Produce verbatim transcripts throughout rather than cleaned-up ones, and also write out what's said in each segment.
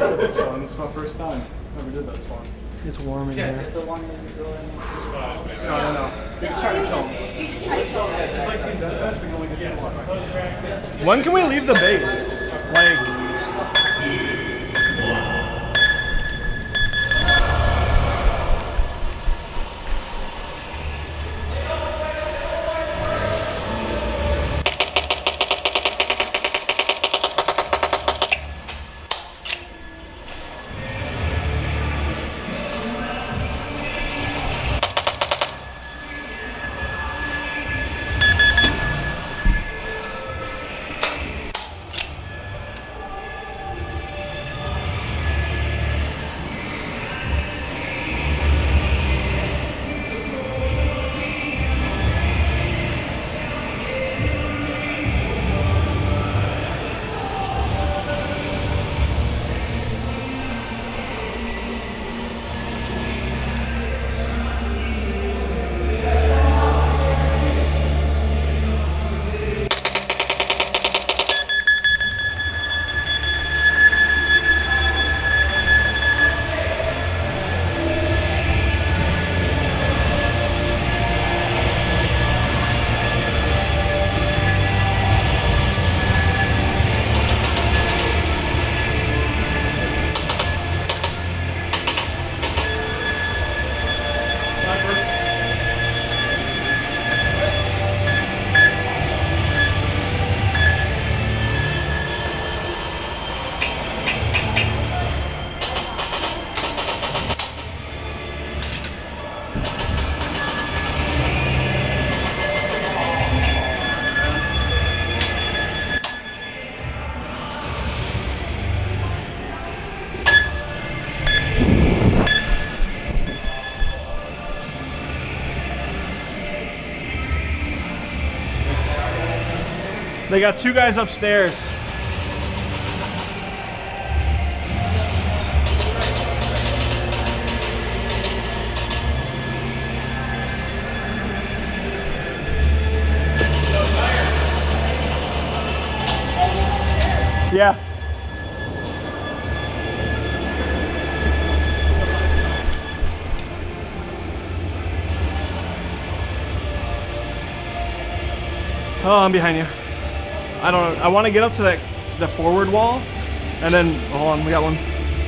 try this one. This is my first time. Never did this one. It's warm in yeah, here. It's the one that you go in. No, no, no. This one you just, you just try to show it. It's like team deathmatch, we can only get two more. When can we leave the base? Like... They got two guys upstairs. Yeah. Oh, I'm behind you. I don't know. I want to get up to that the forward wall, and then hold on. We got one.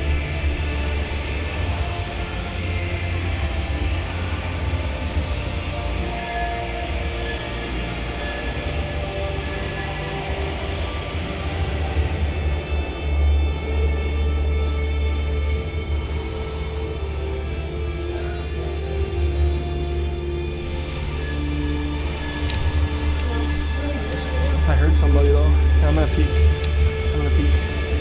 I heard somebody though. Yeah, I'm gonna peek. I'm gonna peek.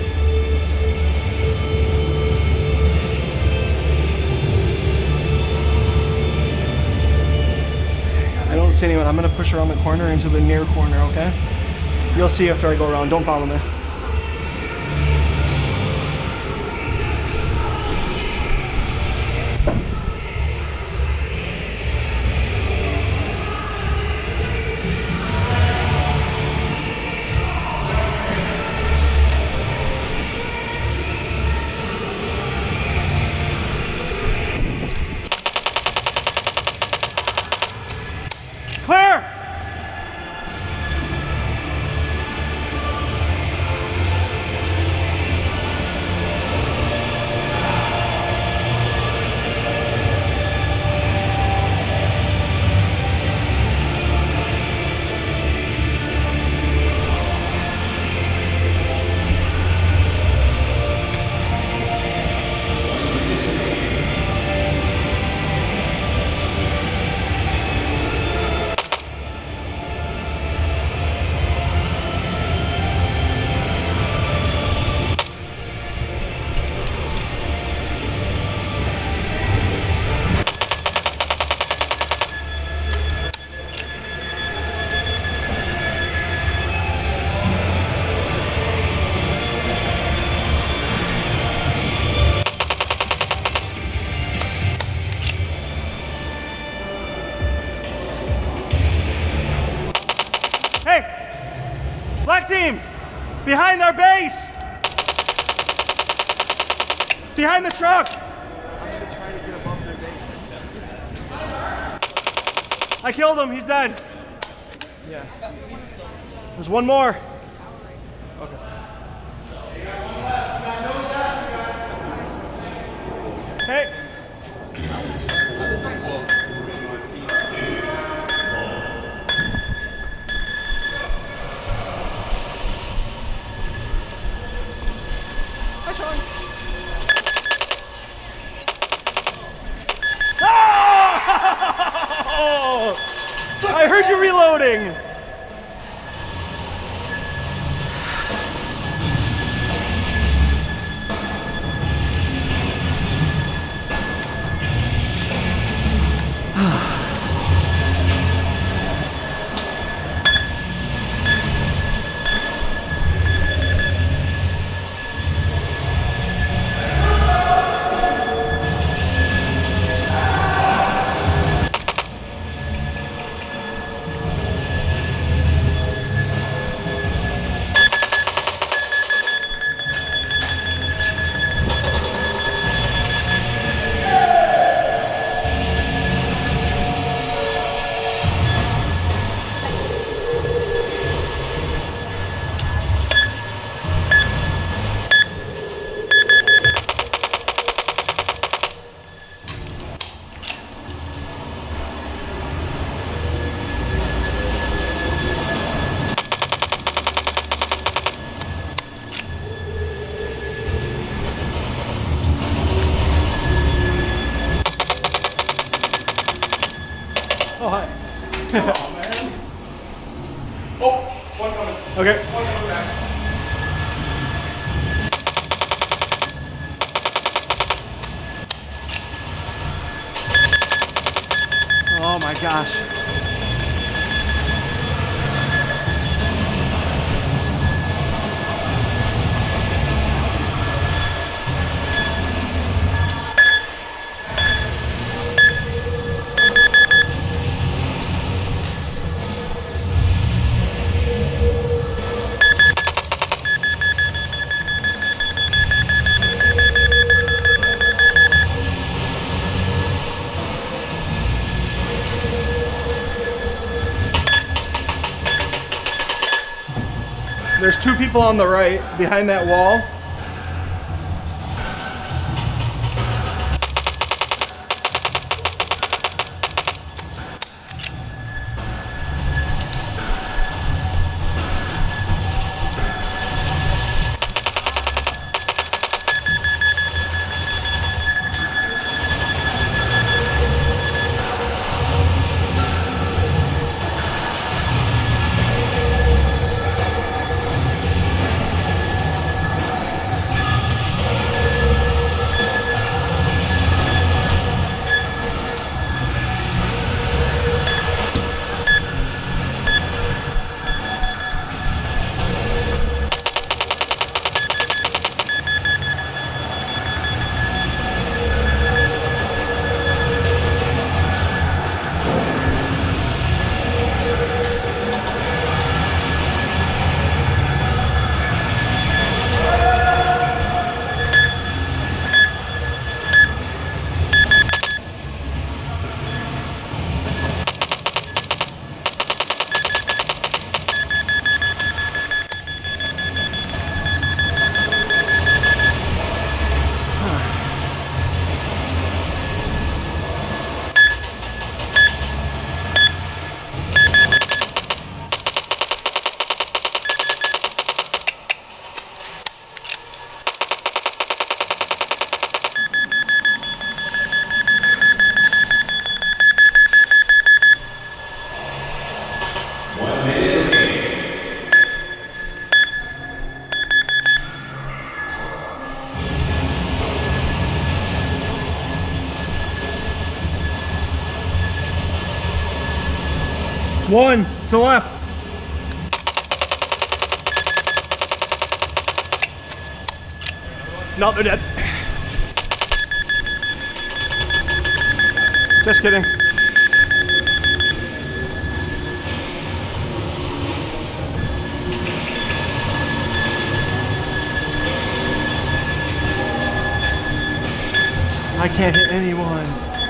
I don't see anyone. I'm gonna push around the corner into the near corner, okay? You'll see after I go around. Don't follow me. Clear! Black team, behind our base. Behind the truck! I'm gonna try to get above their base. I killed him, he's dead. Yeah. There's one more. Okay. Hey. Hi, Sean. Oh! I heard you reloading. Oh, hi. Oh, man. Oh, one coming. Okay. One coming back. Oh my gosh. There's two people on the right behind that wall. One to the left. No, they're dead. Just kidding. I can't hit anyone.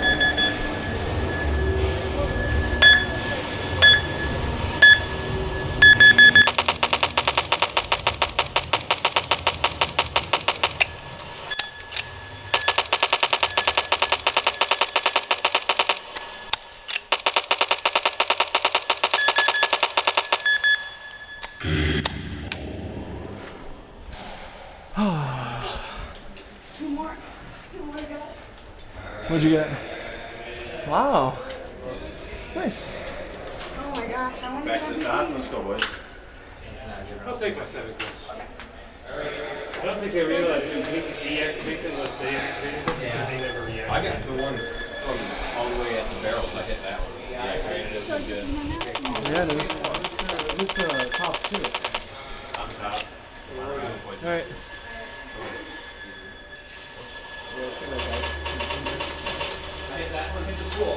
Two more. Two more to go. What'd you get? Wow. Nice. Oh my gosh, I want Back to the top. Let's go, boys. I'll take my seven kills. I don't think they realize that we could deactivate them, let's say activate them, because they never react. I got the one from all the way at the barrels. I hit that one. Yeah, I created it. Was good. Yeah, it is. Who's the top two? I'm top. All right. I hit that one. Hit the pool.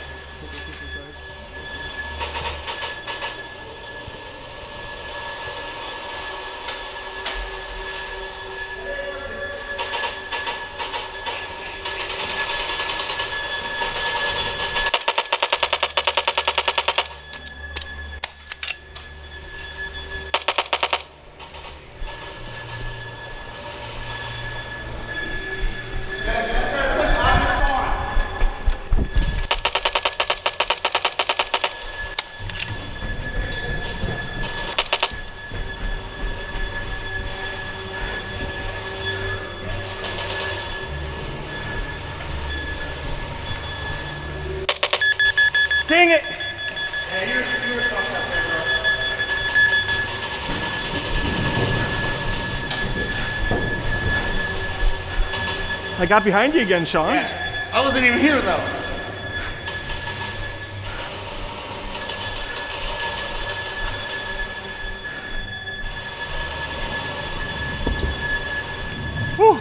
Dang it! Yeah, you're, you're fucked up there, bro. I got behind you again, Sean. Yeah, I wasn't even here though. Whew.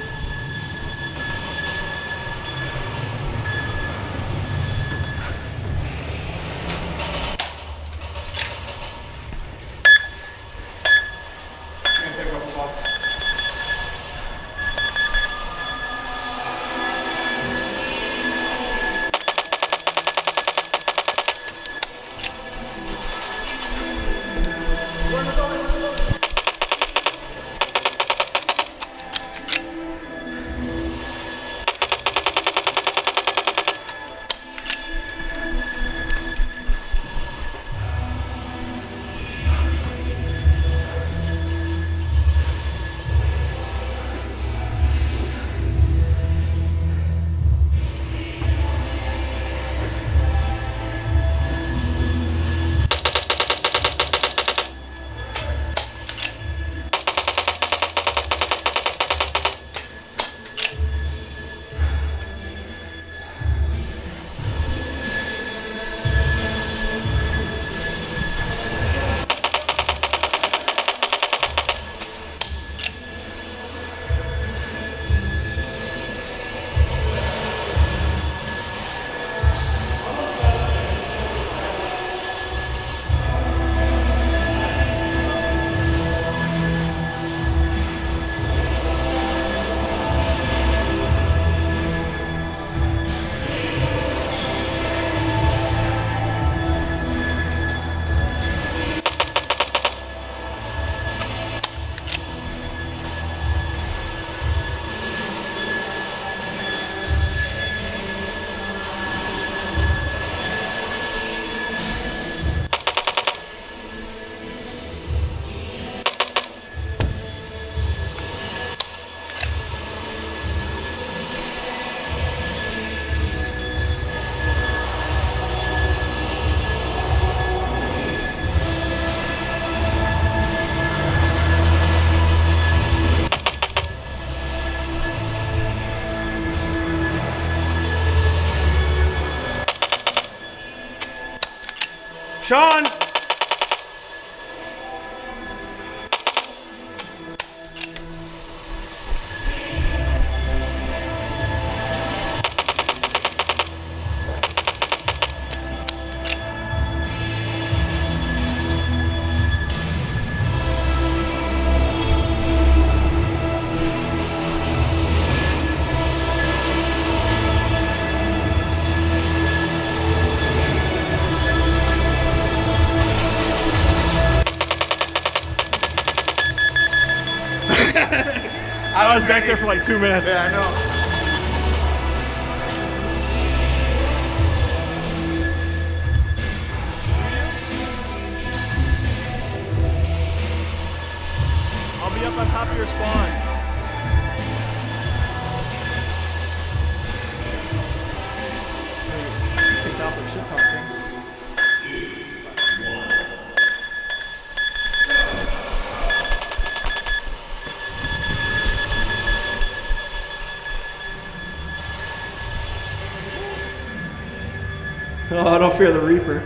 Sean! I was back there for like two minutes. Yeah, I know. I'll be up on top of your spawn. Take off the shit talking. Oh, I don't fear the Reaper.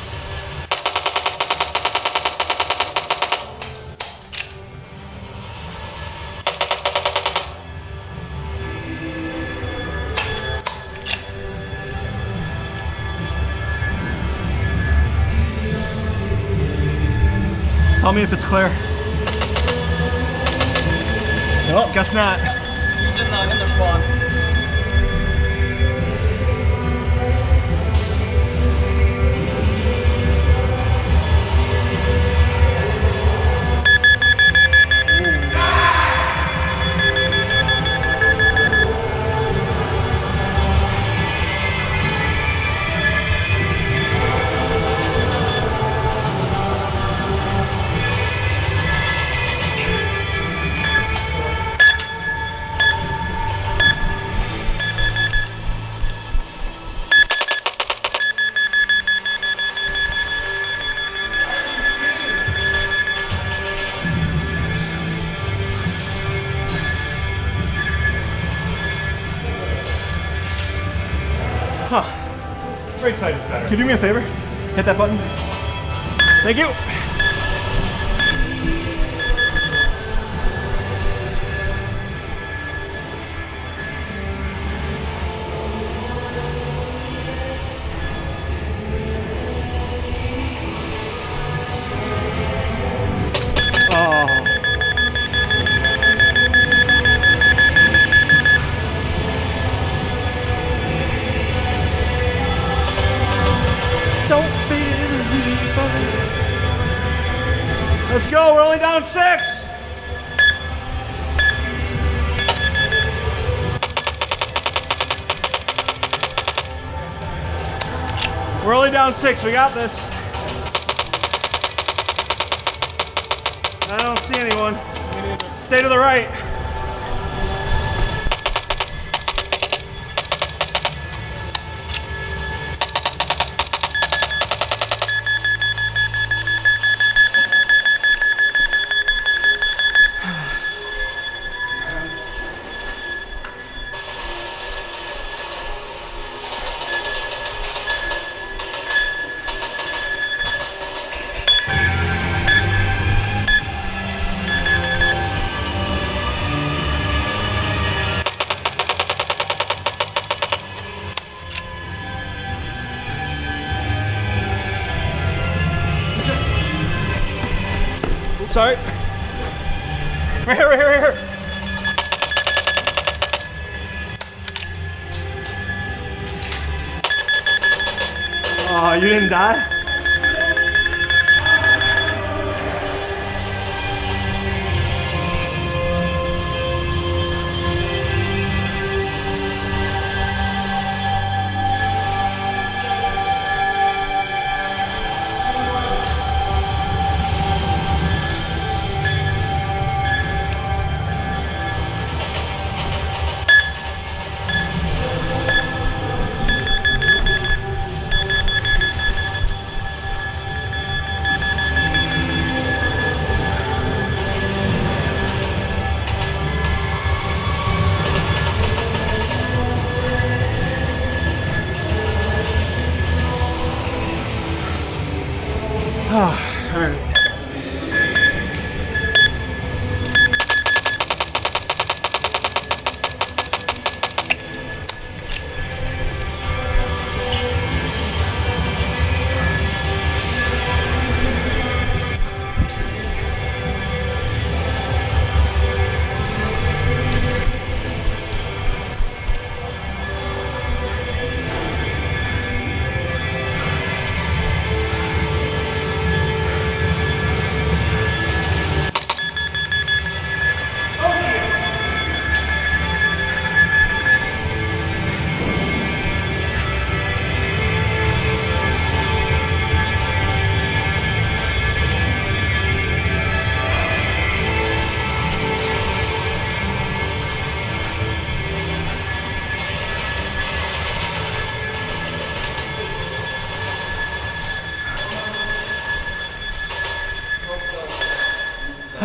Tell me if it's clear. Oh, guess not. He's in the in their spawn. Huh. Right side is better. Can you do me a favor? Hit that button. Thank you. Oh. Don't fear the Reaper. Let's go, we're only down six. We're only down six, we got this. I don't see anyone. Stay to the right. Sorry. Right here, right here, right here. Oh, you didn't die?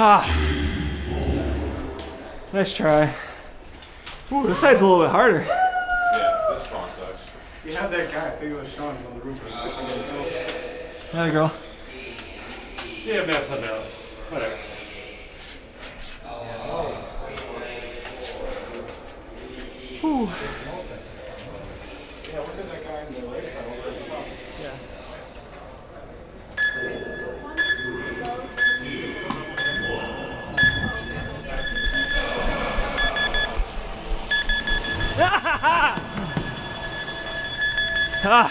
Ah. Nice try. Ooh, this side's a little bit harder. Yeah, this one sucks. You had that guy, I think it was Sean, he's on the roof. Yeah, girl. Yeah, maybe have something else. Whatever. Ooh. Yeah, look at that guy in the race. Yeah. Ah.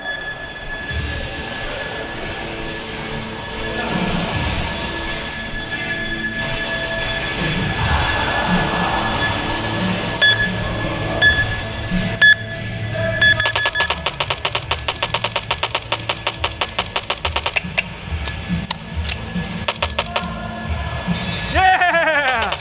Yeah!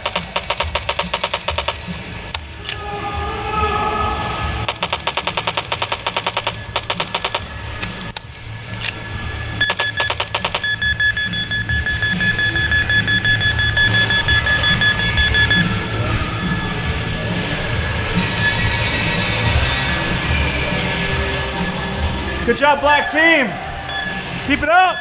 Good job, black team. Keep it up.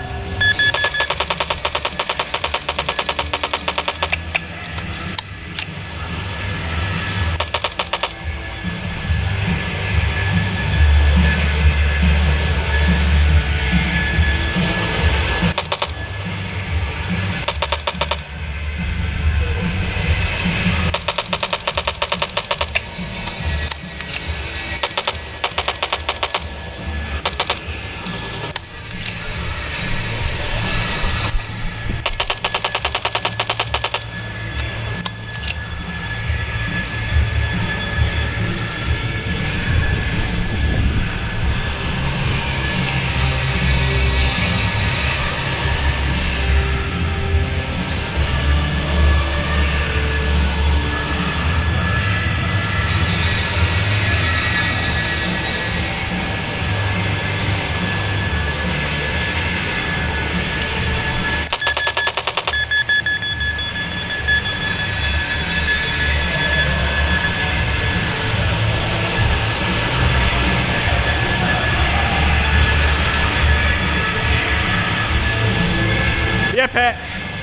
Yeah, Pat.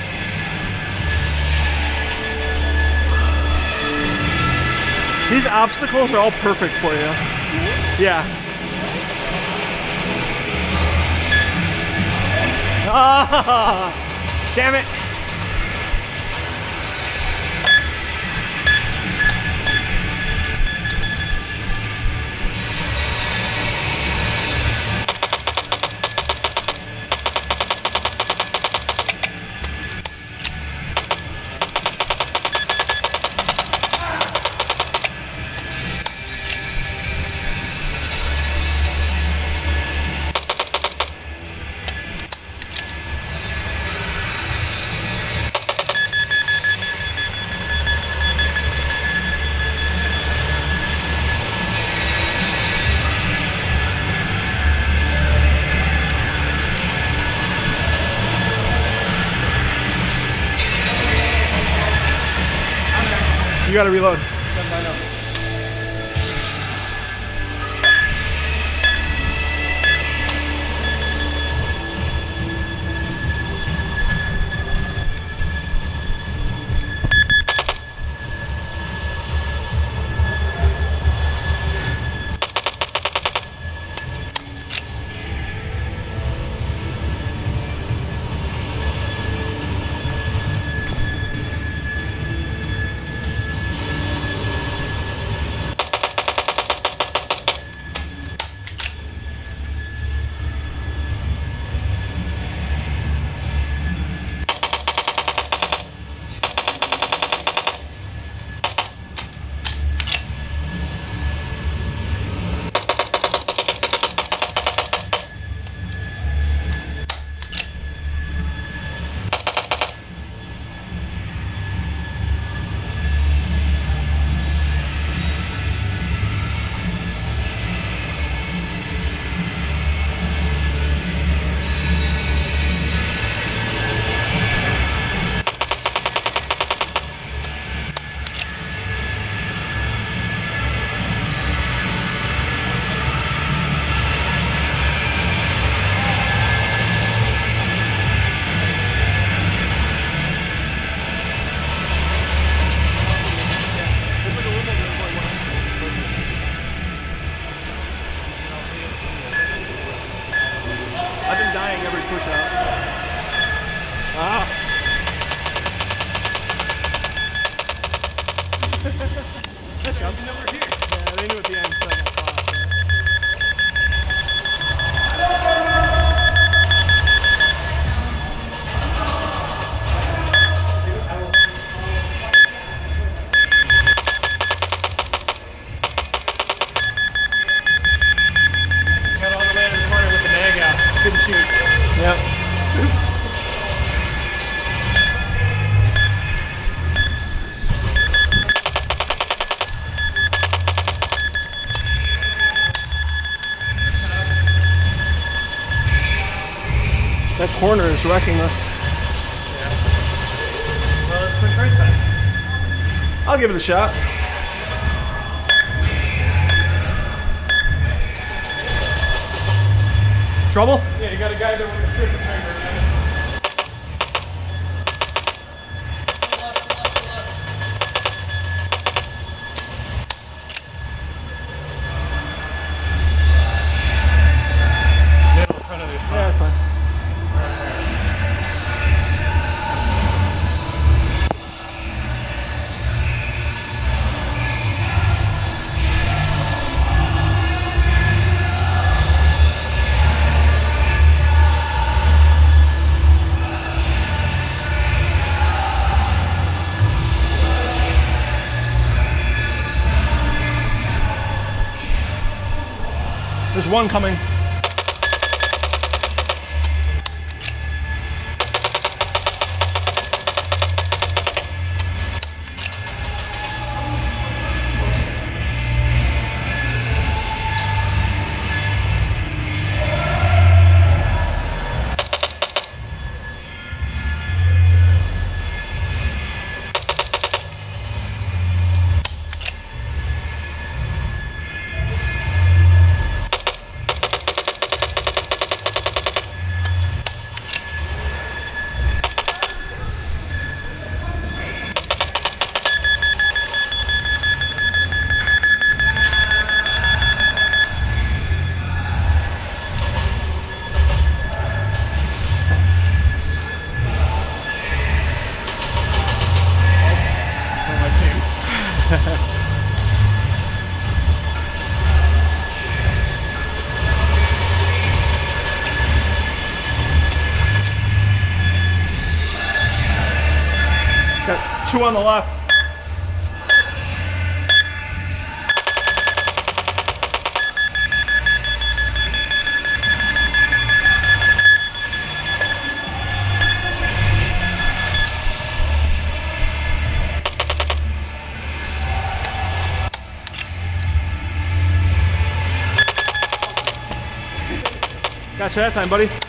These obstacles are all perfect for you. Yeah. Ah, damn it. You gotta reload. That's up. Number here. Yeah, they knew at the end so I got caught. Got all the way in the corner with the mag out. Couldn't shoot. Yep. Oops. That corner is wrecking us. Yeah. Well, let's push right side. I'll give it a shot. Trouble? Yeah, you got a guy there with the trigger finger. Middle in front of their spot. Yeah, that's fine. There's one coming. Got two on the left. Gotcha that time, buddy.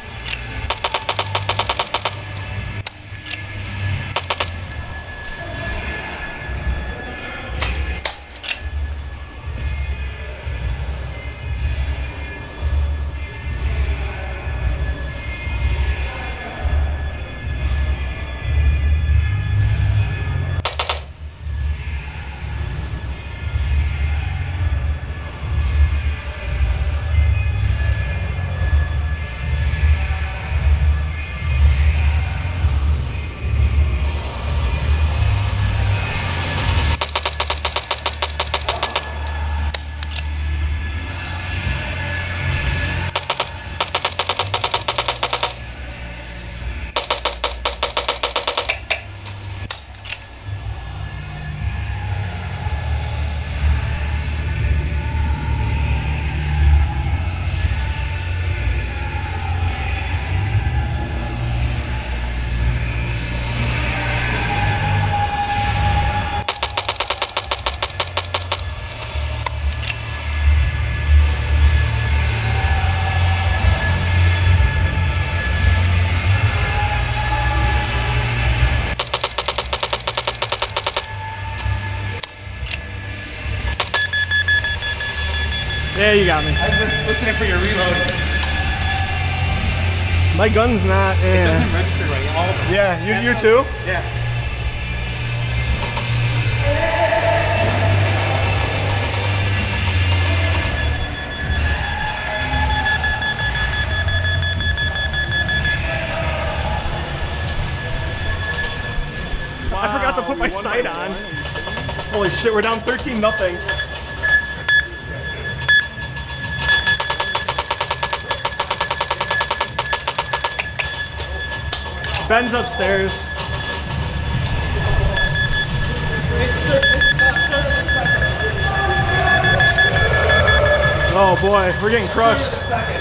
Yeah, you got me. I've been listening for your reload. My gun's not. It Yeah. doesn't register right. All of them. Yeah, you, you That's too? all- Yeah. I forgot to put my One sight by on. one. Holy shit, we're down thirteen nothing. Ben's upstairs. Oh boy, we're getting crushed.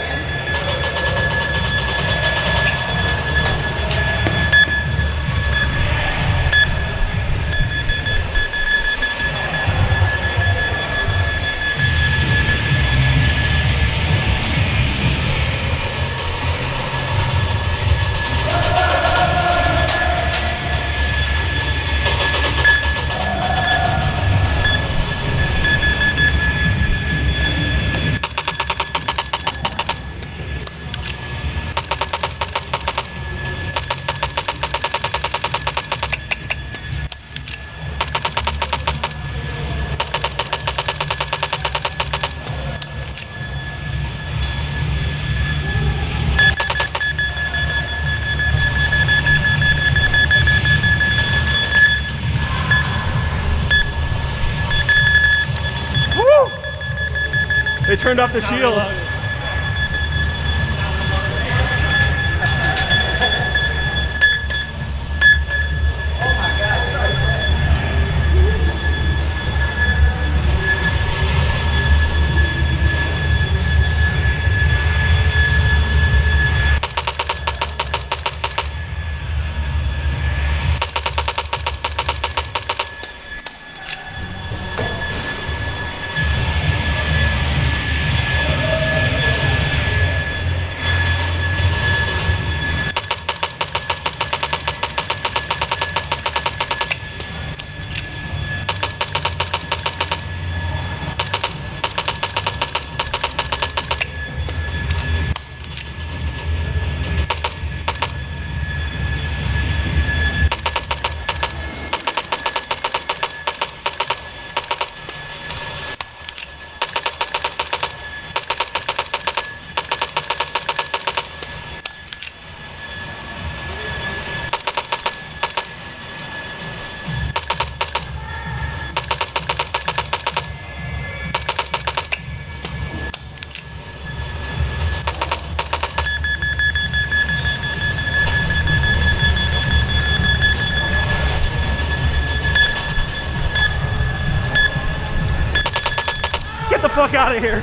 They turned off the shield. Get the fuck out of here.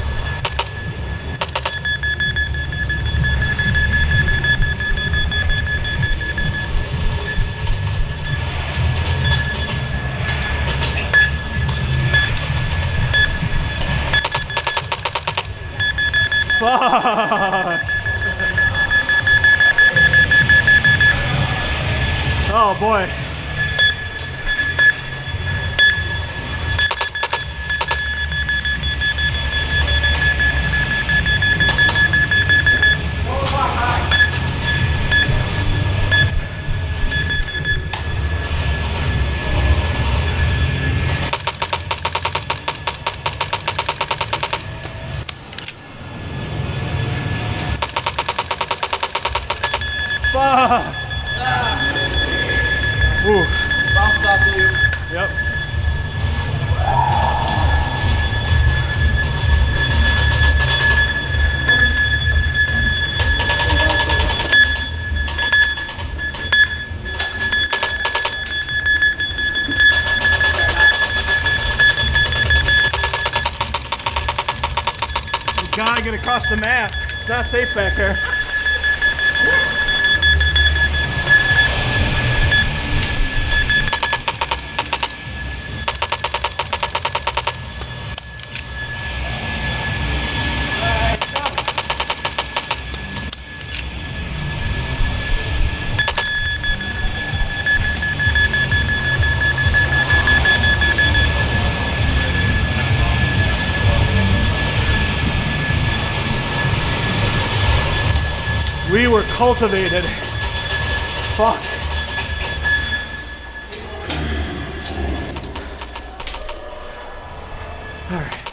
Fuck. Oh boy. Fuck. Ooh. Bounce off of you. Yep. You gotta get across the mat. It's not safe back there. We were cultivated. Fuck. All right.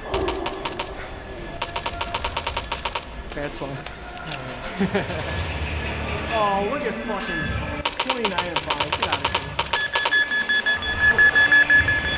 That's fun. Right. Oh, look at fucking twenty-nine and five. Get out of here.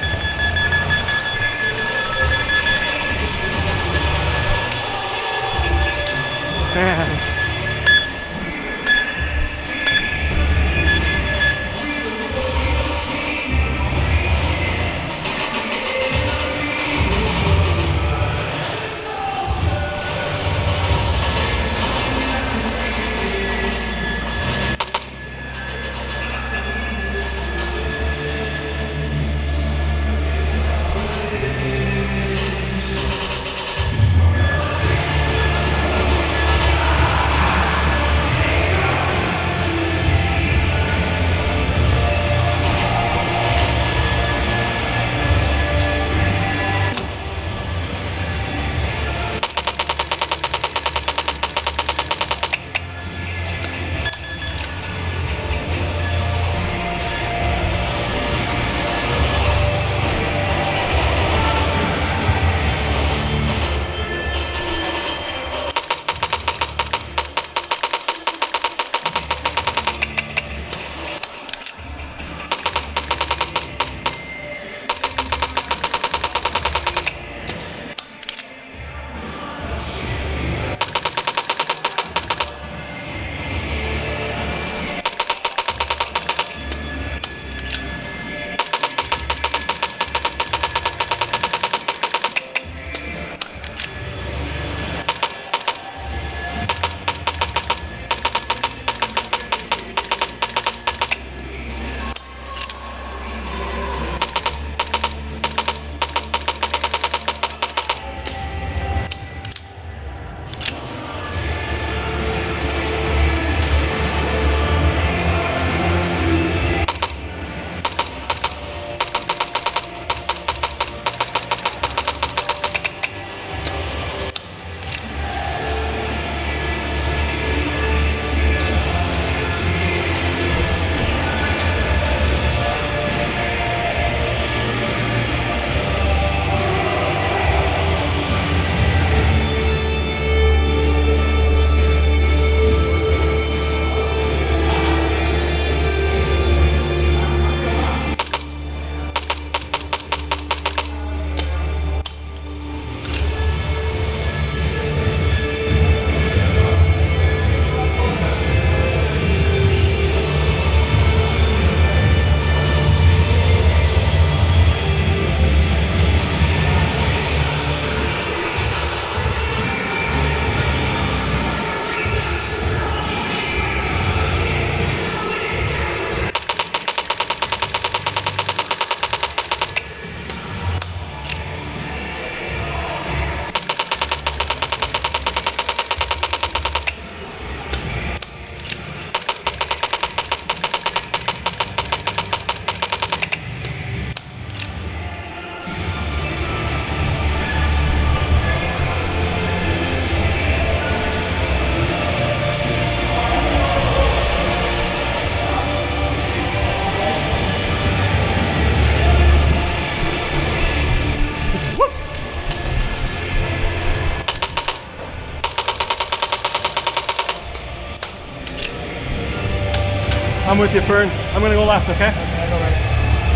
I'm with you, Fern. I'm gonna go left, okay? I go right.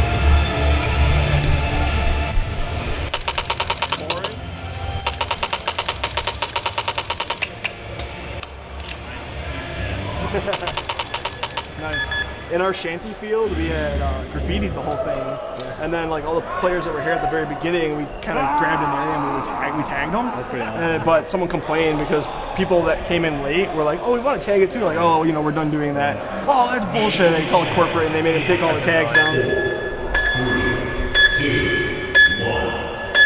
Nice. In our shanty field, we had uh, graffitied the whole thing, and then like all the players that were here at the very beginning, we kind of grabbed a name and we, tag, we tagged them. That's pretty awesome. And, but someone complained because people that came in late were like, "Oh, we want to tag it too." Like, "Oh, you know, we're done doing that." Oh, that's bullshit. They called it corporate, and they made them take all the tags down. Three, two, one.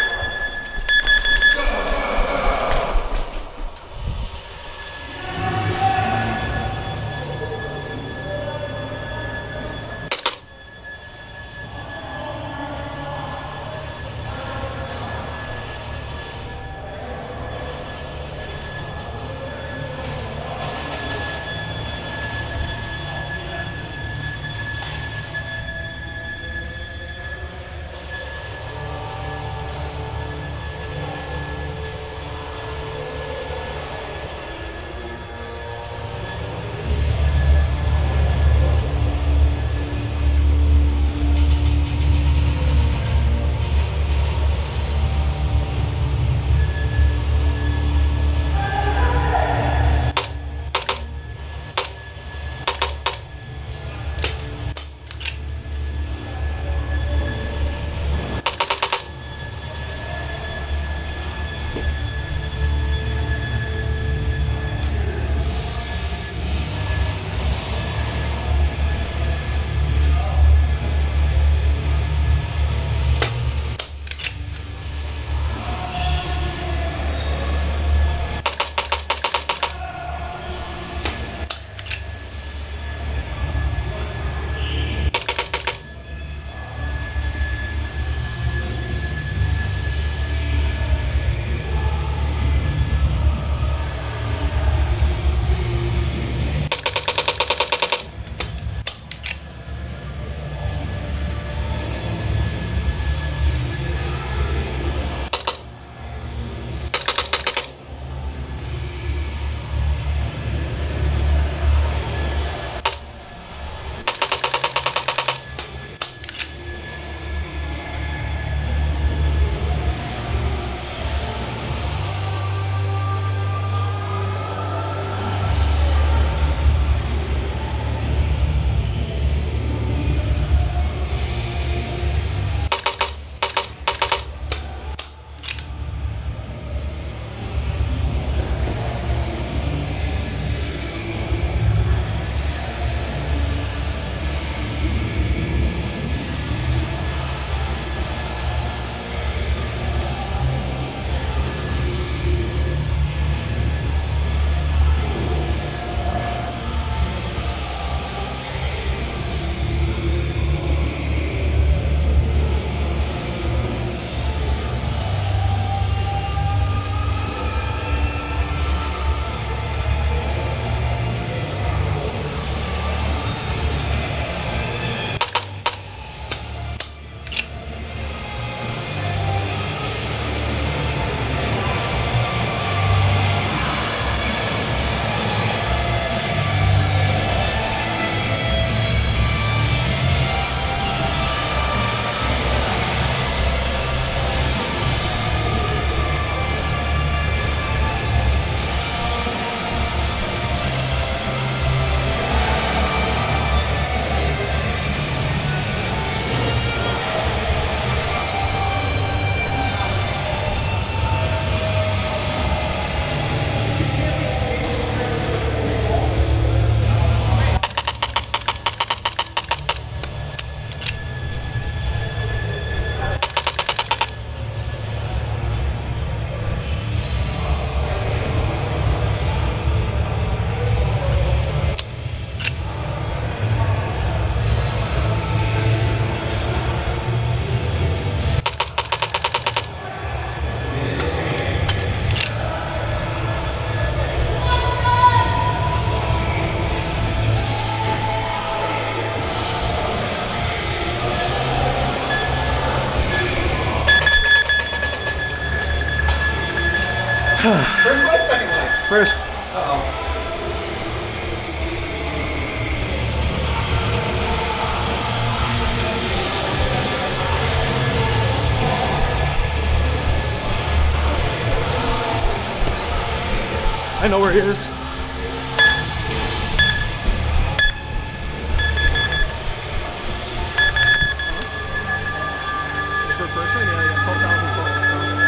First life, second life. First. Uh-oh. I know where he is. Per person? Yeah, I got twelve thousand total this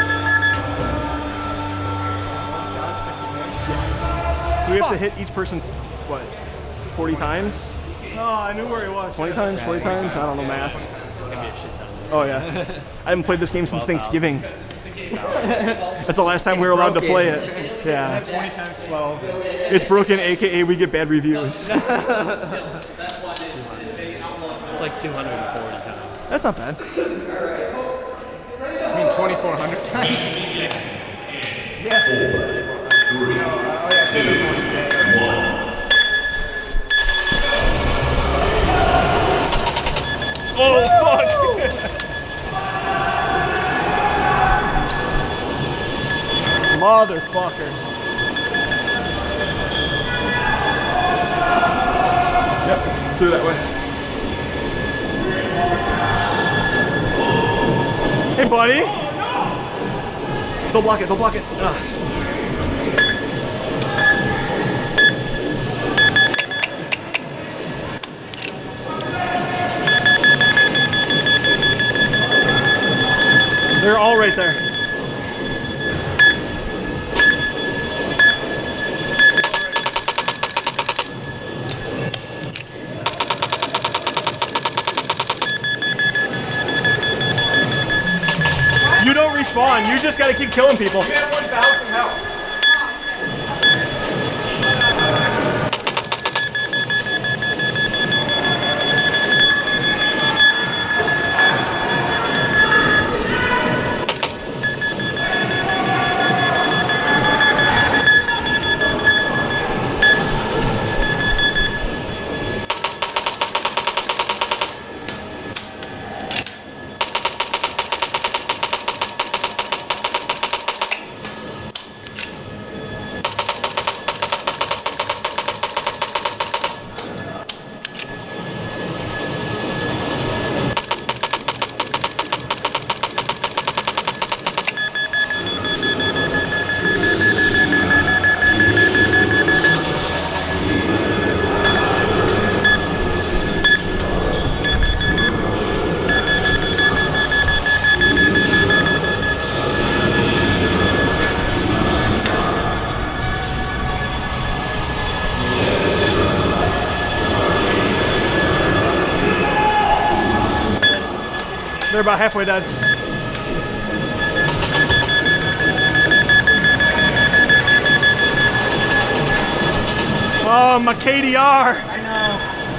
time. So we have to hit each person, what, forty times? Oh, I knew where he was. twenty times, forty times? I don't know math. Oh yeah. I haven't played this game since Thanksgiving. That's the last time we were allowed to play it. Yeah. twenty times twelve. It's broken, aka we get bad reviews. It's like two hundred forty times. That's not bad. I mean, twenty-four hundred times. Four, three, two, one. Oh fuck! Motherfucker. Yep, it's through that way. Hey, buddy. Oh, no. Don't block it, don't block it. Ugh. They're all right there. You don't respawn. You just gotta keep killing people. You have one thousand health. They're about halfway done. Oh, my K D R. I know.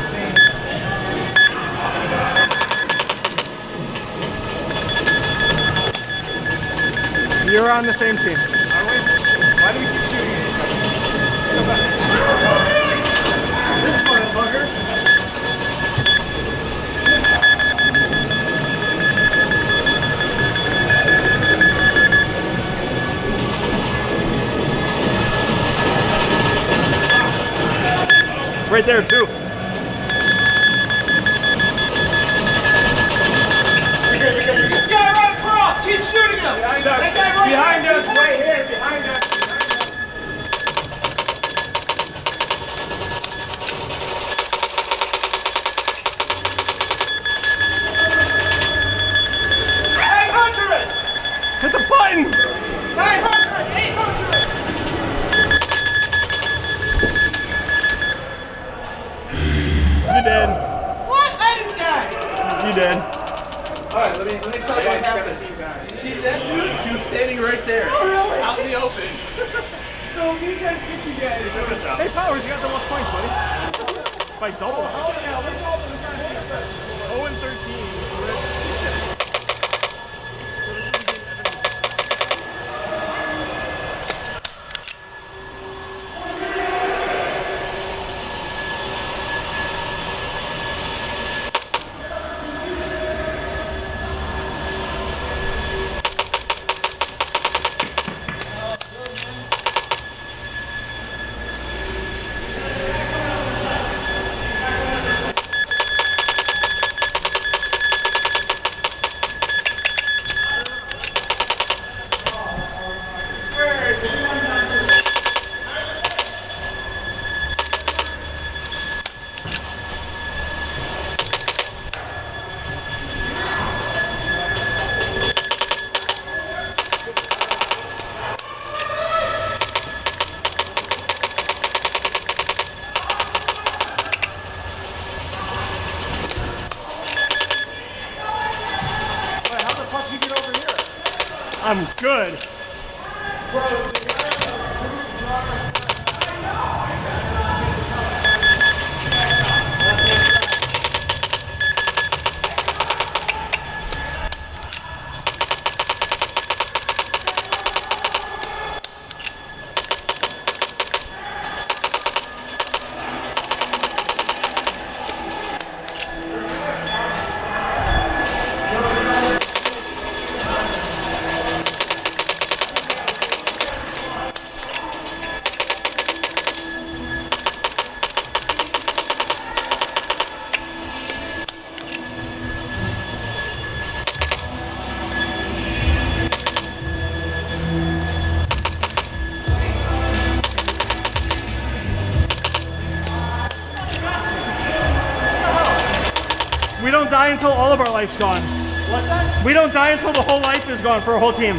You're on the same team. Are we? Why do we keep shooting it? This motherfucker. Right there, too. This guy right across! Keep shooting him! Behind us! That guy right behind us! Right here! Behind us! nine hundred! Hit the button! nine hundred! eight hundred! You did. What? I didn't die! You did. Alright, let me, let me tell you what happened. See that dude? He was standing right there. Oh, really? Out in the open. So me trying to get you guys. Hey, Powers, you got the most points, buddy. By double. Oh, yeah, look over the guy. oh and thirteen. So this is the game Evan I'm good. We don't die until all of our life's gone. What's that? We don't die until the whole life is gone for a whole team.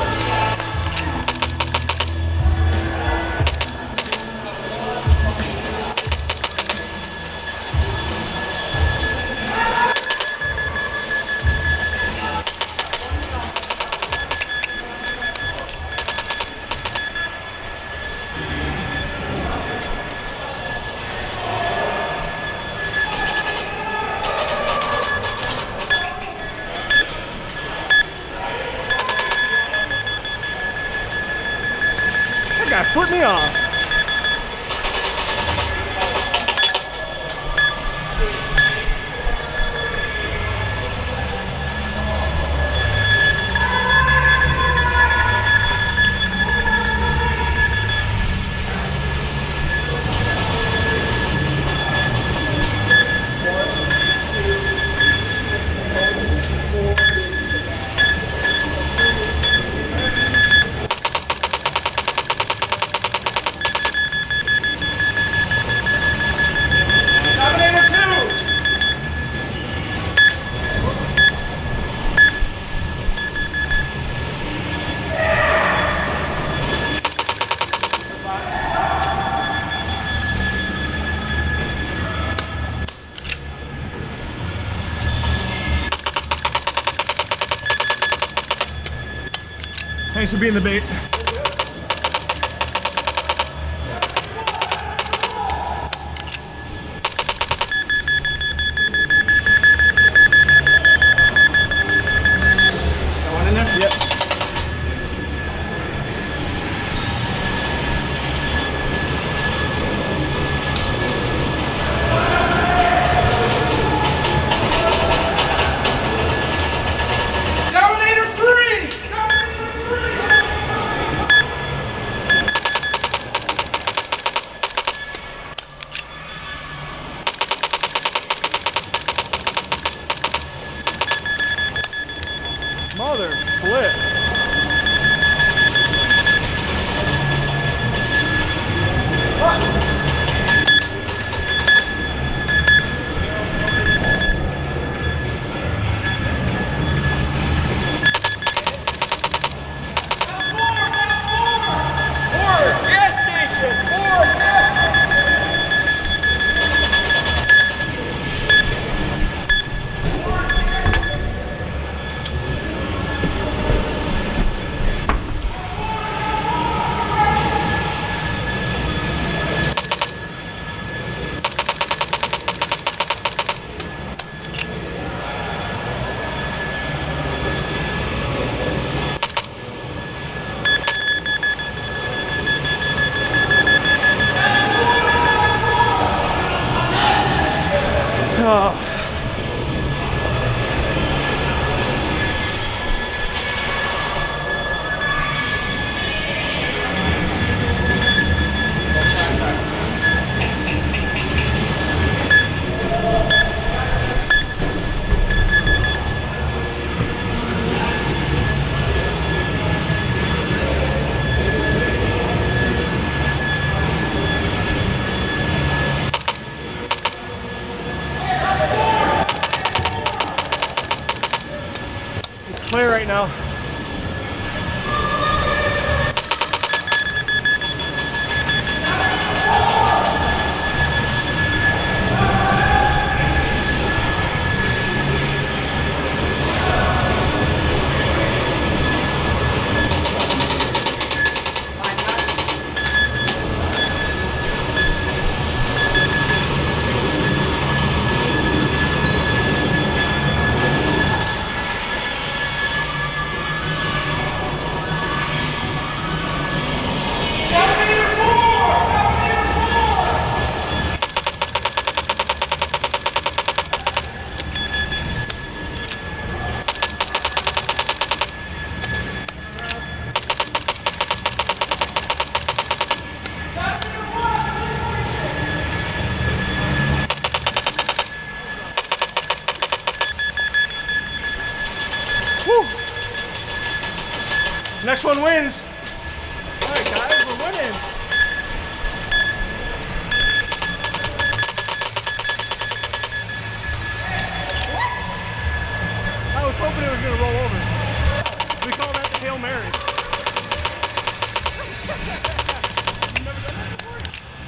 That guy flipped me off. Thanks for being the bait. Got one in there? Yep. Dominator three! Mother flip. Oh. Clear right now. Whew. Next one wins. All right, guys, we're winning. I was hoping it was going to roll over. We call that the Hail Mary. You've never done that before?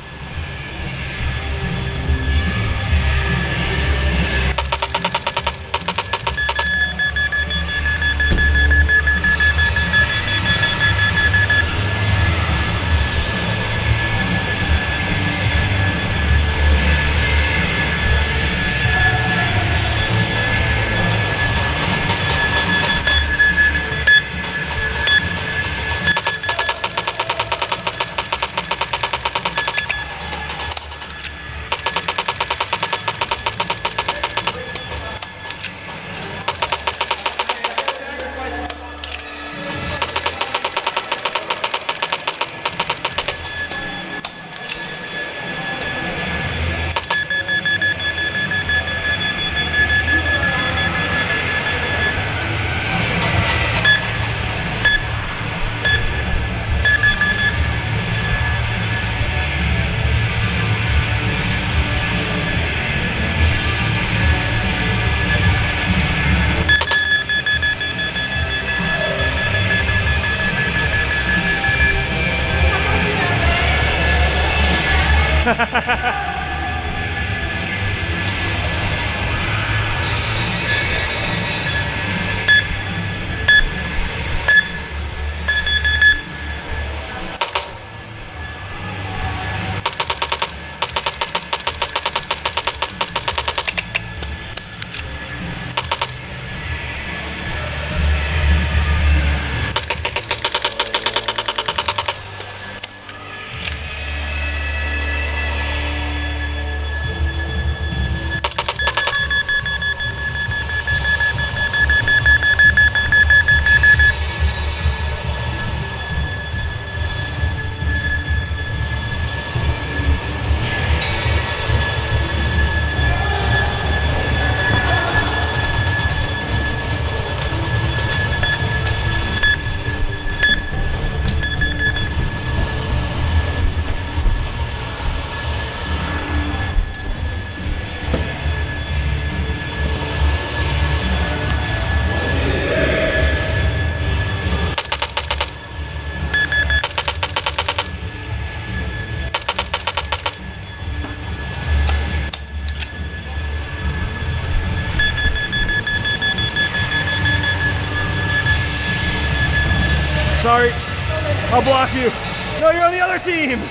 Sorry, I'll block you. No, you're on the other team.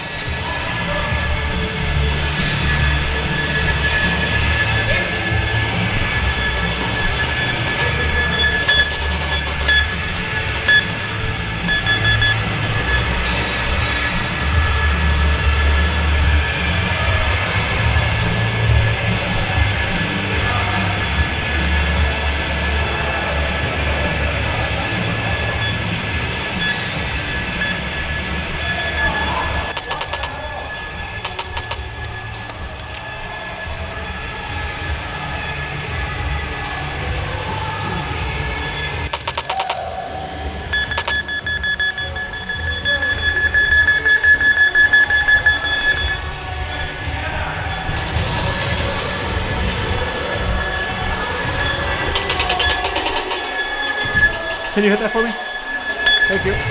Can you hit that for me? Thank you.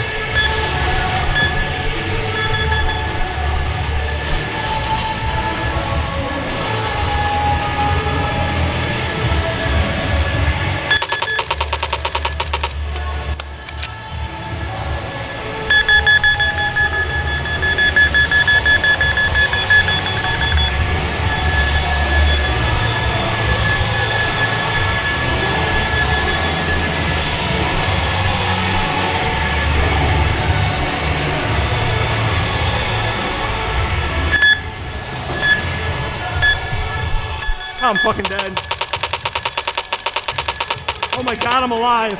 I'm fucking dead. Oh my god, I'm alive.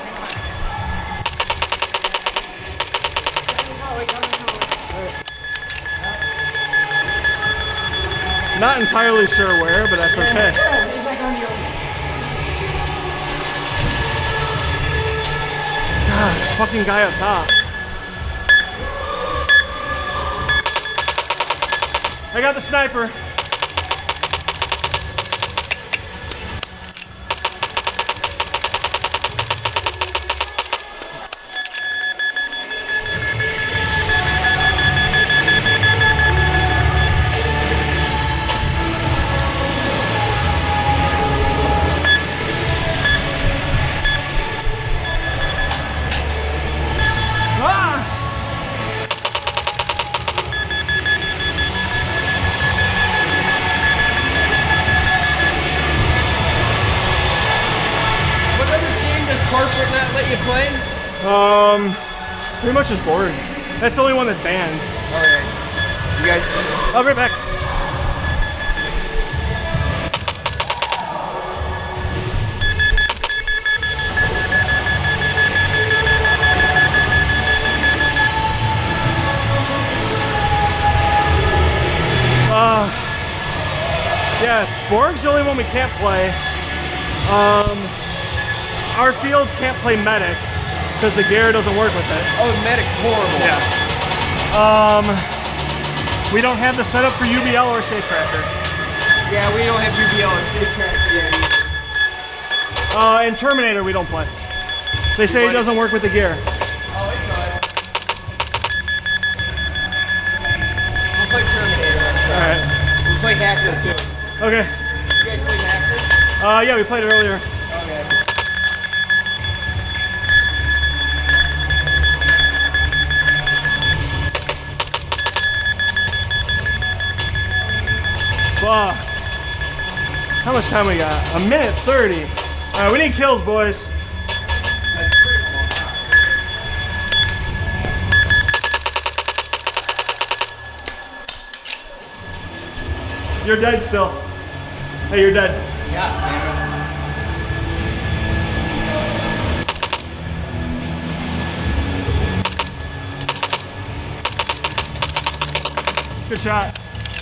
Not entirely sure where, but that's okay. Ah, fucking guy up top. I got the sniper. Corporate not let you play? Um, pretty much just bored. That's the only one that's banned. Okay. You guys. I'll be right back. Uh, yeah, Borg's the only one we can't play. Um. Our field can't play medic because the gear doesn't work with it. Oh, medic horrible. Yeah. Um, we don't have the setup for U B L or Safecracker. Yeah, we don't have U B L or Safecracker yet either. Uh, in Terminator we don't play. They say it doesn't work with the gear. Oh, it does. We'll play Terminator next time. All right. We'll play Hackers too. Okay. You guys play Hackers? Uh, yeah, we played it earlier. Okay. Fuck. How much time we got? A minute thirty. All right, we need kills, boys. You're dead still. Hey, you're dead. Yeah, Good shot.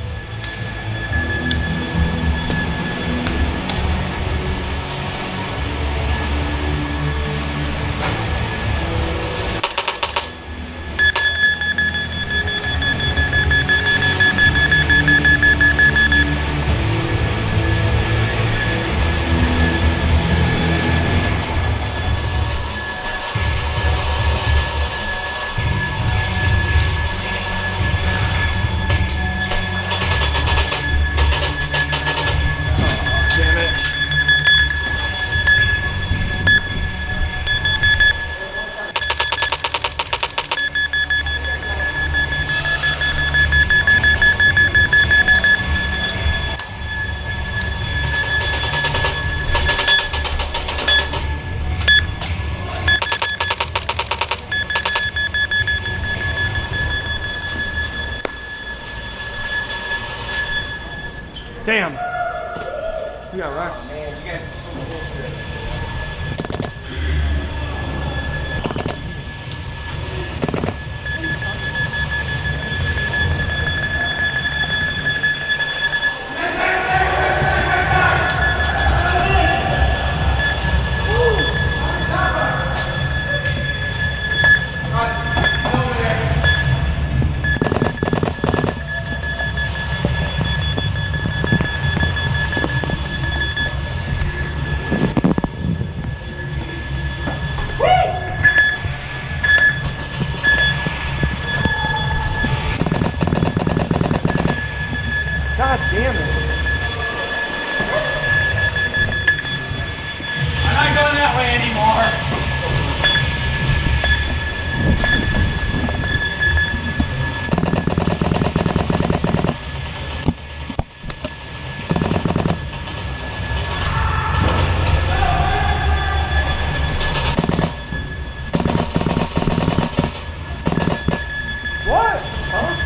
Damn. You got rocks. man, you guys are so bullshit. God damn it. I'm not going that way anymore. What? Huh?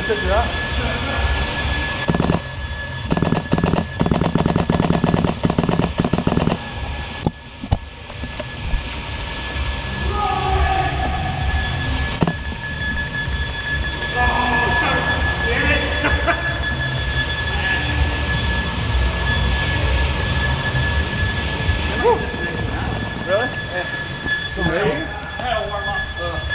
stitch it up. Really? Yeah. Ready? That'll warm up.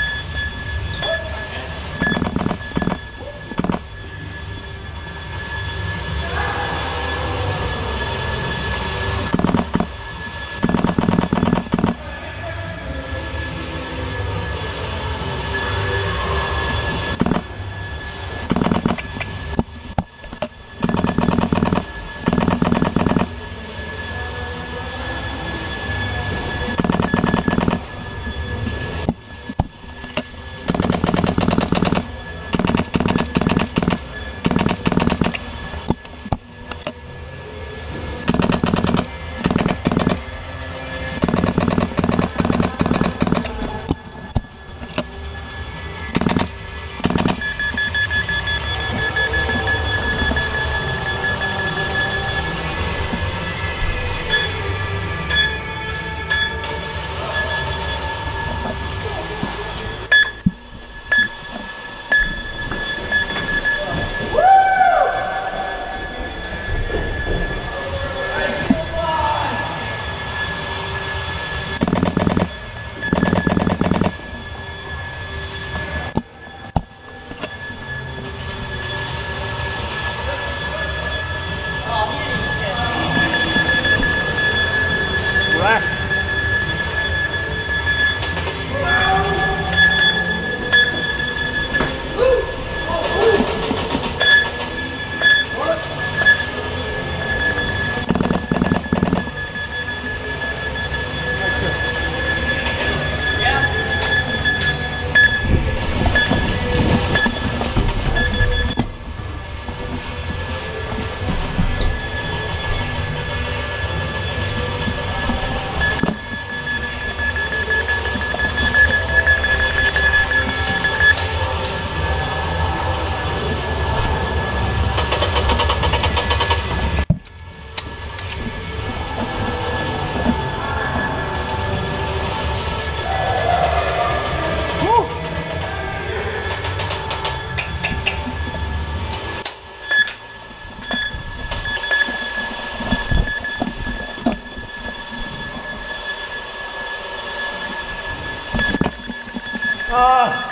Ah,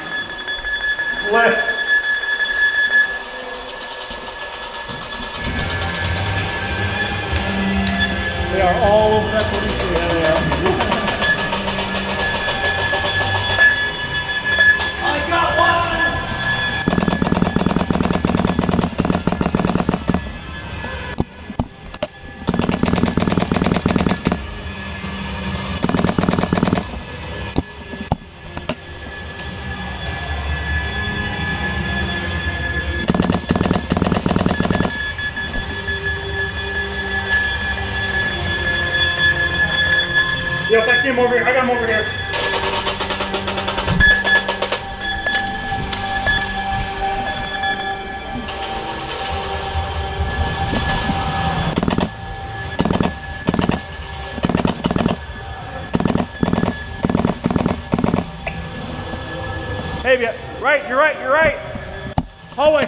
lit. They are all over that booty suit. Yeah, they are. I got one! Yo, if I see him over here, I got him over here. Hey, yeah, right, you're right, you're right. Hallway.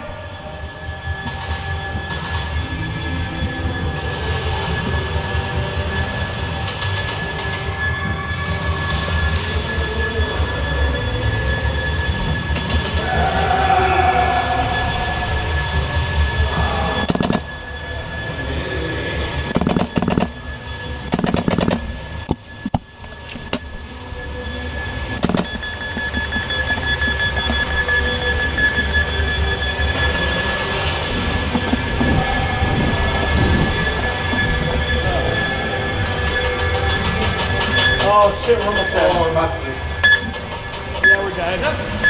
Oh shit, we're almost dead. Oh, we're about to leave. Yeah, we're dead.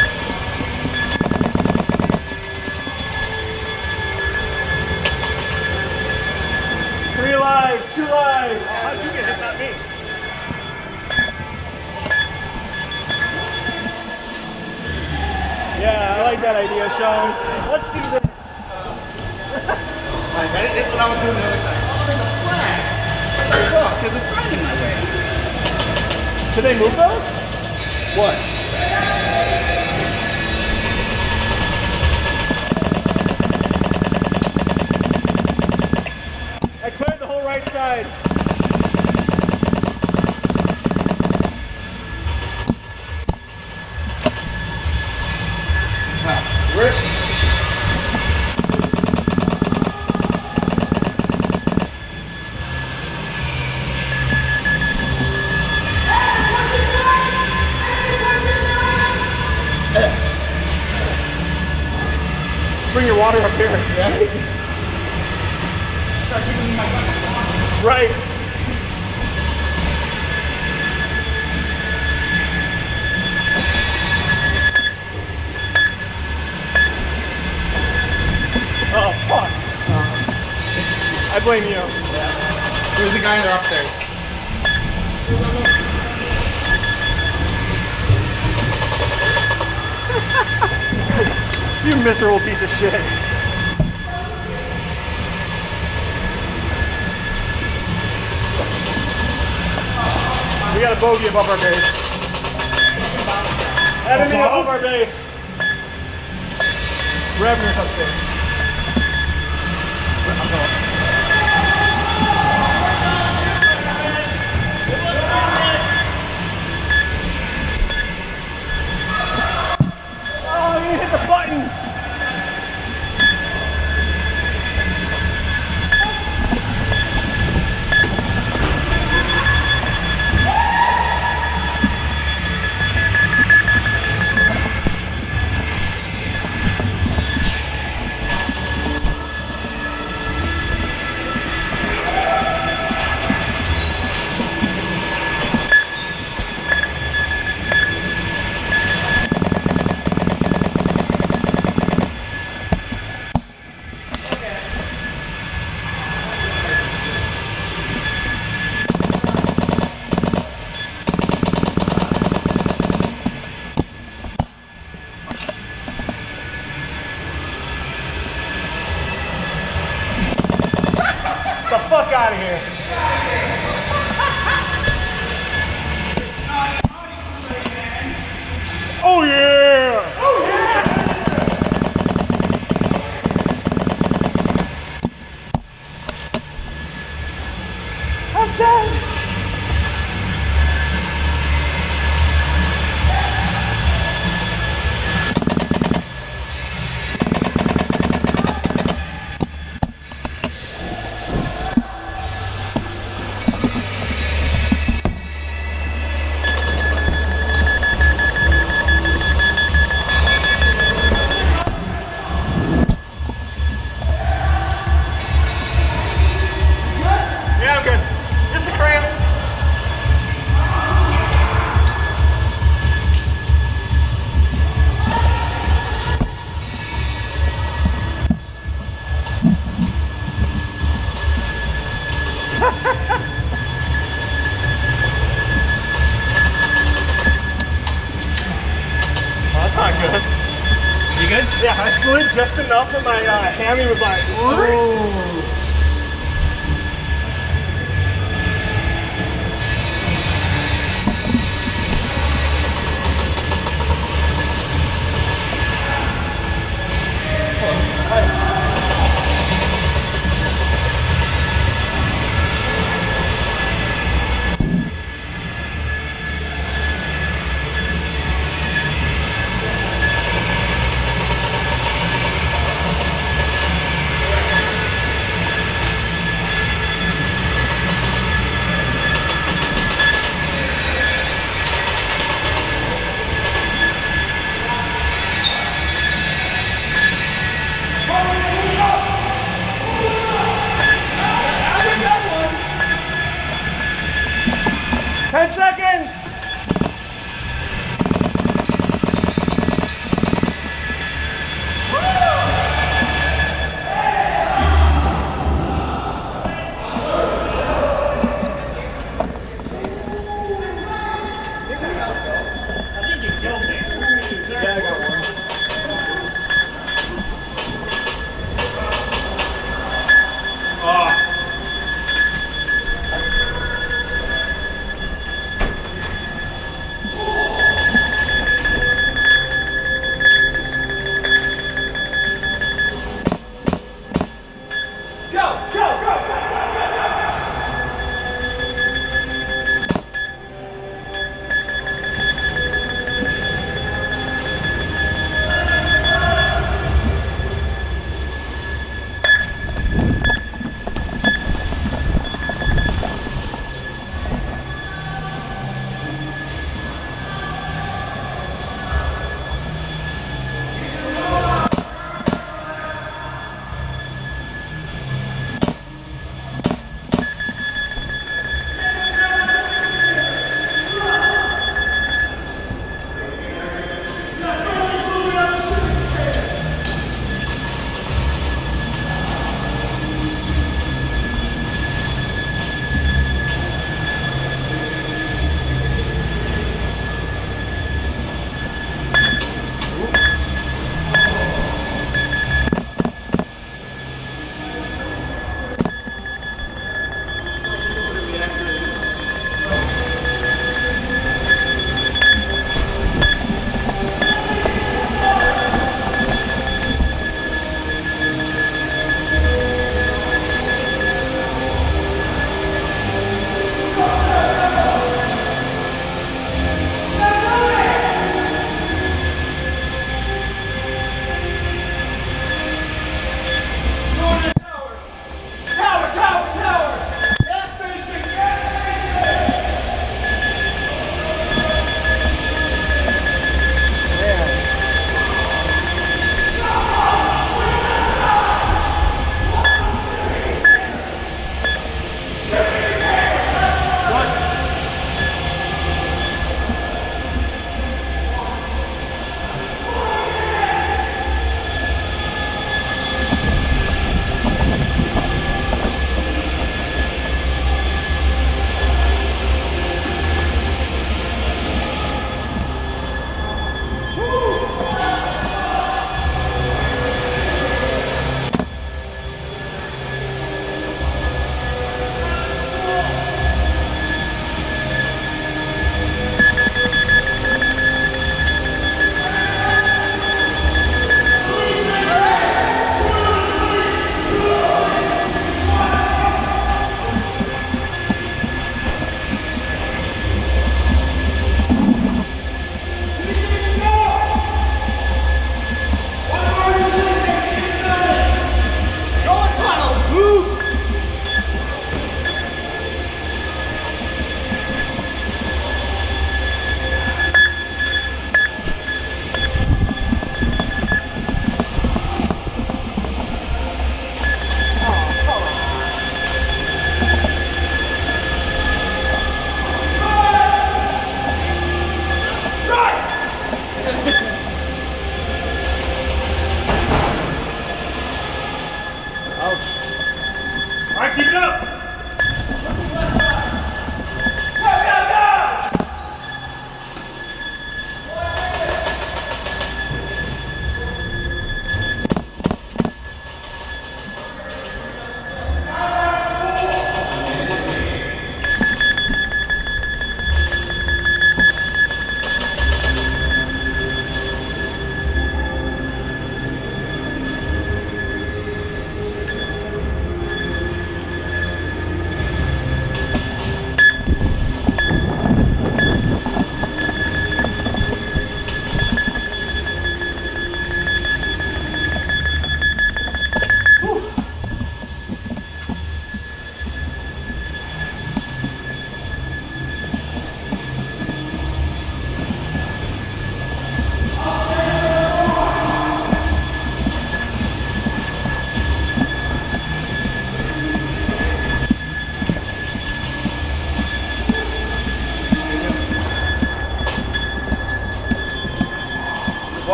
Three lives, two lives. Oh, how'd you get hit, not me? Yeah, I like like that idea, Sean. Let's do this. Alright, ready? This is what I was doing the other side. Oh, there's a flag. What the fuck? There's a sign in my way. Did they move those? What? I cleared the whole right side. Rick. Bring your water up here. Right. Oh, fuck. I blame you. There's a guy in there upstairs. You miserable piece of shit. We got a bogey above our base. Enemy above our base. Revenue's up there. Oh, you hit the button. The fuck out of here. Oh yeah! Oh yeah! I'm dead! Yeah, I'm good. Just a cramp. Oh, that's not good. You good? Yeah, I slid just enough that my uh, hammy was like, ooh. Ten seconds! I think you killed me. Yeah, I got one.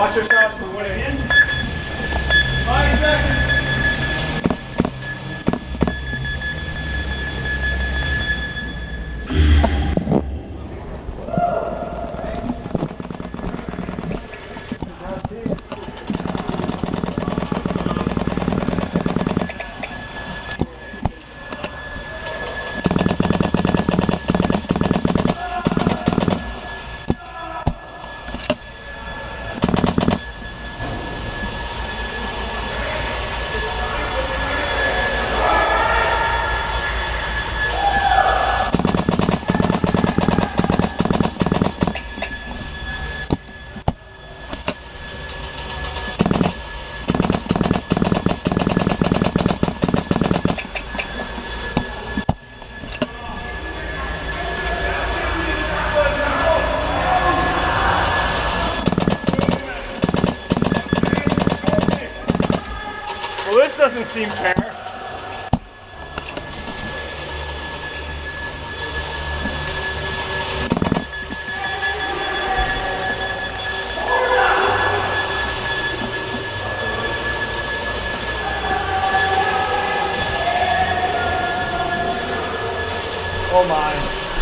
Watch yourselves for winning. Five seconds. Well, this doesn't seem fair. Oh my.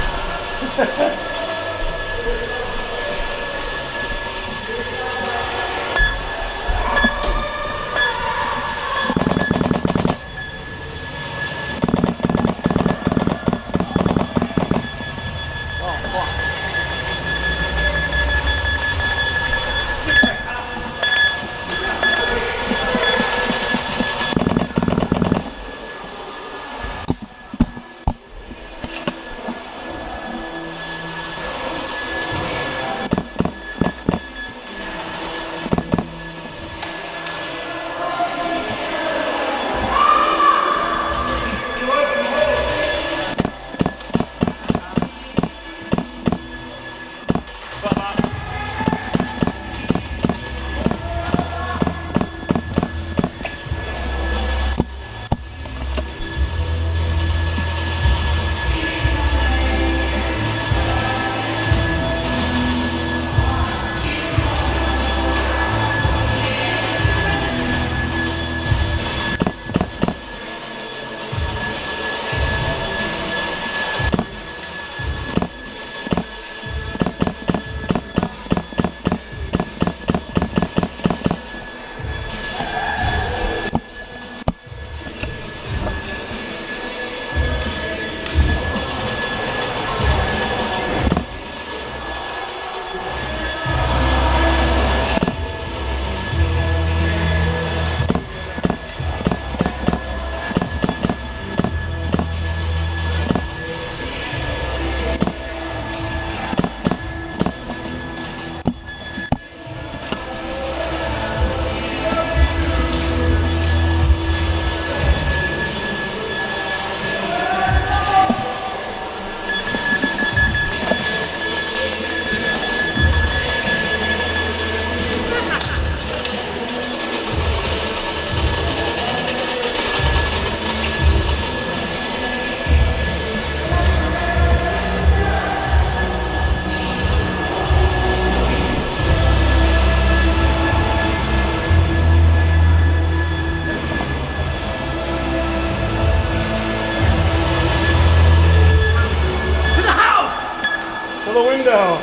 To the window.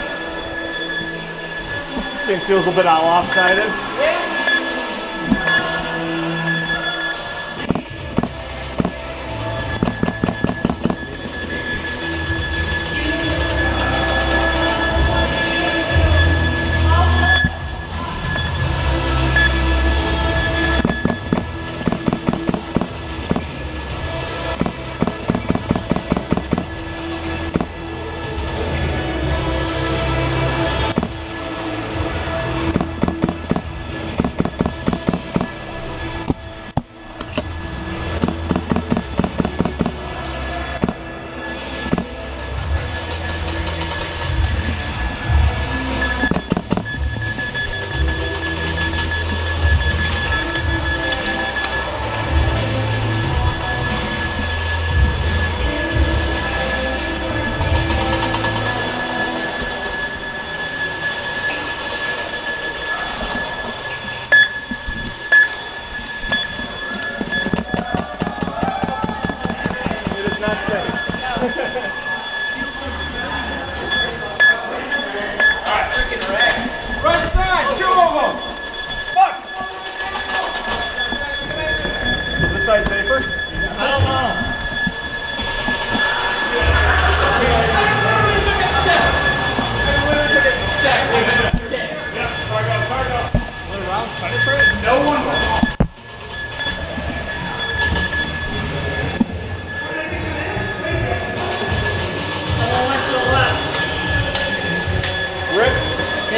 Thing feels a bit all lopsided.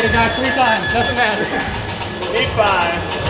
Hit a guy three times, doesn't matter. Need five.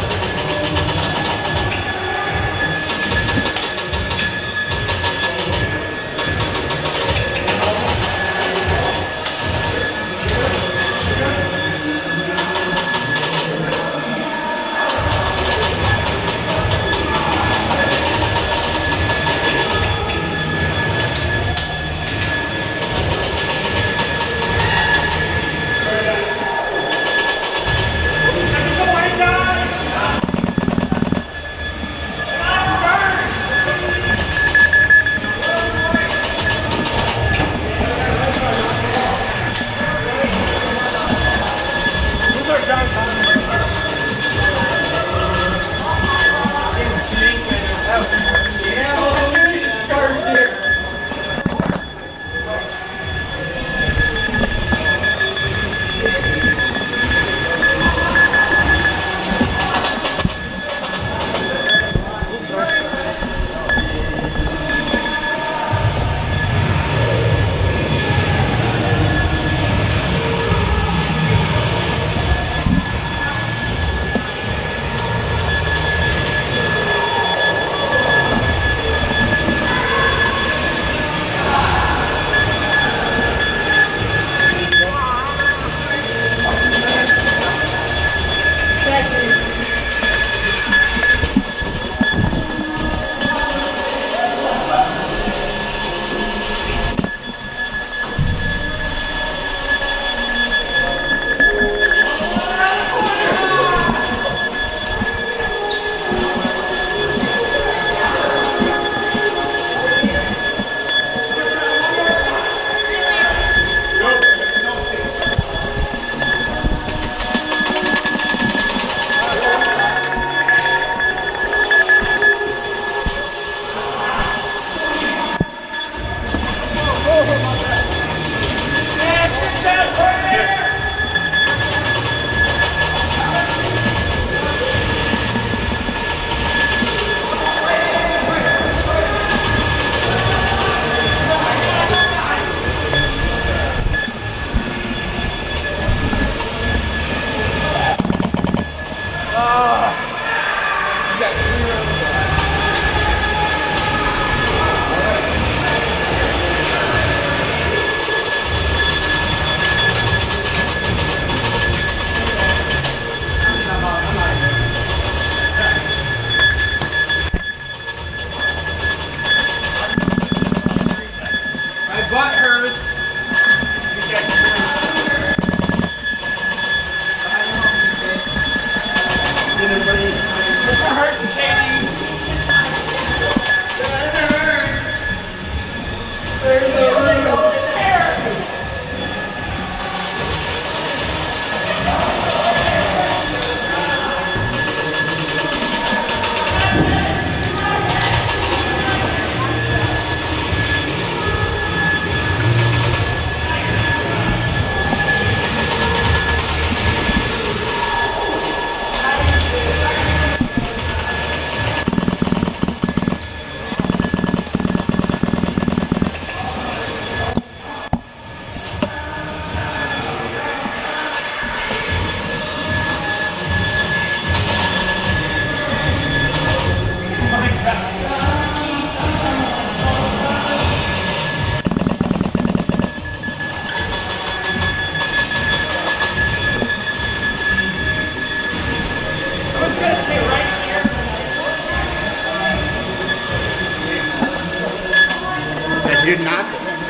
You're not.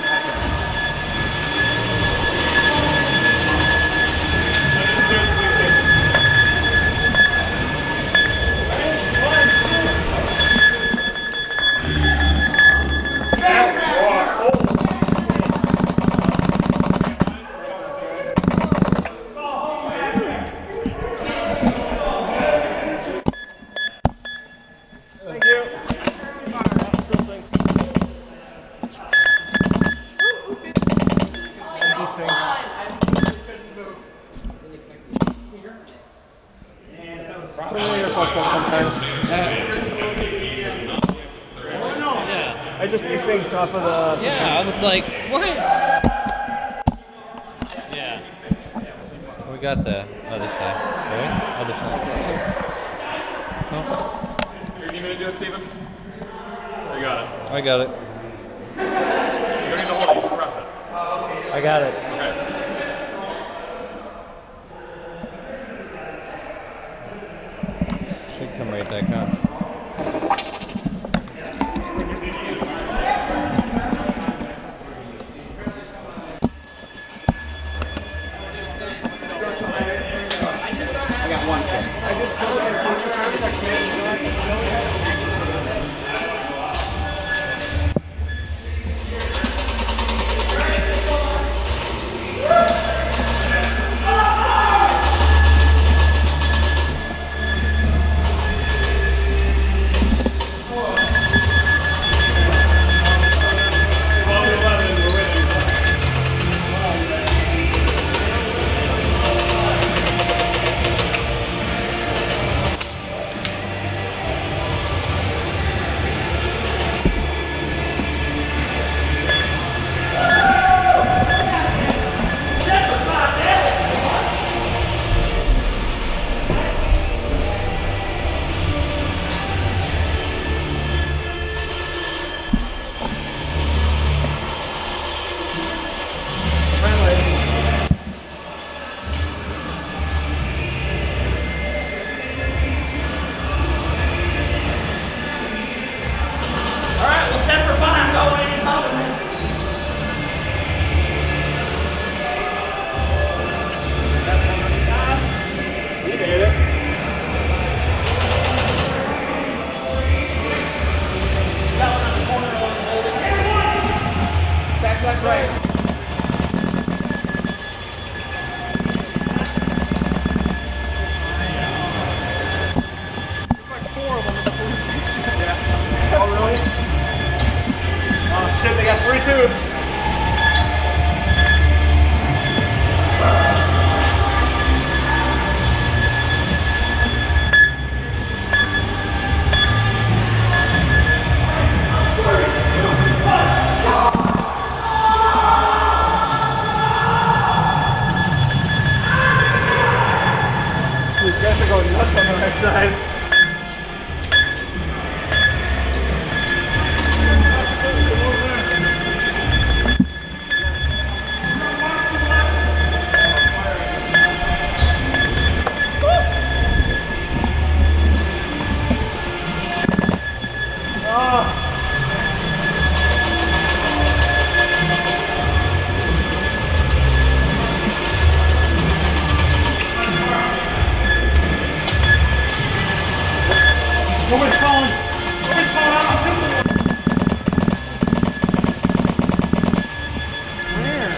Thank you. Yeah. I just desynced off of the. Yeah, I was like, what? Yeah. got the other side. Right? Other side. No? You need me to do it, Steven? I got it. I got it. You don't need to hold it, just press it. I got it. Okay. Should come right back on. I got one kick. Shit, they got three tubes. These guys are going nuts on the right side. Nobody's falling. Nobody's falling out. Where?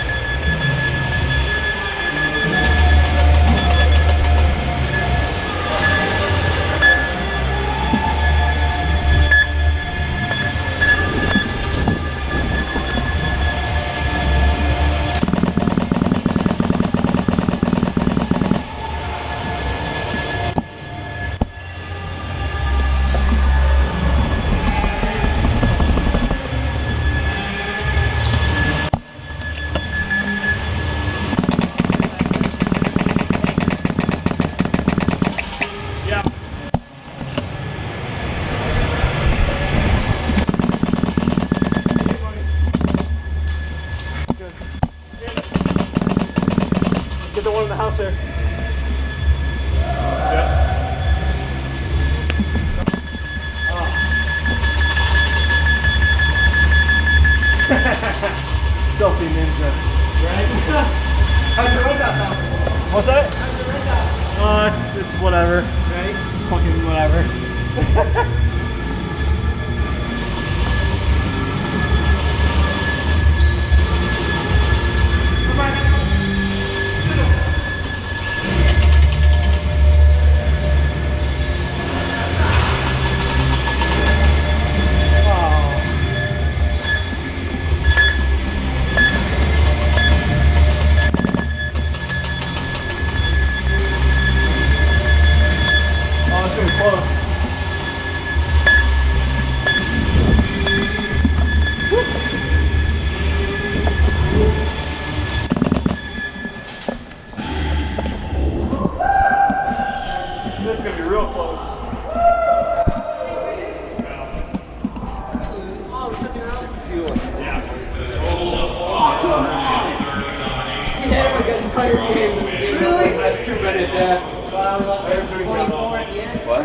Get the one in the house there. Stealthy ninja. Right? How's the red dot now? What's that? How's the red dot? Oh, it's, it's whatever. Right? It's fucking whatever. Close. Really? That's too many death. What?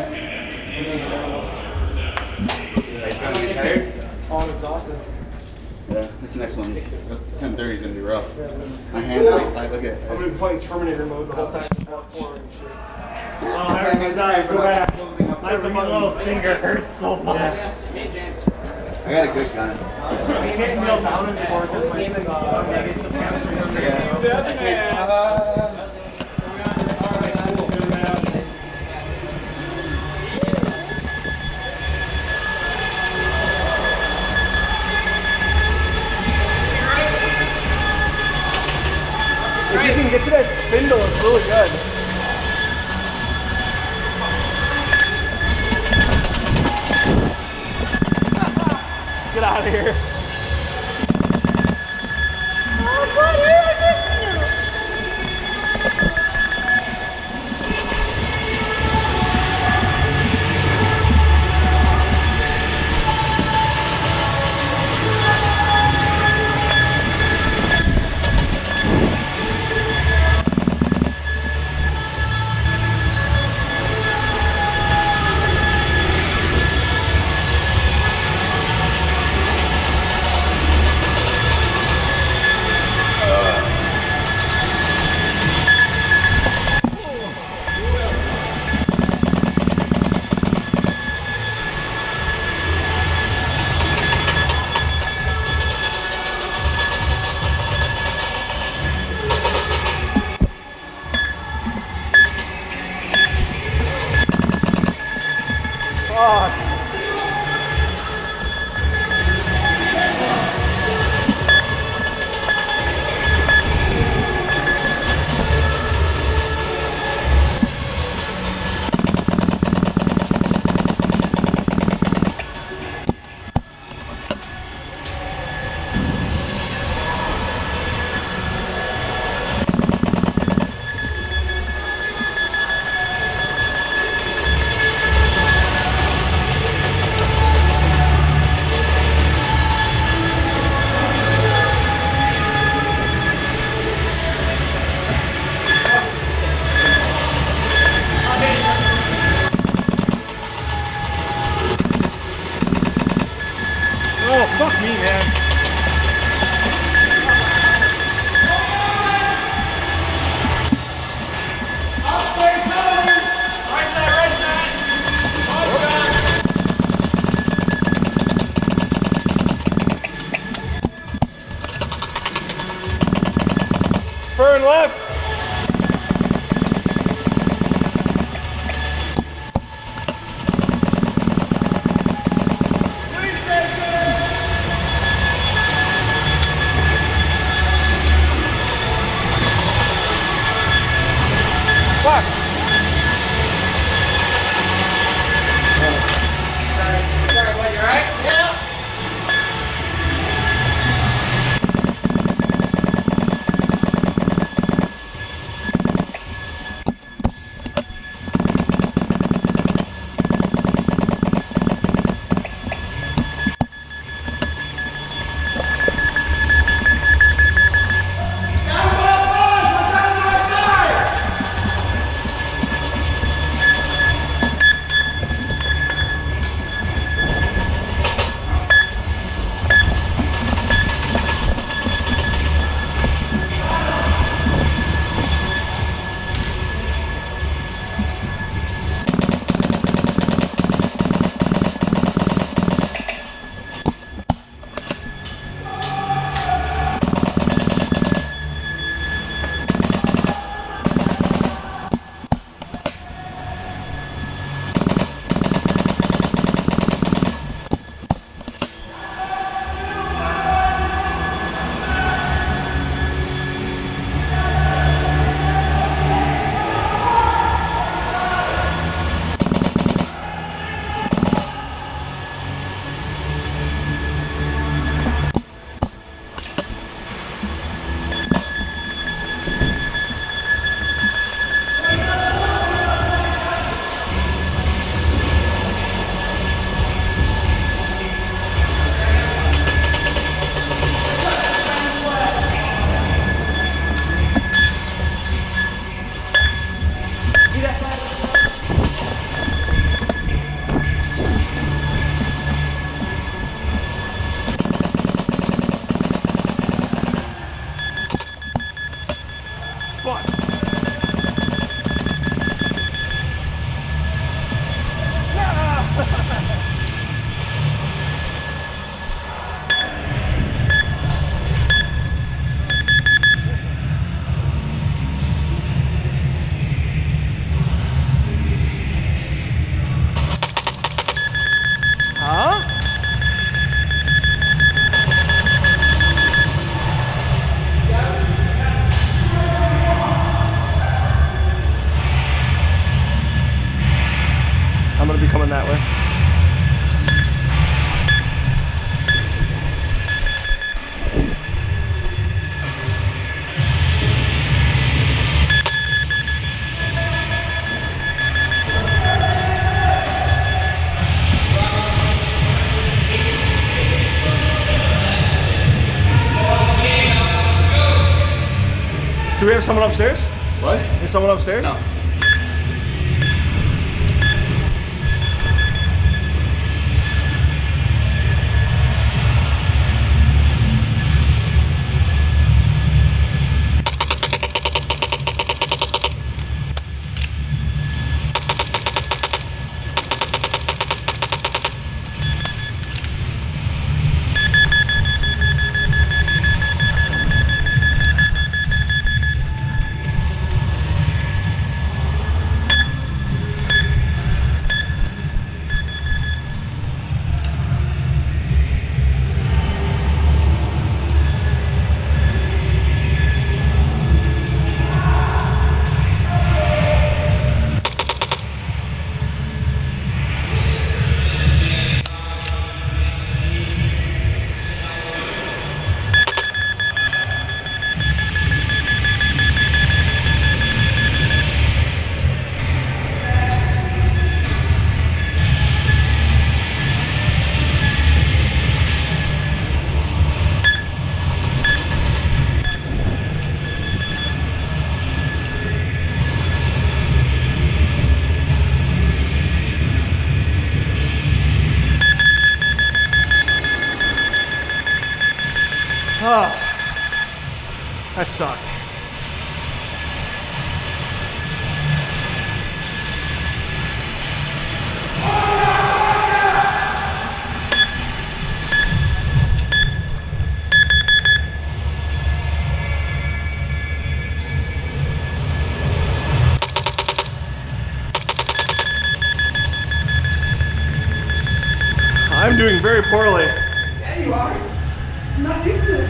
Tired? I'm exhausted. Yeah, this next one, ten thirty is gonna be rough. My hands, like, like look at. I'm gonna be playing Terminator mode the whole time. Oh, every time, go back. My little finger hurts so much. I got a good gun. You can't kneel down anymore because my uh, negative just hamstrings. Yeah, I can't. Uh, If you can get to that spindle, it's really good. Get out of here. Oh, what is this? Oh, fuck me, man. Right side, right side. Turn left. Fuck. Sorry, bud, you alright? Yeah. butts. Huh? I'm gonna be coming that way. Do we have someone upstairs? What? Is someone upstairs? No. Oh, that sucked. I'm doing very poorly. Yeah, you are. I'm not used to this.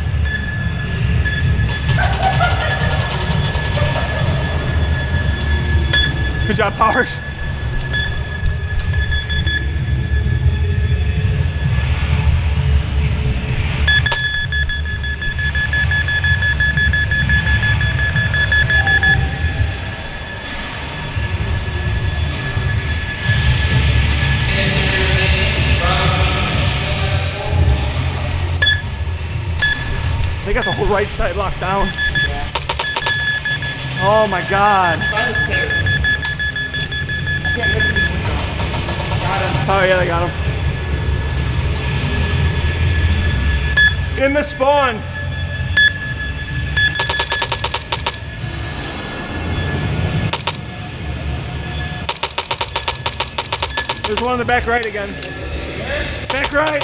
Good job, Powers. They got the whole right side locked down. Yeah. Oh my God. By the stairs. I can't get to the window. Got him. Oh yeah, they got him. In the spawn. There's one in the back right again. Back right.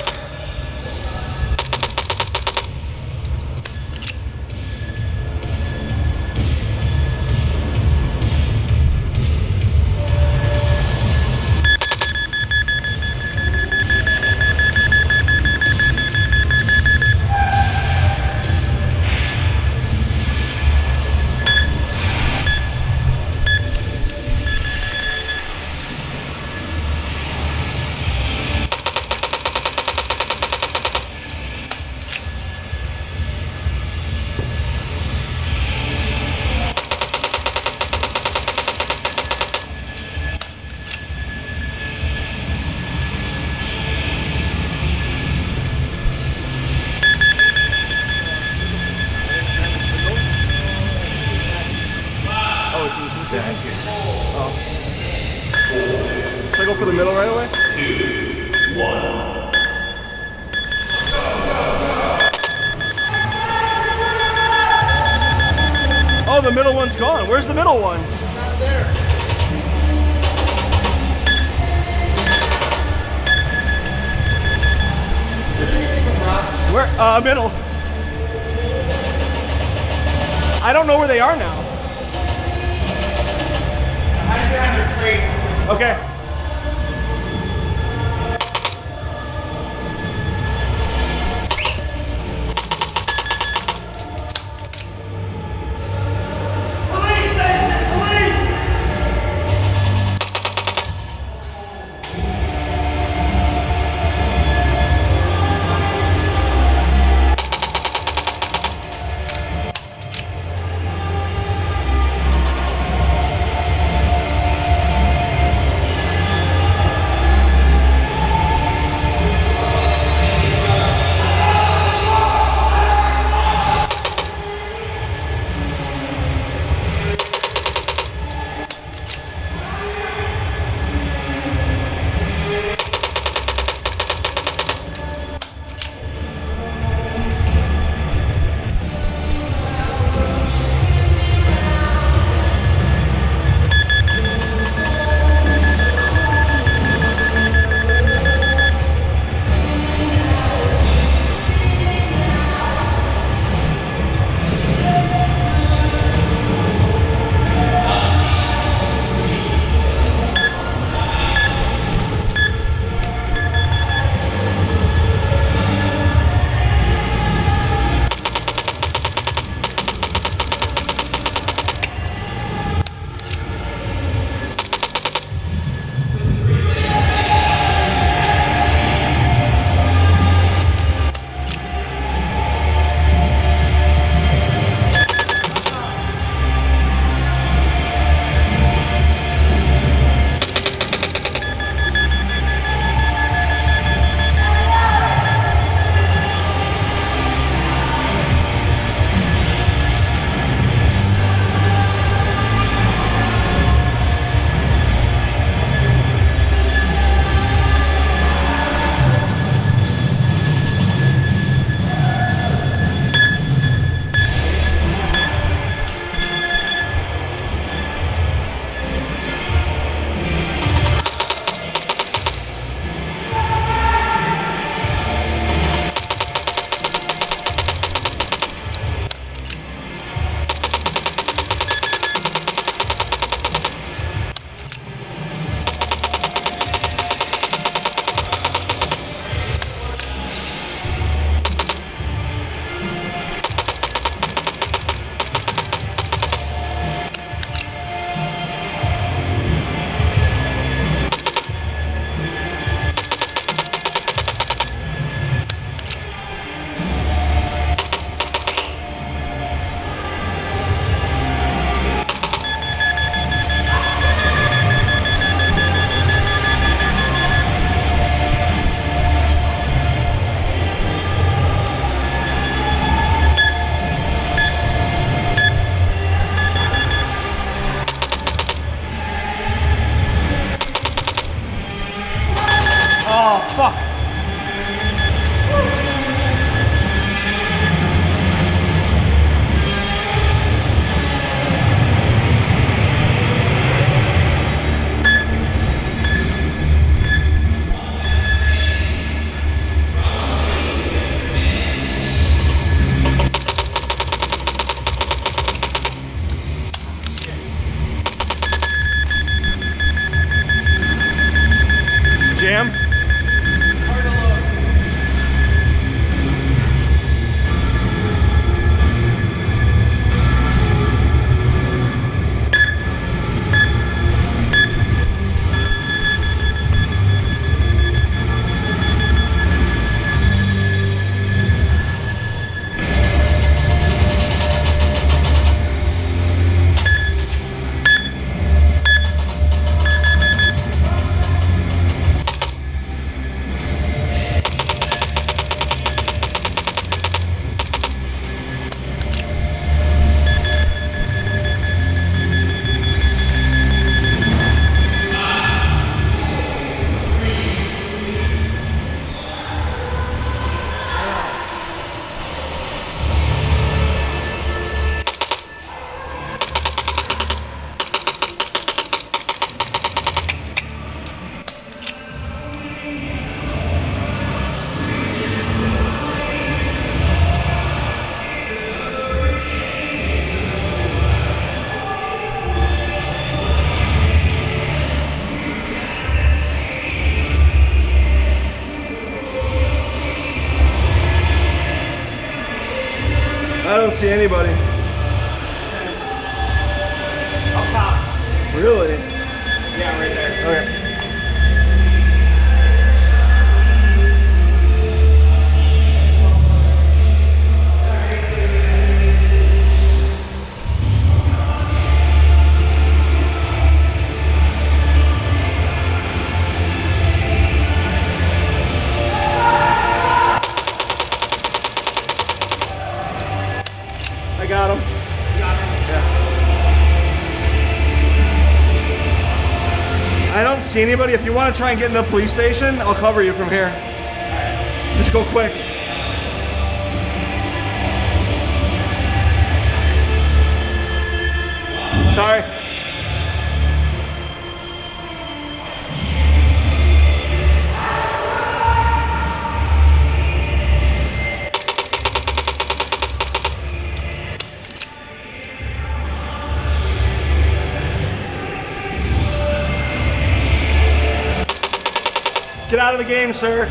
Oh. Should I go for the middle right away? Two, one. Oh, the middle one's gone. Where's the middle one? Not there. Where? Uh, middle. I don't know where they are now. Hide behind your crates. Okay. Police station! Police! see anybody. Up top. Really? Yeah, right there. Okay. I got him. Yeah. I don't see anybody. If you want to try and get into the police station, I'll cover you from here. Just go quick. Sorry. Get out of the game, sir.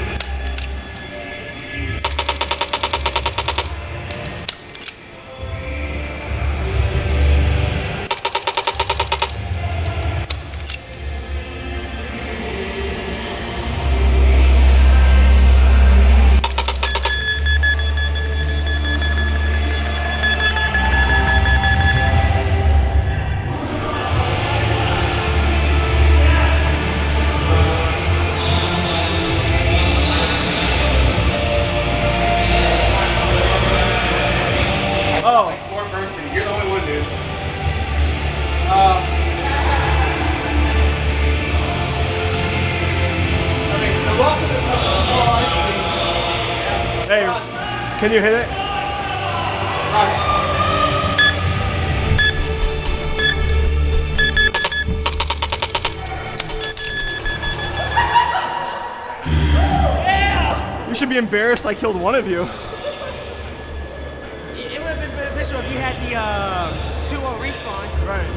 Oh. Like four person. You're the only one, dude. Uh, okay, now welcome to small ice cream. Hey, can you hit it? Right. You should be embarrassed I killed one of you. It would have been beneficial if you had the uh, shoot won't respawn. Right.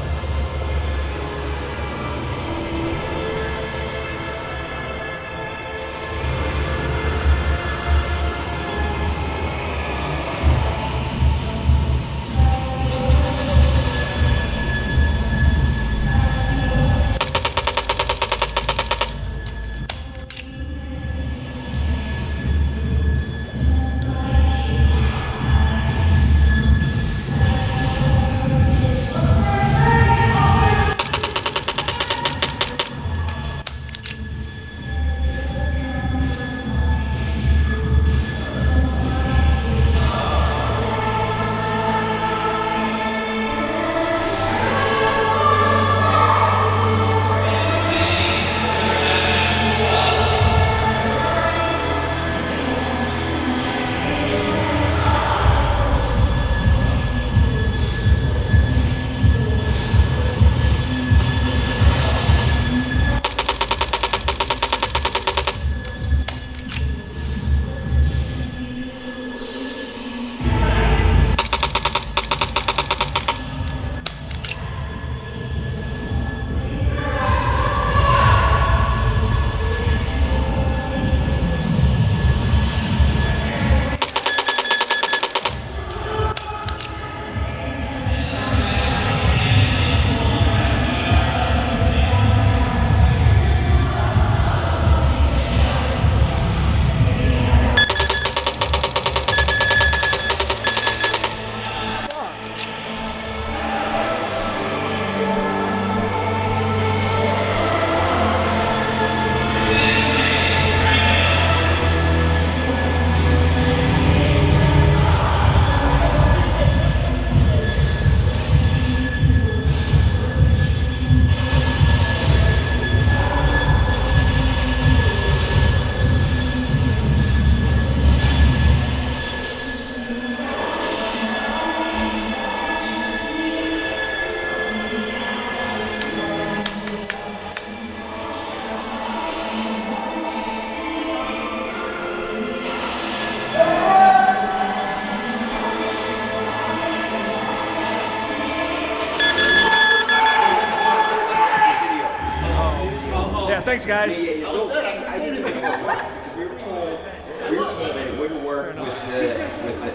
Thanks, guys. Yeah, yeah, no, I didn't even know it worked because we were told we were told that it wouldn't work with the with the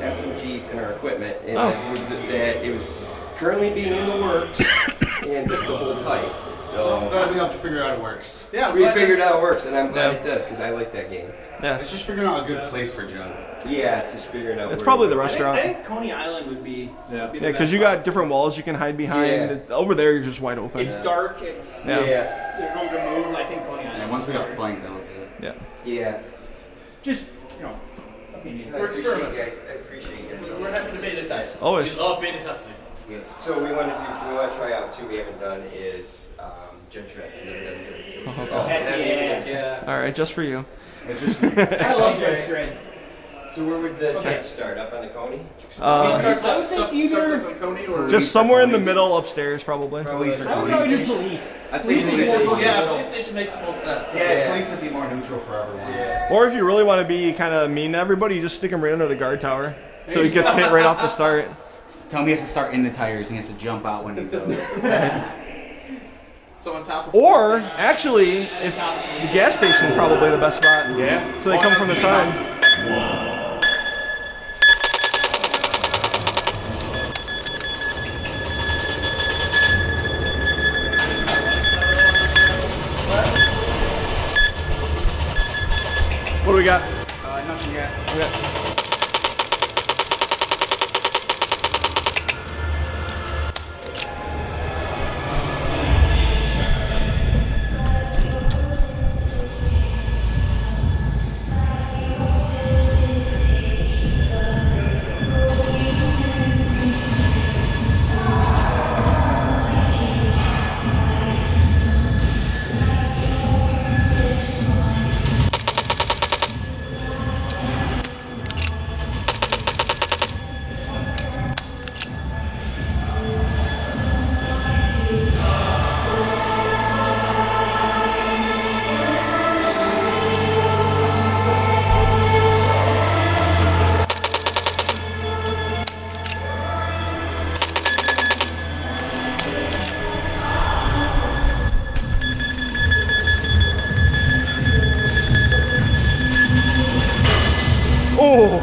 S M Gs in our equipment, and Oh. I moved it- that it was currently being in the works, and just to hold tight. So I'm glad we have to figure out how it works. Yeah, I'm we glad figured out how it works, and I'm glad Yeah. it does because I like that game. Yeah. It's just figuring out a good place for Joe. Yeah, it's just figuring out. It's where probably to the work. I think, restaurant. I think Coney Island would be. Yeah. be the Yeah, because best you spot. got different walls you can hide behind. Over there, you're just wide open. It's dark. It's Yeah. Yeah, there's room to move. I think Coney Island. And once we got flanked, that was it. Yeah. yeah. Just you know, opinion. I We're appreciate you experimenting. guys. I appreciate you guys. We're having the beta test. Always. We love beta testing. Yes. So we want to do. We want to try out too. We haven't done is um, ginger ale. Never done ginger ale. Oh. Heck that'd be yeah. good. Yeah. All right, just for you. It's just I love Okay. Judge Dredd. So where would the Okay. tent start? Up on the Coney? Uh, He starts I up, would stuff, think starts either- up on Coney or Just somewhere in the middle, upstairs, probably. police or I would police probably do station. police. I'd say Police police station. station. Yeah, police station makes most sense. Yeah, Yeah. police would be more neutral for everyone. Yeah. Or if you really want to be kind of mean to everybody, you just stick him right under the guard tower, so he gets hit right off the start. Tell him he has to start in the tires and he has to jump out when he goes. So on top of Or actually, if the gas station is probably the best spot. Yeah. So they come from the side. What do we got? Uh, nothing yet. Okay. Oh!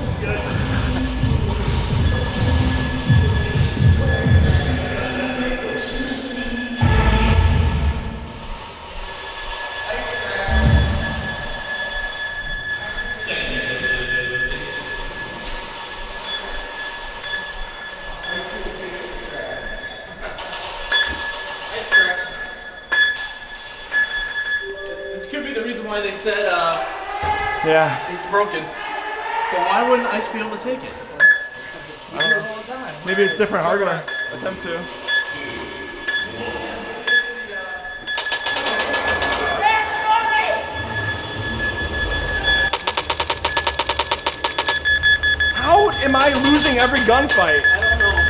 ice crack. This could be the reason why they said uh, Yeah. it's broken. But why wouldn't ice be able to take it? You do it all the time. Maybe it's different hardware. Attempt to. How am I losing every gunfight? I don't know.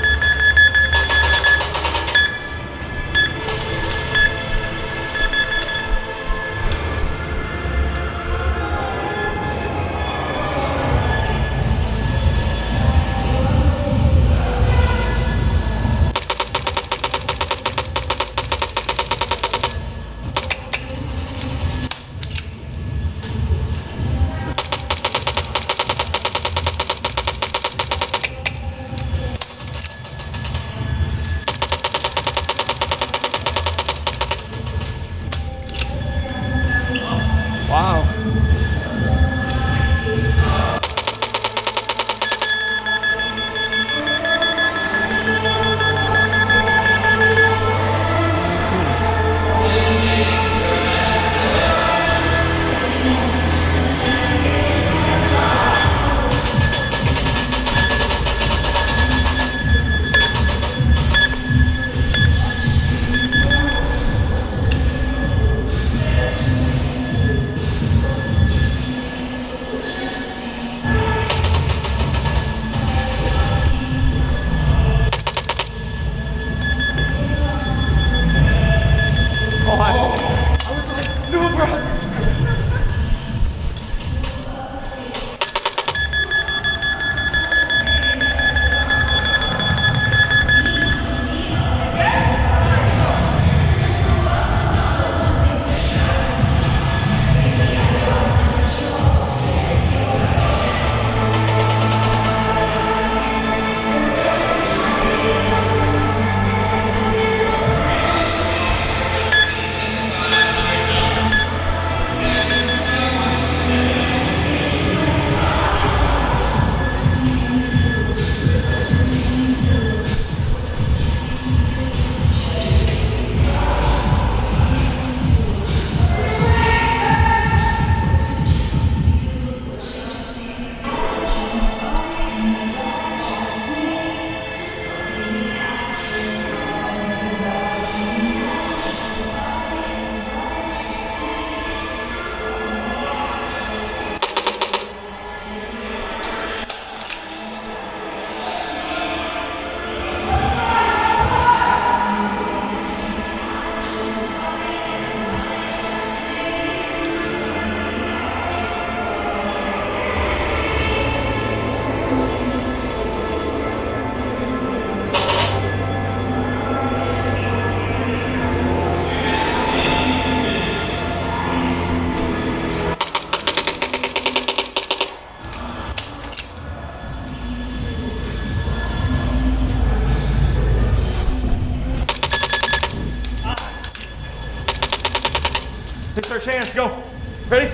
our chance. Go. Ready?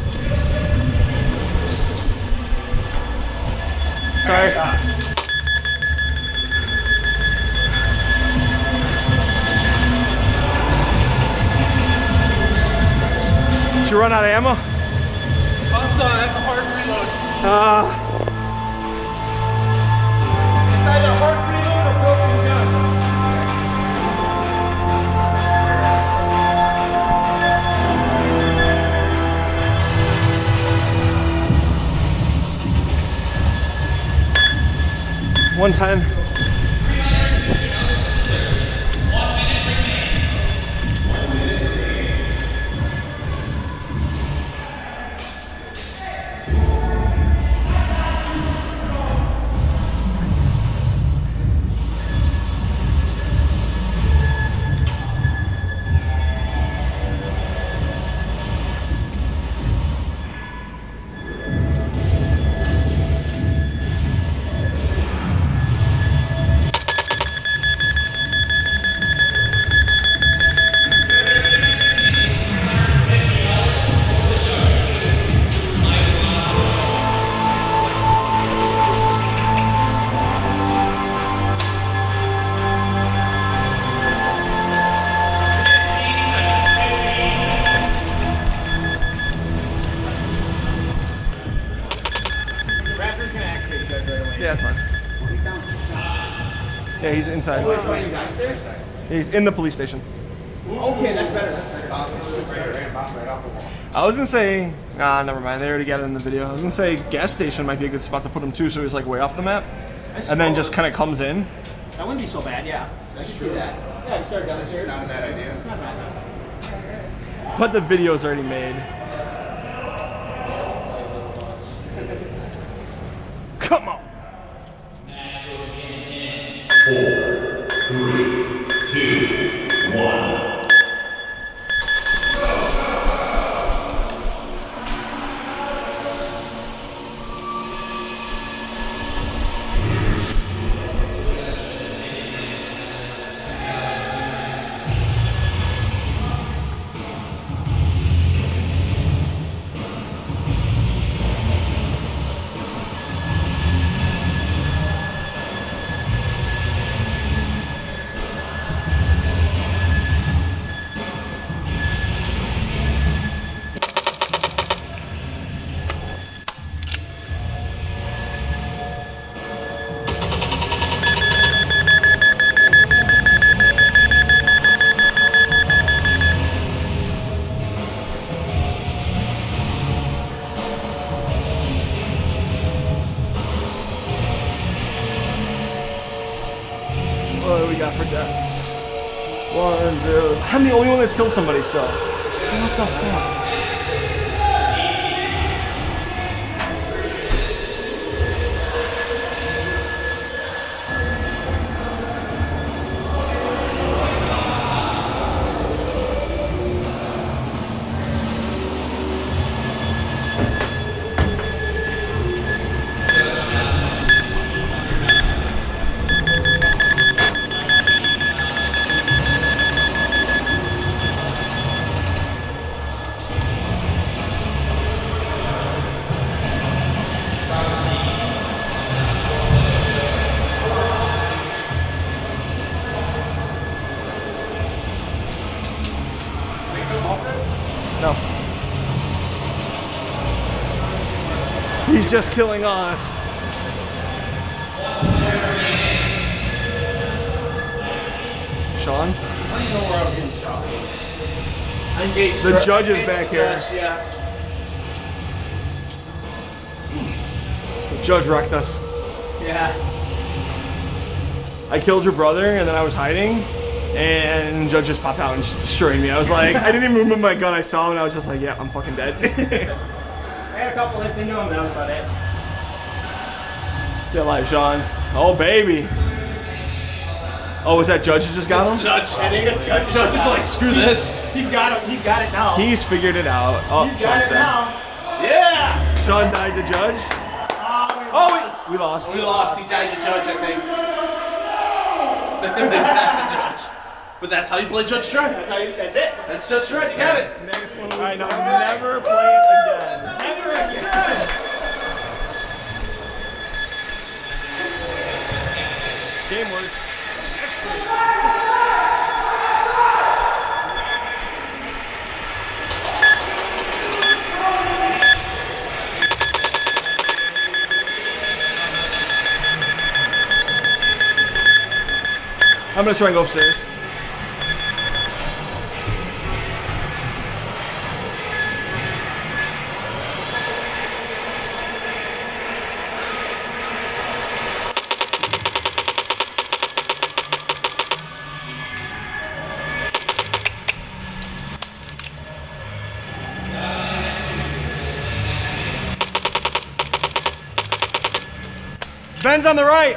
Sorry. Did you run out of ammo? Also, that's a hard reload. Uh, It's either hard reload or broken gun. one ten. Yeah, that's fine. Yeah, he's inside. He's in the police station. Okay, that's better. That's better. I was gonna say, nah, never mind. They already got it in the video. I was gonna say gas station might be a good spot to put him too, so he's like way off the map, and then just kind of comes in. That wouldn't be so bad, yeah. That's true. That. Yeah, start downstairs. Not a bad idea. It's not bad. But the video's already made. Come on. Four, three, two, one. What do we got for deaths? One, zero. I'm the only one that's killed somebody still. What the fuck? No. He's just killing us. Sean? I don't know where I was getting shot. I engaged The her- judge is I engaged back the here. judge, yeah. The judge wrecked us. Yeah. I killed your brother and then I was hiding and the judge just popped out and just destroyed me. I was like, I didn't even move my gun. I saw him and I was just like, yeah, I'm fucking dead. I had a couple hits into him, that was about it. Still alive, Sean. Oh, baby. Oh, was that judge who just got him? Judge. I think the judge, judge is like, screw this. He's got him. He's got it now. He's figured it out. Oh, He's got Sean's it dead. now. Yeah. Sean died to judge. Oh, we, we lost. we lost. He died to judge, I think. They died to judge. But that's how you play Judge Dredd. That's how you, that's it. That's Judge Dredd. You got it. I know. Never play it again. Never again. Game works. I'm gonna try and go upstairs. Ben's on the right.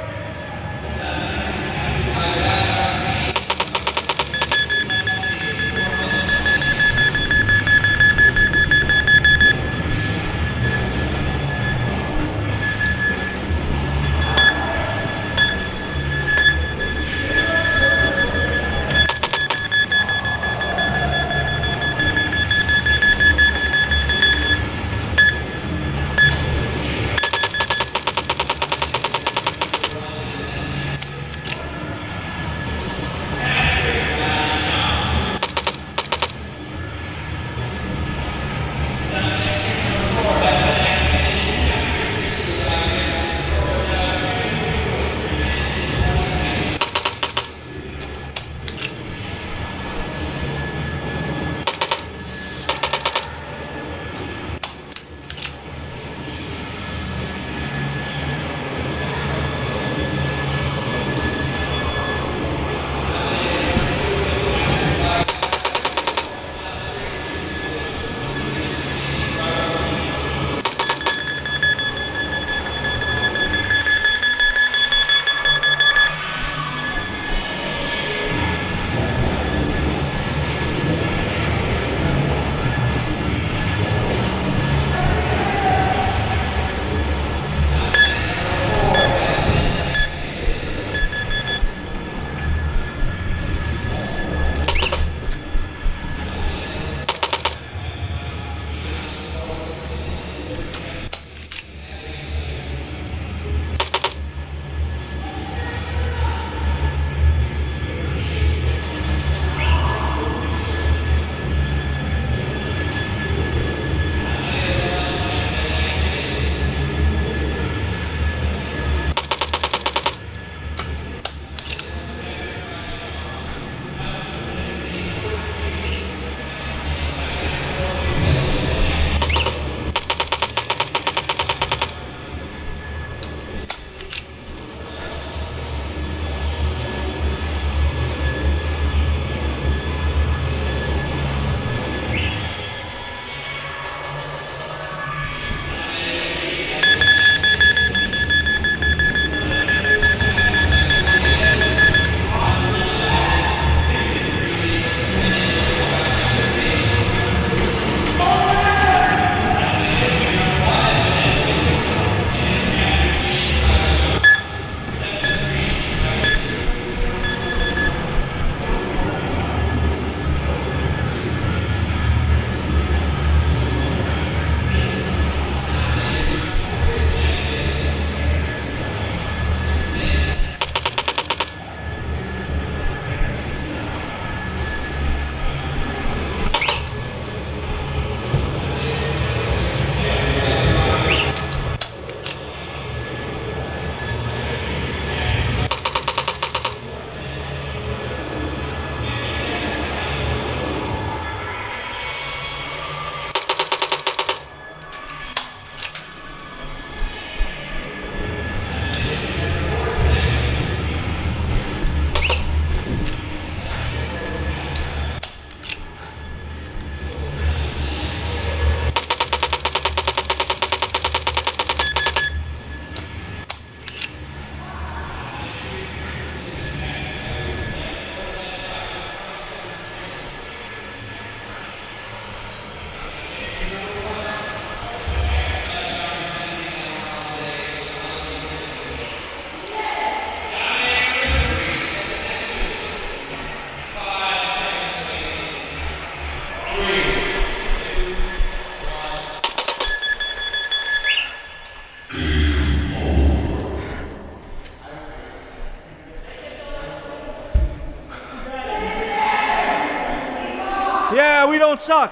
Yeah, we don't suck.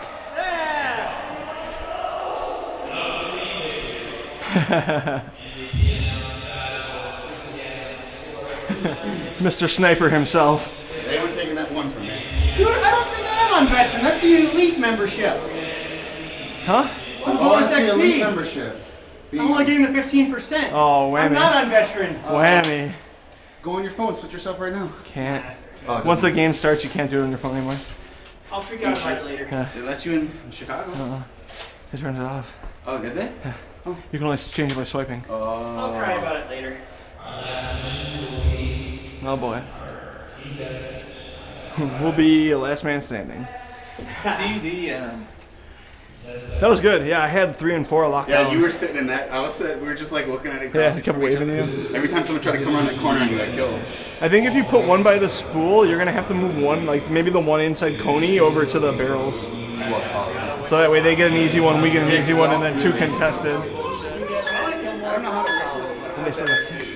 Mister Sniper himself. They were taking that one from me. Dude, I don't think I am on veteran. That's the elite membership. Huh? The bonus that's the X elite P. membership. I'm only getting the fifteen percent. Oh, whammy. I'm not on veteran. Whammy. Go on your phone, switch yourself right now. Can't. Oh, Once the game starts, you can't do it on your phone anymore. I'll figure out about it later. Yeah. They let you in, in Chicago? Uh-uh. They turned it off. Oh, did they? Yeah. Oh. You can only change it by swiping. Oh. I'll cry about it later. Oh boy. We'll be last man standing. C D M. That was good. Yeah, I had three and four locked Yeah, down. you were sitting in that. I was sitting, we were just like looking at it. Yeah, I kept waving at you. Every time someone tried to come around that corner, you got killed. I think if you put one by the spool, you're gonna have to move one, like maybe the one inside Coney over to the barrels. What? Oh, So that way they get an easy one, we get an easy one, and then two contested. I don't know how to call it. And they still got six.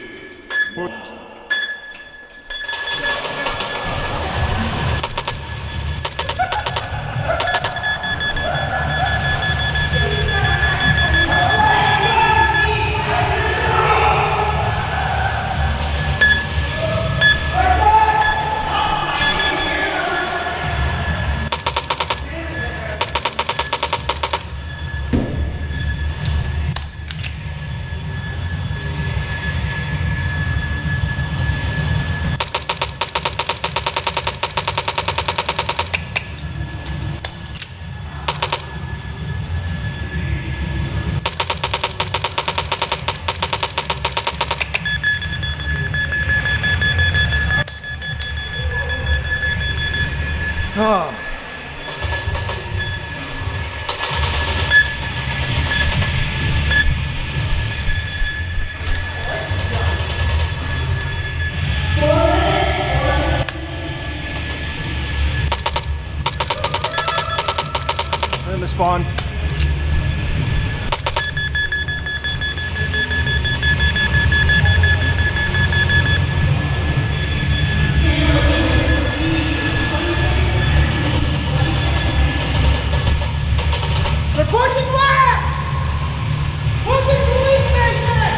Oh. And the spawn. They're pushing left! Pushing police station!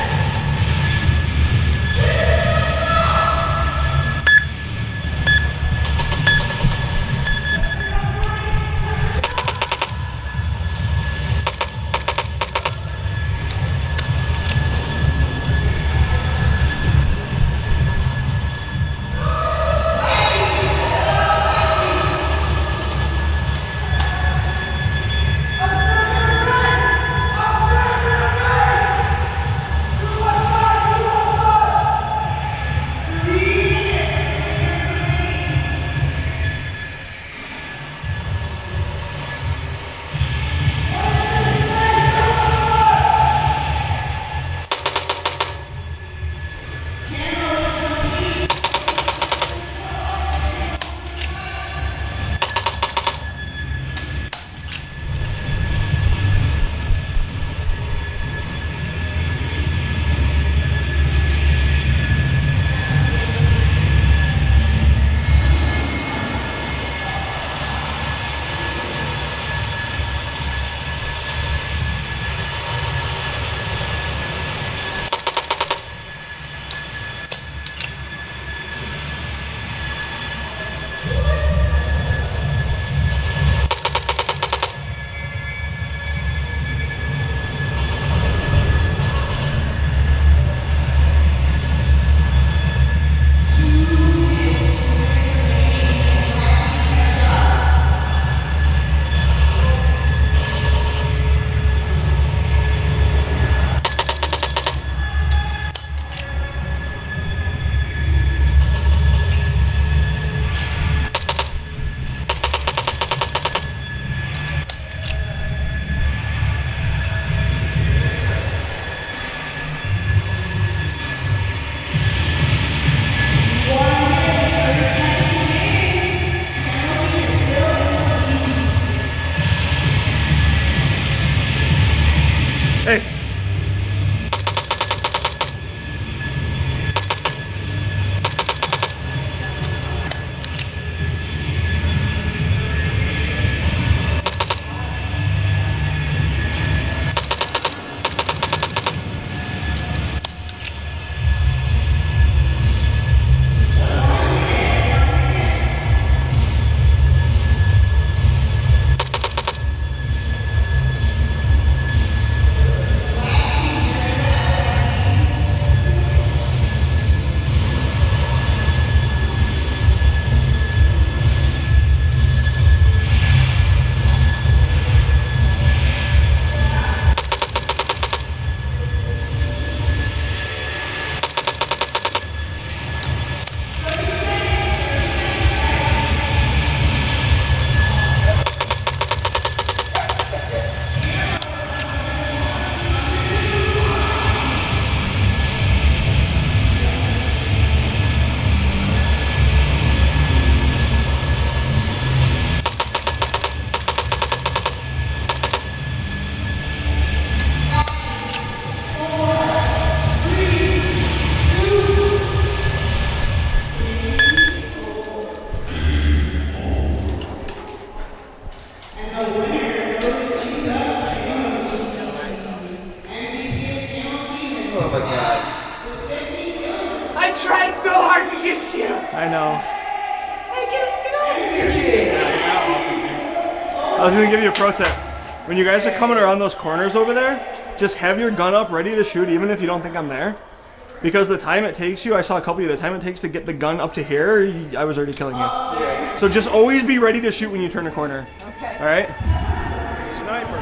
shoot. I know. Hey, get, get over here. I was gonna give you a pro tip. When you guys are coming around those corners over there, just have your gun up ready to shoot even if you don't think I'm there. Because the time it takes you, I saw a couple of you, the time it takes to get the gun up to here, I was already killing you. So just always be ready to shoot when you turn a corner. Okay. All right? Sniper.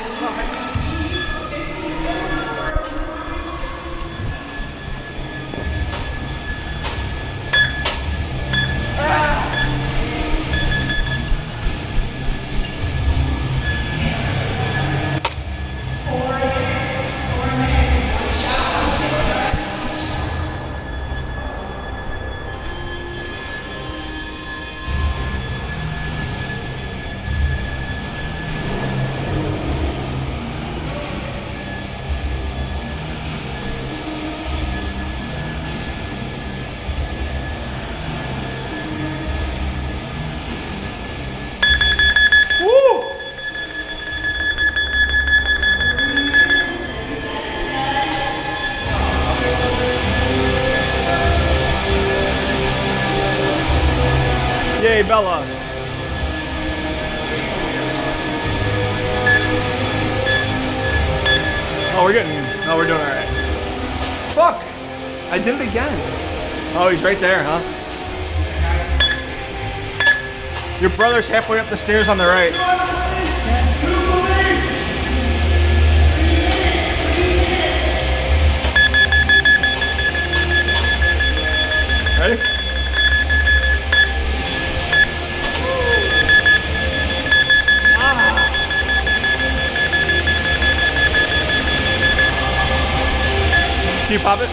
Yay, Bella. Oh, we're getting, oh, we're doing all right. Fuck, I did it again. Oh, he's right there, huh? Your brother's halfway up the stairs on the right. Ready? Can you pop it?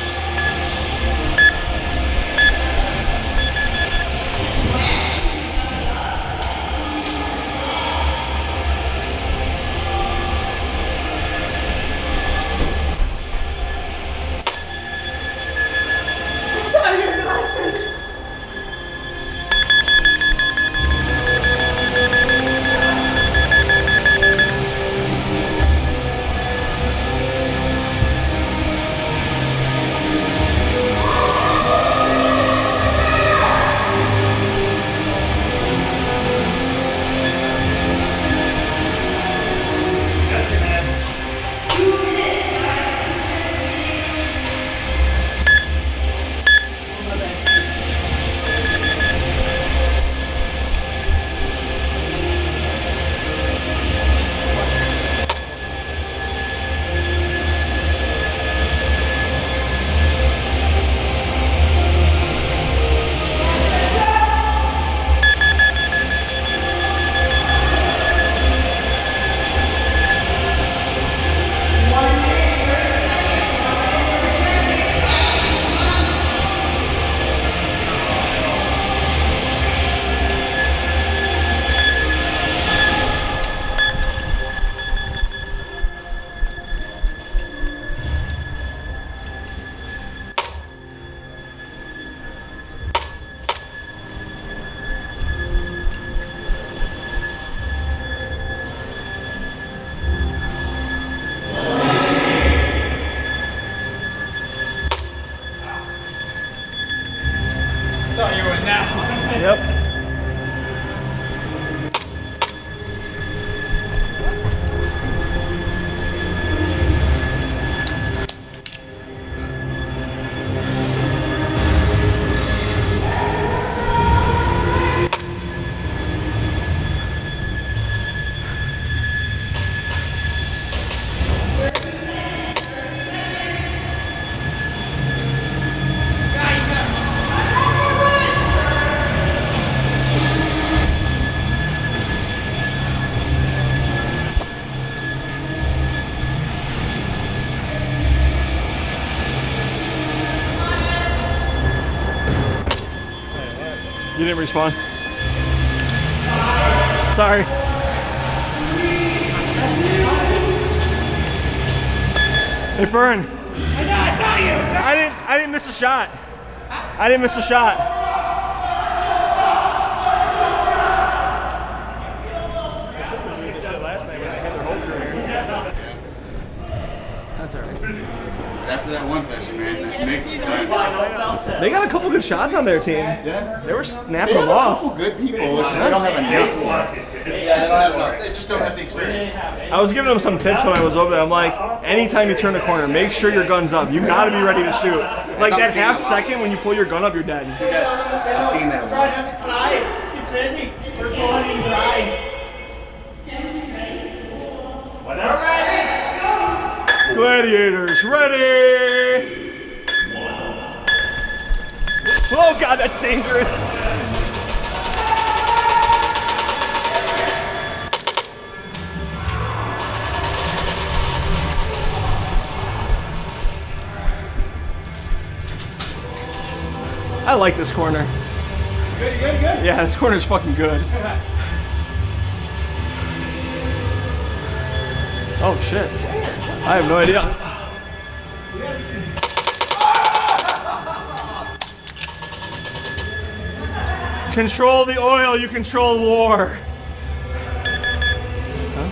Thought you were in that one. Yep. You didn't respawn. Sorry. Hey, Fern. I know, I saw you. I didn't. I didn't miss a shot. I didn't miss a shot. That's alright. After that one session, man, Nick was done. They got a couple good shots on their team. Yeah. They were snapping They them have a off. couple good people. It's just they don't have a name for it. Yeah, they don't have enough. They just don't have the experience. I was giving them some tips when I was over there. I'm like, anytime you turn a corner, make sure your gun's up. You gotta be ready to shoot. Like that half second when you pull your gun up, you're dead. I've seen that Try not to cry. Get ready. We're going to ride. Gladiators, ready! Oh god, that's dangerous! I like this corner. Good, good, good. Yeah, this corner's fucking good. Oh shit. I have no idea. Control the oil, you control war. Huh?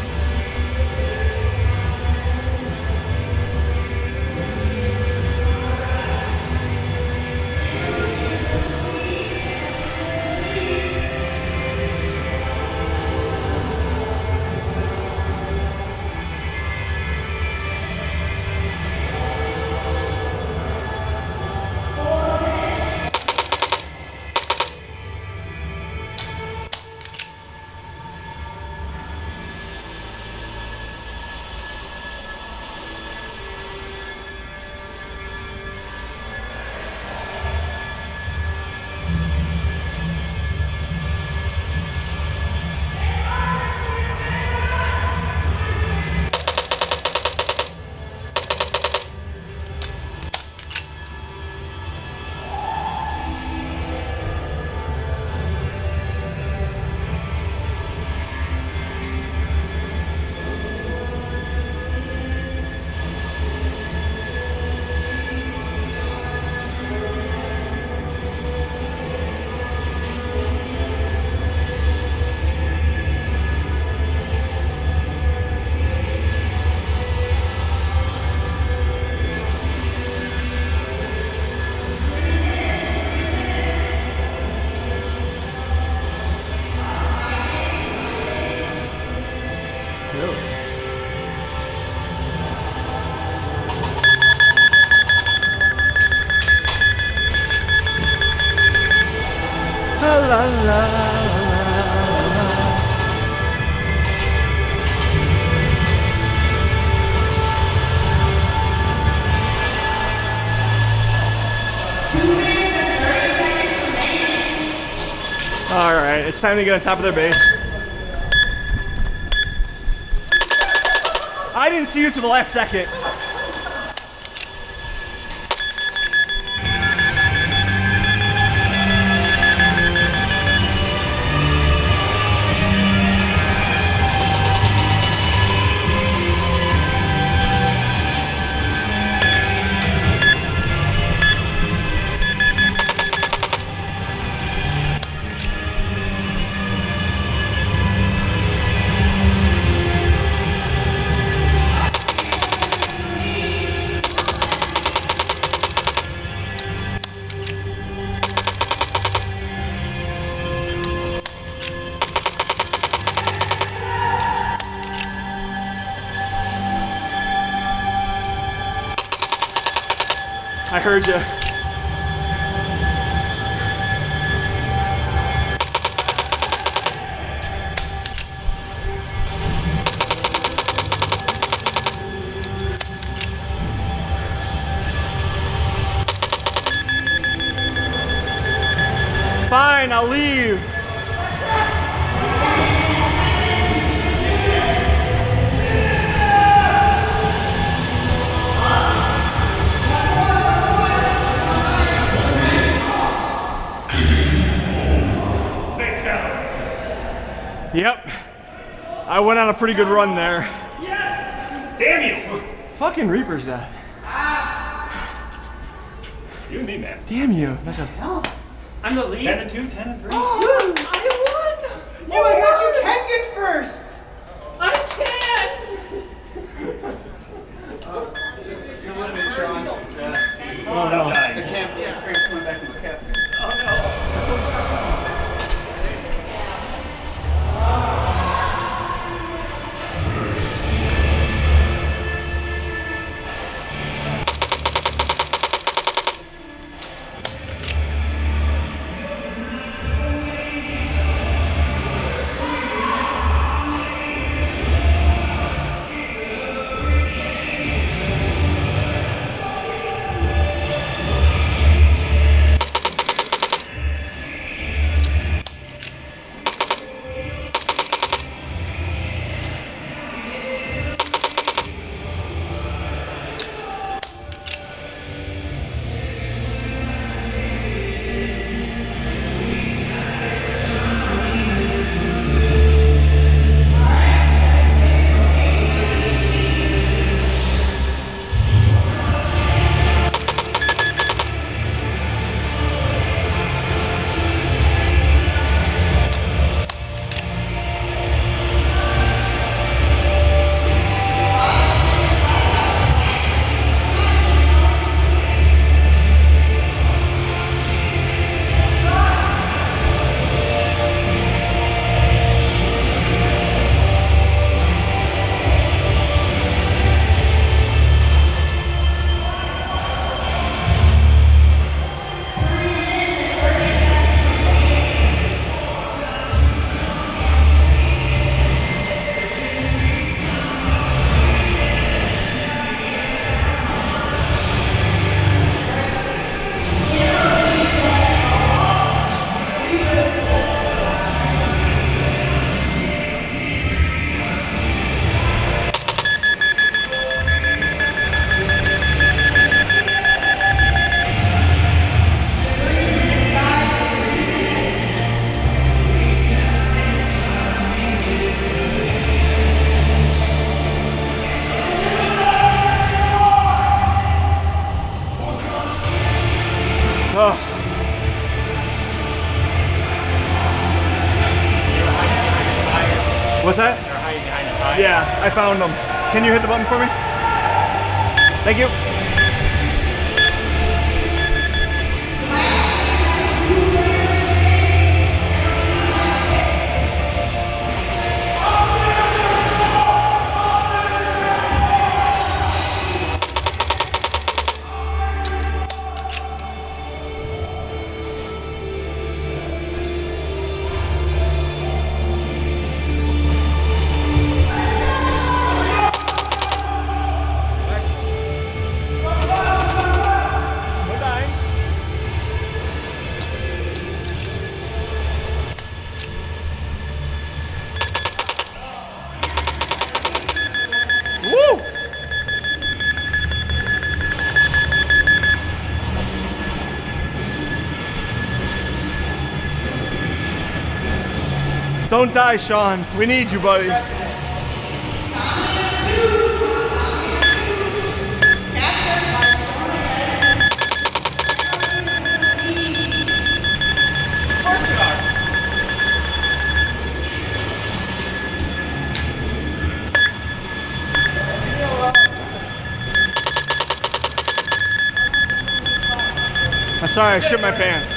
All right, it's time to get on top of their base. I didn't see you to the last second. I heard you. Fine, I'll leave. Yep. I went on a pretty good run there. Damn you! Fucking Reaper's dead. You and me, man. Damn you. That's a I'm the lead. ten and two, ten and three. Oh, I won! Oh my gosh, you can get first! I can! You're letting me try. Oh, no. It can't be. What's that? They're hiding behind the pie. Yeah, I found them. Can you hit the button for me? Thank you. Woo! Don't die, Sean. We need you, buddy. I'm sorry, I shit my pants.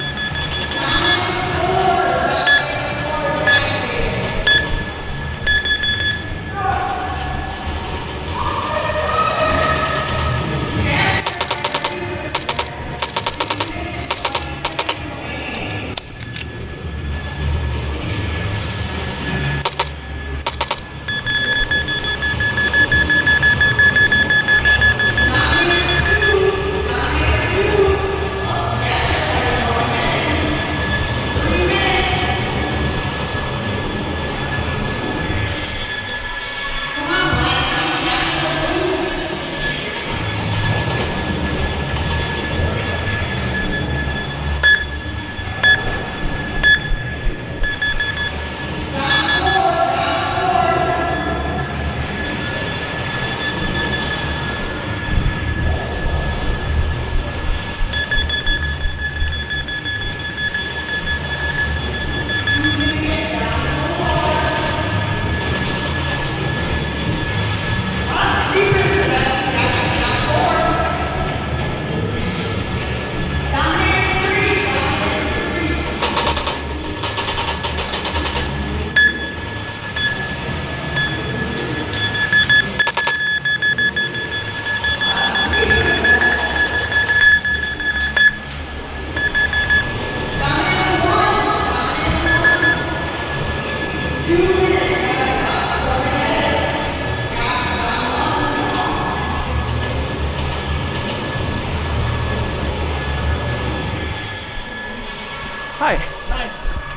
Hi. Hi.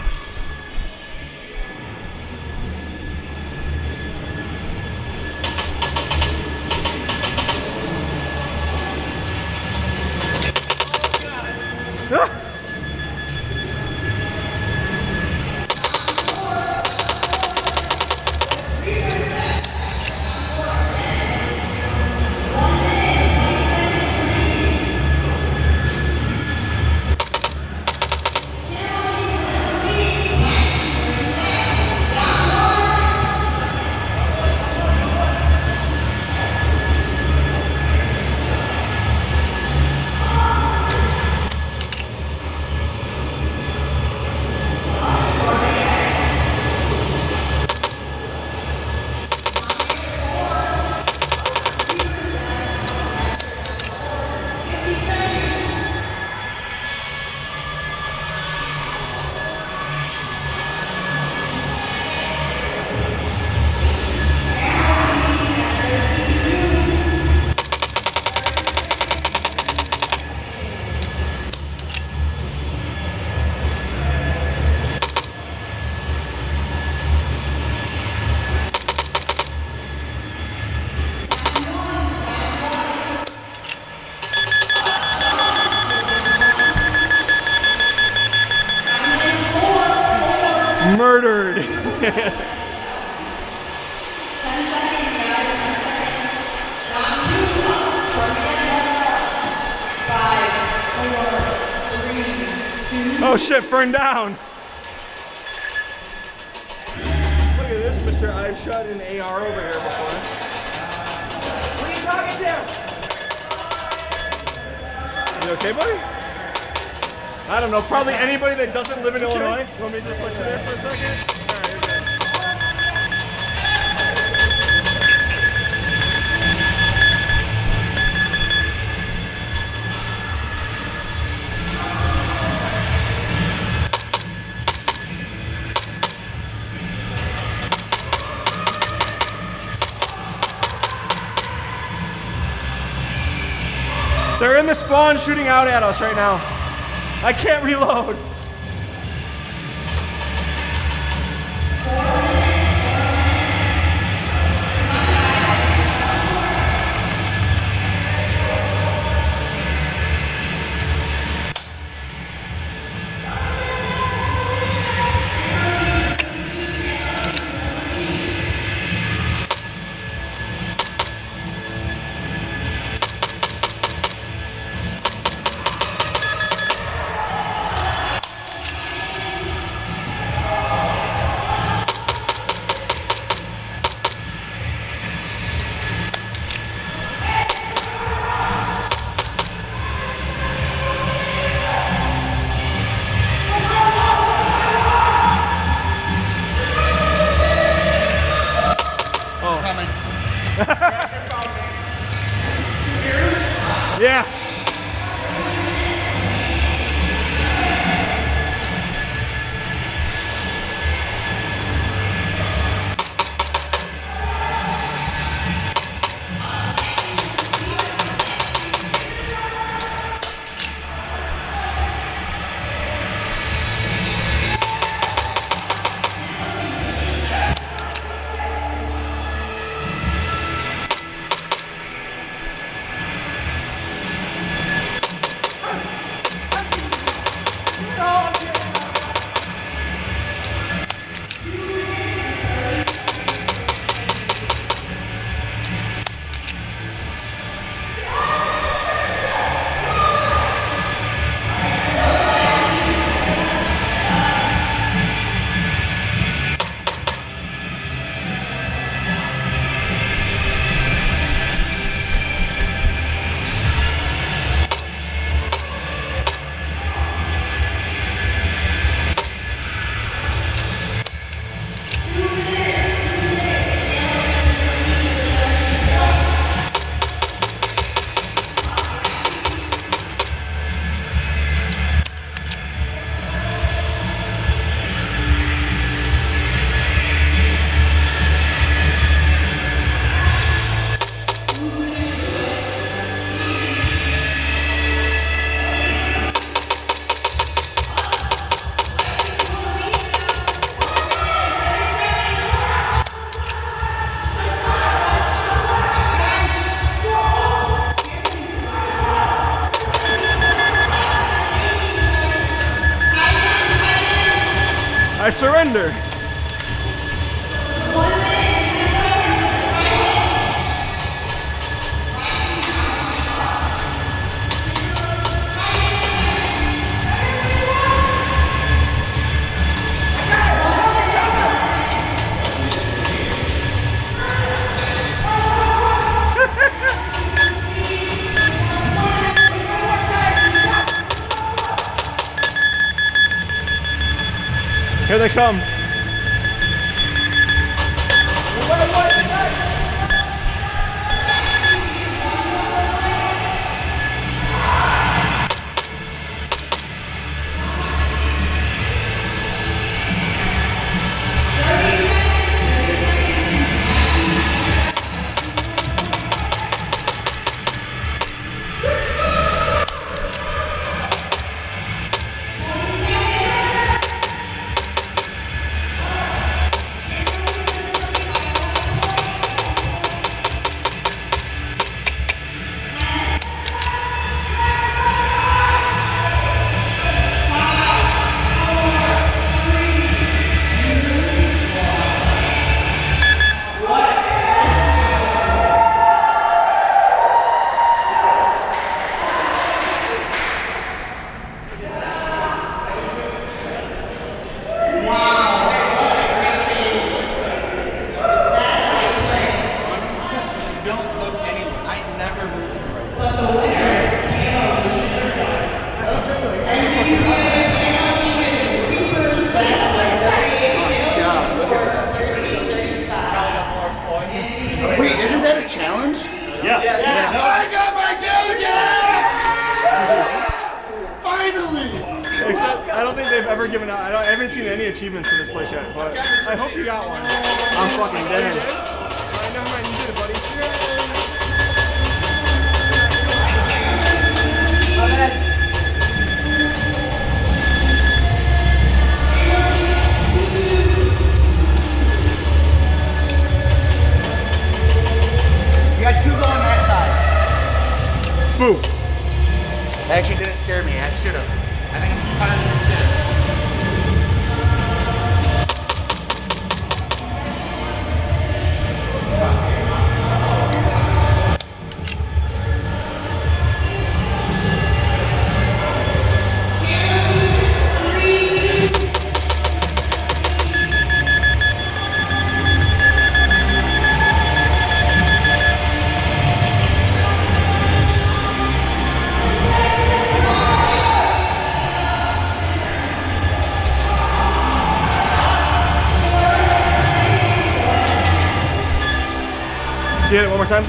Murdered. ten seconds, guys. ten seconds. Down two. Up. Start again. Five, four, three, two. Oh shit, burned down. Look at this sure I've shot an A R over here before. What are you talking to? You okay, buddy? I don't know. Probably anybody that doesn't live in Illinois. Want me to just let you there for a second? All right, you're good. They're in the spawn shooting out at us right now. I can't reload. Yeah. I surrender. Here they come. don't think they've ever given out. I, don't, I haven't seen any achievements for this place yet, but I hope you got one. I'm fucking dead. Alright, never mind, you did it, buddy. My bad. You got two going that side. Boom. That actually didn't scare me. I should have. I think I'm kind of scared. Get it one more time.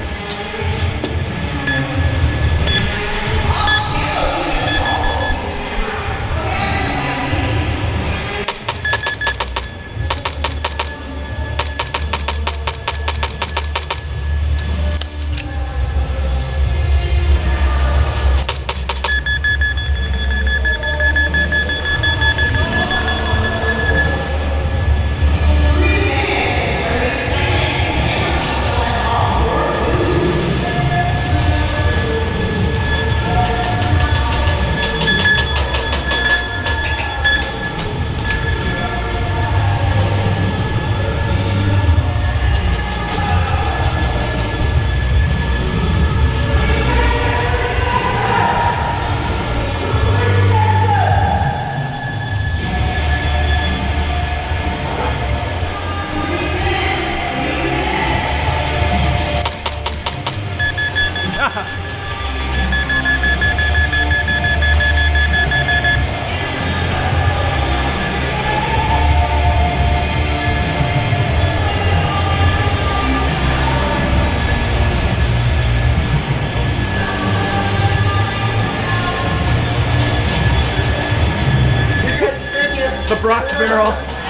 The Brots barrel.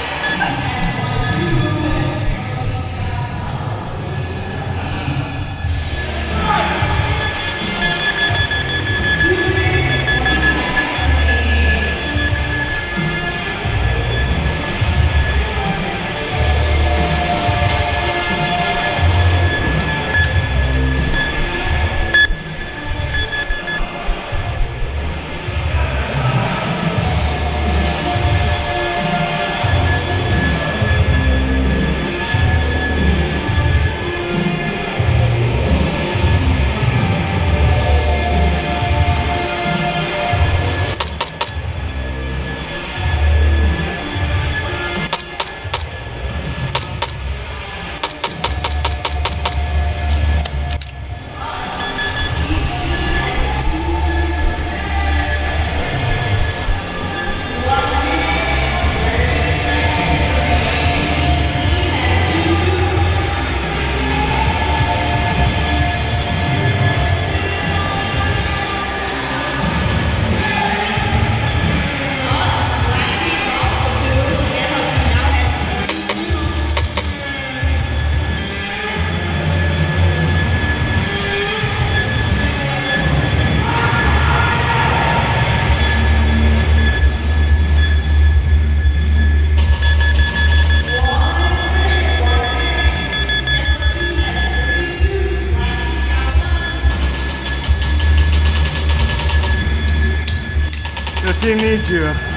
The team needs you. I'm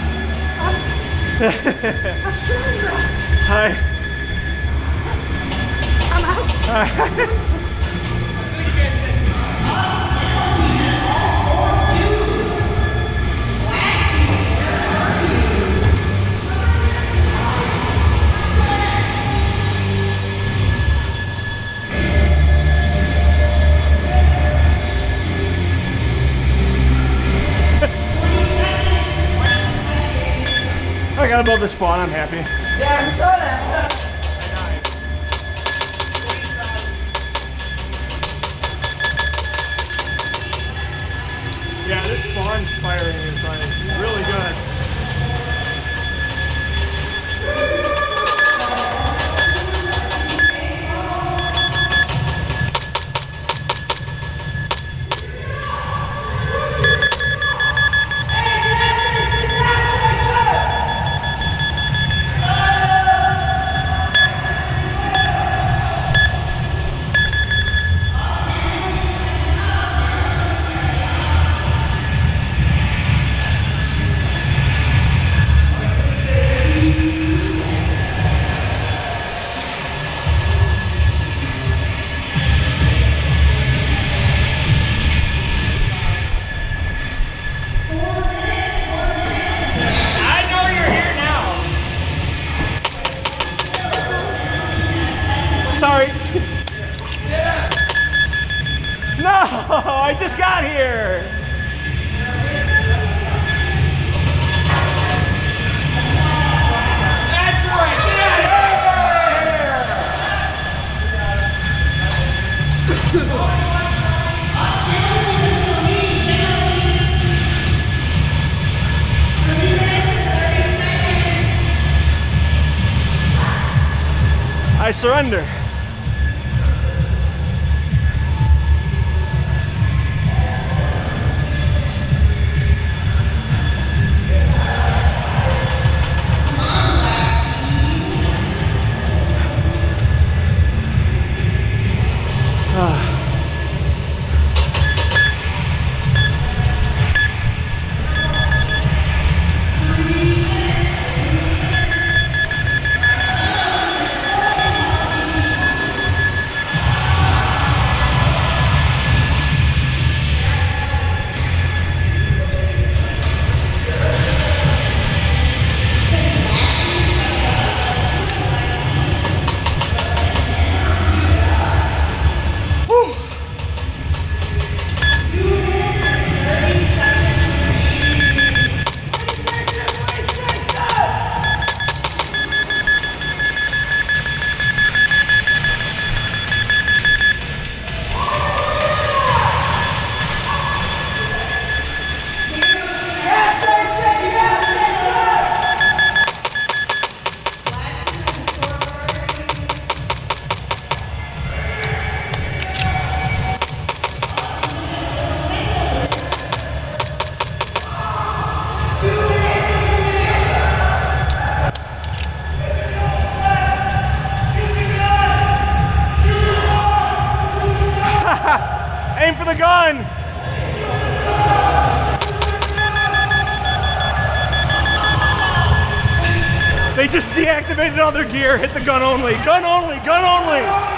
trying, Brots. Hi. I'm out. Hi. I got above the spawn, I'm happy. Yeah, I saw that. Yeah, this spawn firing is like really good. just got here. That's right. Get out of I surrender. Aim for the gun! They just deactivated all their gear, hit the gun only. Gun only, gun only!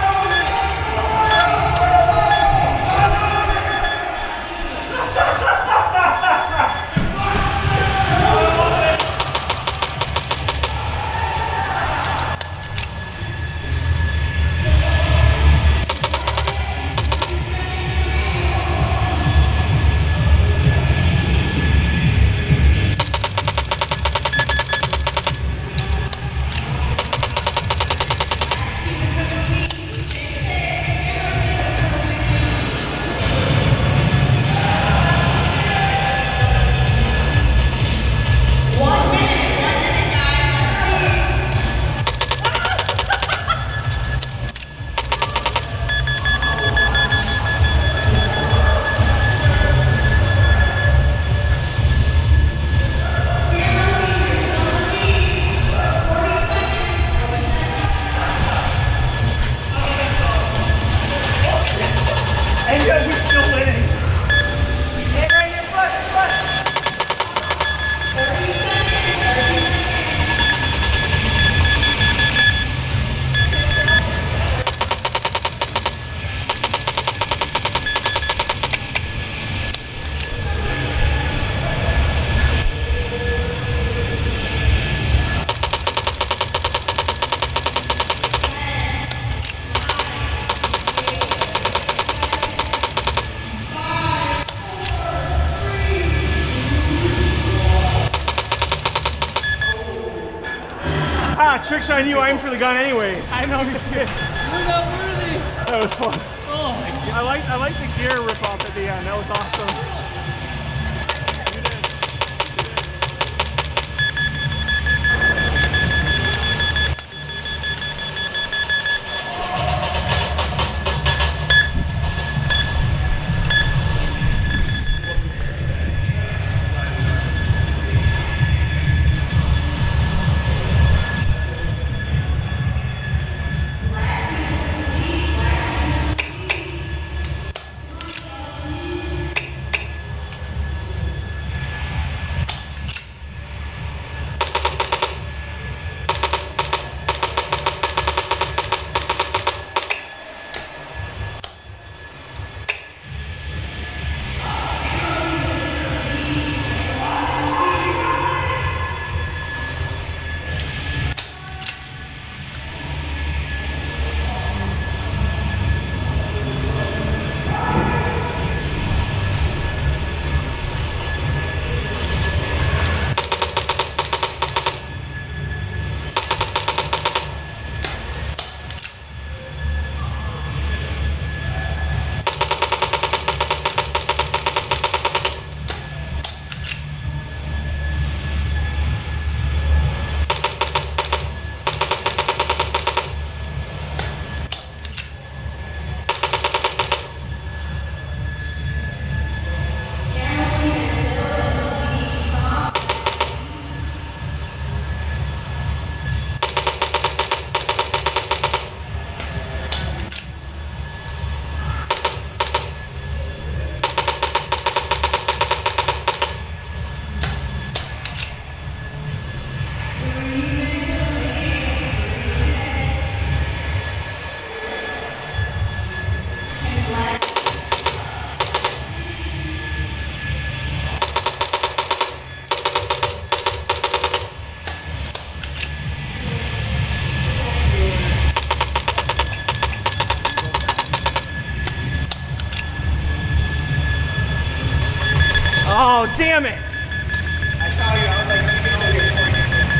Ah, trick's on you, aim for the gun anyways. I know, me too. We're not worthy. That was fun. Oh my God. I like I like the gear rip off at the end. That was awesome. damn it! I saw you. I was like, you can only get four.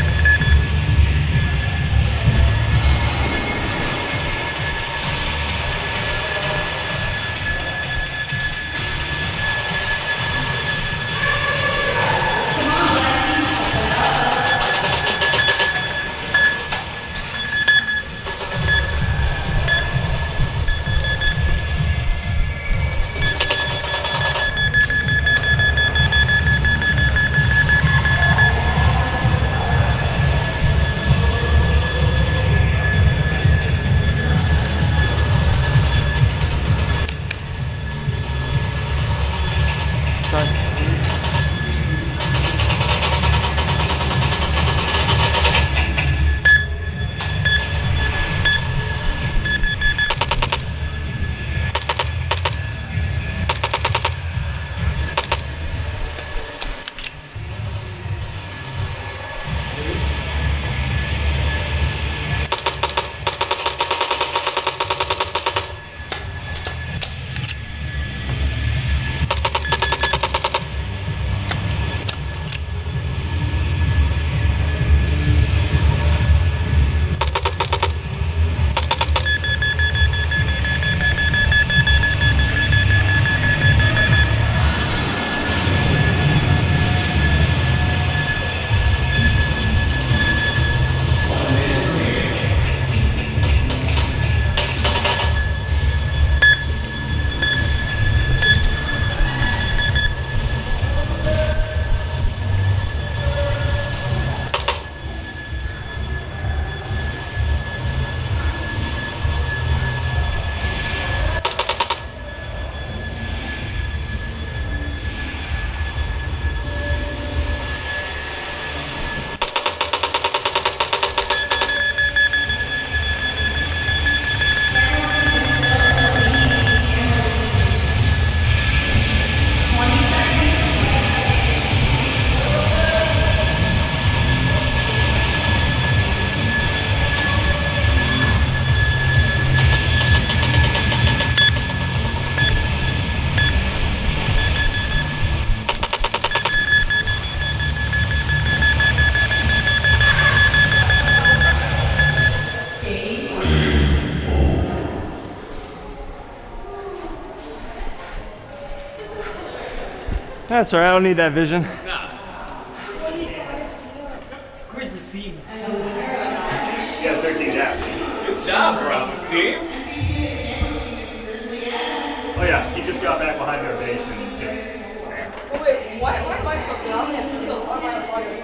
That's alright, I don't need that vision. Chris is beating. Yeah, thirteen down. Good job, Bravo team. Oh yeah, he just got back behind their base and just. Oh, wait, why, why am I supposed to? I'm still, I'm not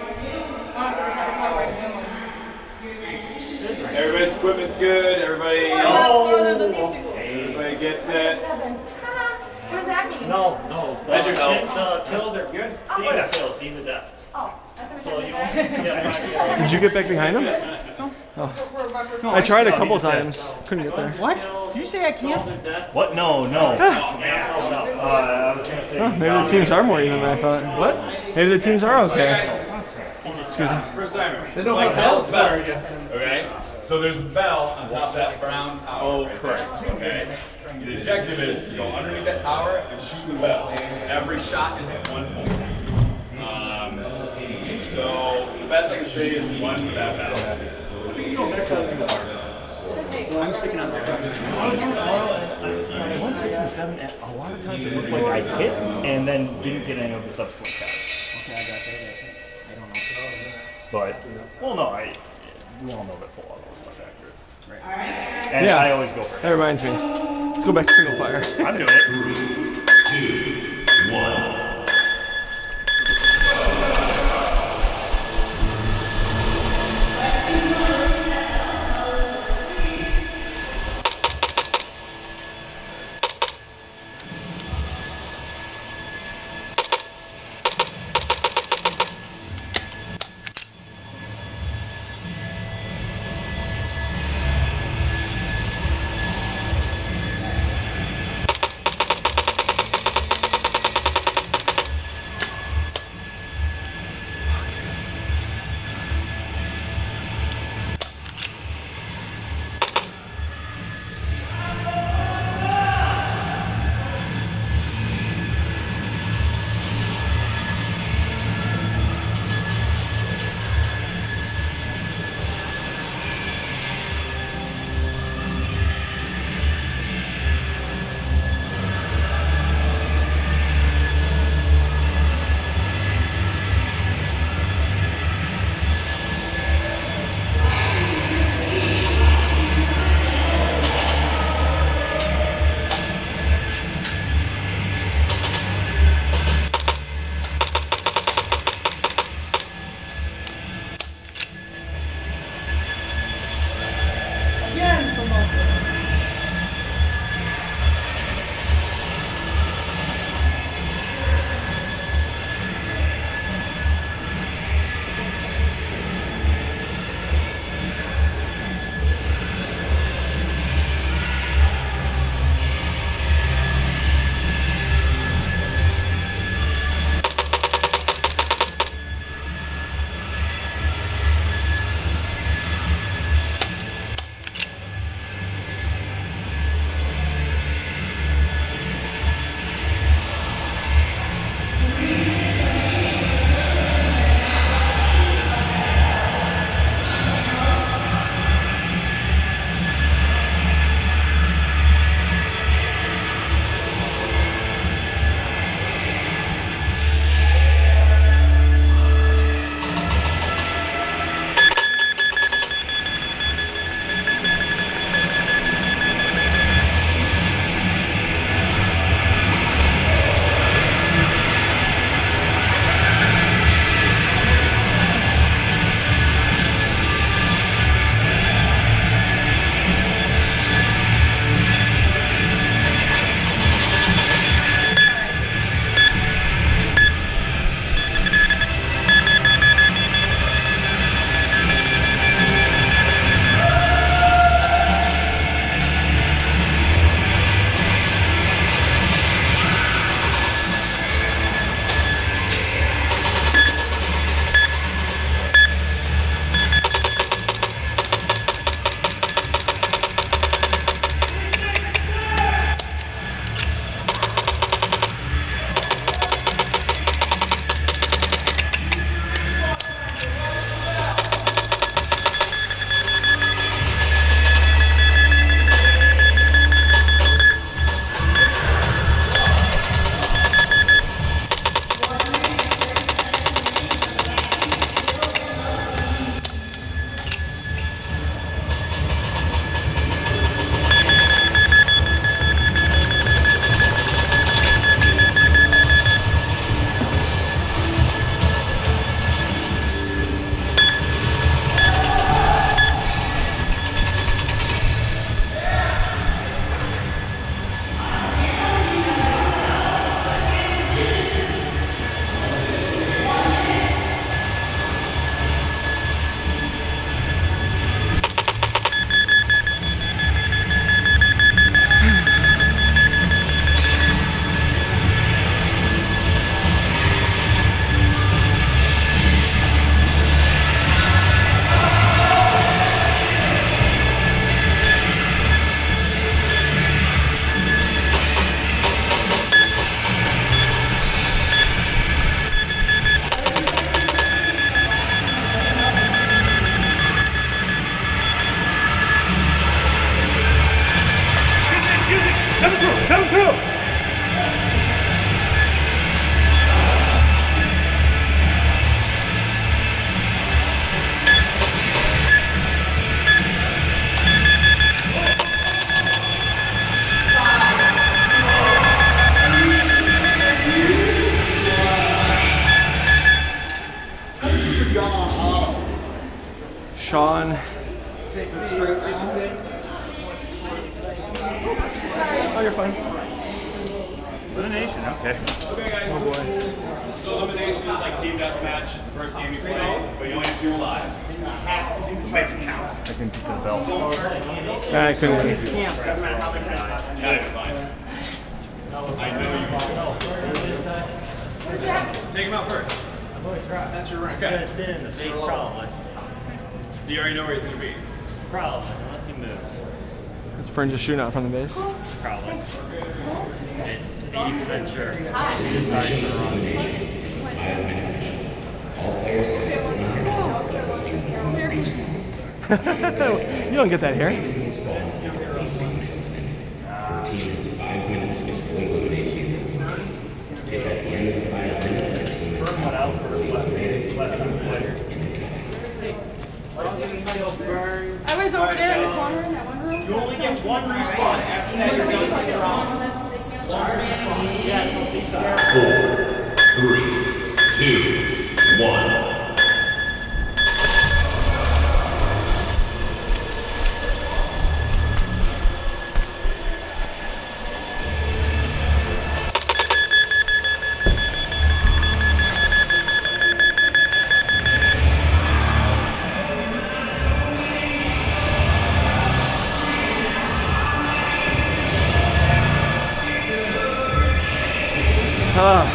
fucking. Everybody's equipment's good. Everybody. Oh. Everybody gets it. What does that mean? No, no. The, Measure health. the kills are good. Oh, These are kills, these are deaths. Oh, I thought So it you was want, yeah, Did you get back behind him? Oh. I tried a couple times. Couldn't get there. What? Did you say I can't? What? No, no. Huh. Uh, Huh, maybe the teams are more even than I thought. What? Maybe the teams are okay. Excuse me. First timers. They don't Like have bells for bells. us. Okay? So there's a bell on top of that brown tower. Oh, right correct. there, Okay? The objective is to go underneath that tower and shoot the bell. Every shot is at one point. Um, so the best I can say is one for that bell. I'm sticking on there. one, six, and seven, and a lot of times it looked like I hit and then didn't get any of the subsequent shots. Okay, I got that. I don't know. But, well, no, I, we all know that full auto is much accurate. Alright, And Yeah. I always go for That it. reminds me. Let's go back to single fire. I'm doing it. Two, one. Sean. Oh, you're fine. Elimination, okay. Okay, guys. Oh boy. So elimination is like team deathmatch. First game you play, but you only have two lives. So make it count. I can pick the belt. Nah, I couldn't. Got it, fine. I know you can. Take him out first. That's your rank. Okay. Gonna sit in the face probably. So you already know where he's gonna be. Probably, unless he moves. It's Fern just shooting out from the base. Probably. It's eighty percent sure. It's just starting for the wrong nation. You don't get that here. I was over there in the corner in that one room. You only get one respawn. After that, you're going to take it wrong. Four, three, two, one. Ah.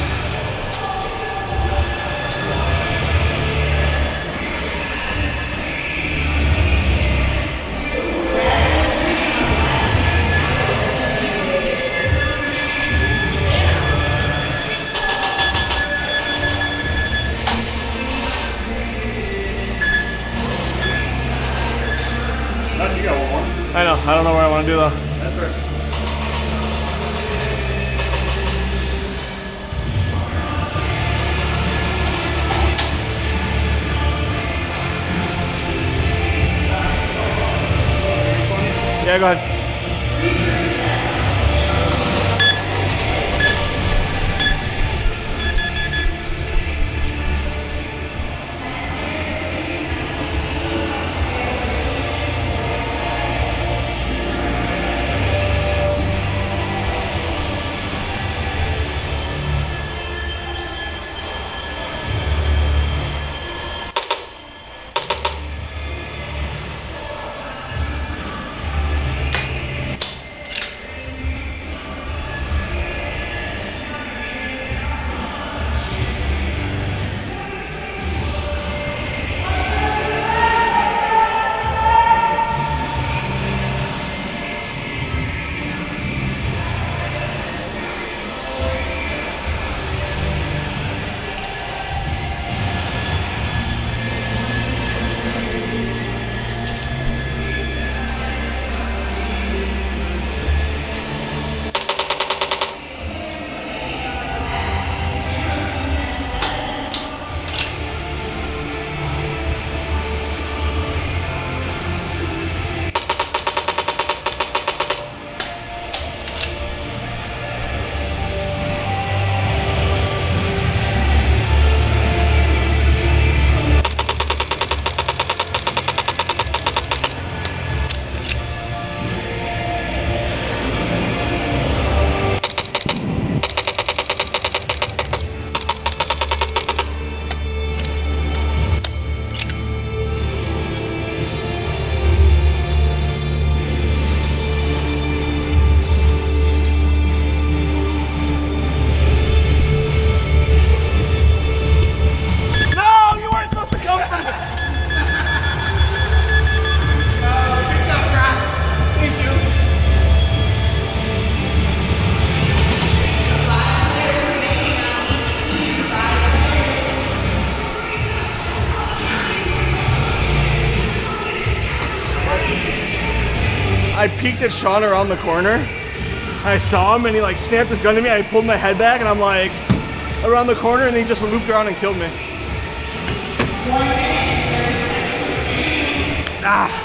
You got one more. I know. I don't know what I want to do though. That's right. Yeah, go ahead. I peeked at Sean around the corner. I saw him and he like snapped his gun to me. I pulled my head back and I'm like around the corner and he just looped around and killed me. Ah.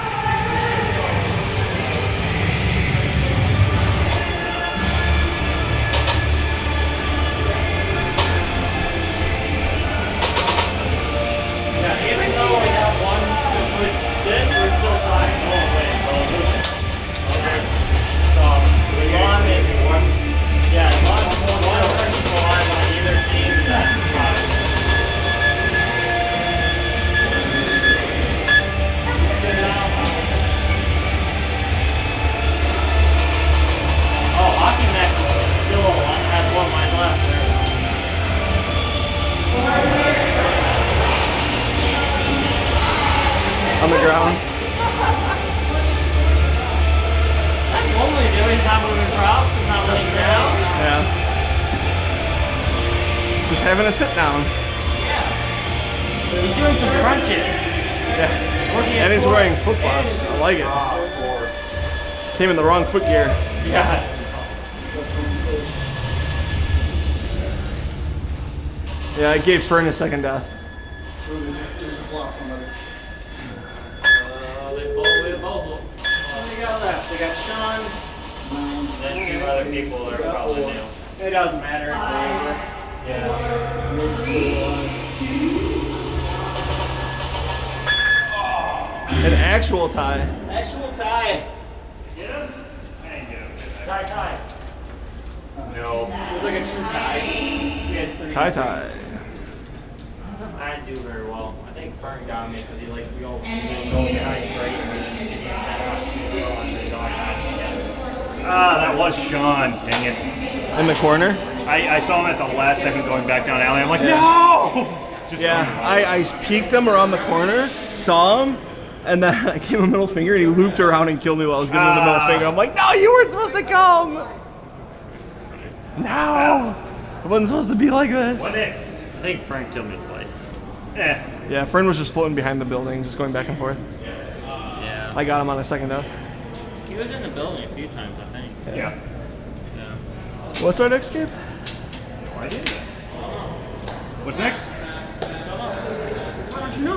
Yeah, even though I got one, on the ground. That's normally do. He's not moving props. He's not laying down. Yeah. Just having a sit down. Yeah. He's doing some crunches. Yeah. Working And his he's core. wearing flip flops. I like it. Came in the wrong foot gear. Yeah. Yeah, I gave Fern a second death. They just, they just lost somebody. Uh, they both, they both. What do they got left? They got Sean. And then two other people that are probably new. It doesn't matter. Yeah. An actual tie. Actual tie. Get him? I ain't get him. Tie, tie. No. It was like a true tie. We had three. Tie tie. I didn't do very well. I think Fern got me because he likes to go, you know, go behind great and then he can't Ah, that was Sean. Dang it. In the corner. I, I saw him at the last second going back down alley. I'm like, Yeah. no! Just Yeah, I, I peeked him around the corner, saw him, and then I gave him a middle finger, and he looped around and killed me while I was giving him the middle Ah. finger. I'm like, no, you weren't supposed to come! No! It wasn't supposed to be like this. What next? I think Frank killed me twice. Eh. Yeah, Fern was just floating behind the building, just going back and forth. Yeah. I got him on a second death. He was in the building a few times, I think. Yeah. Yeah. What's our next game? No idea. What's next? How did you know?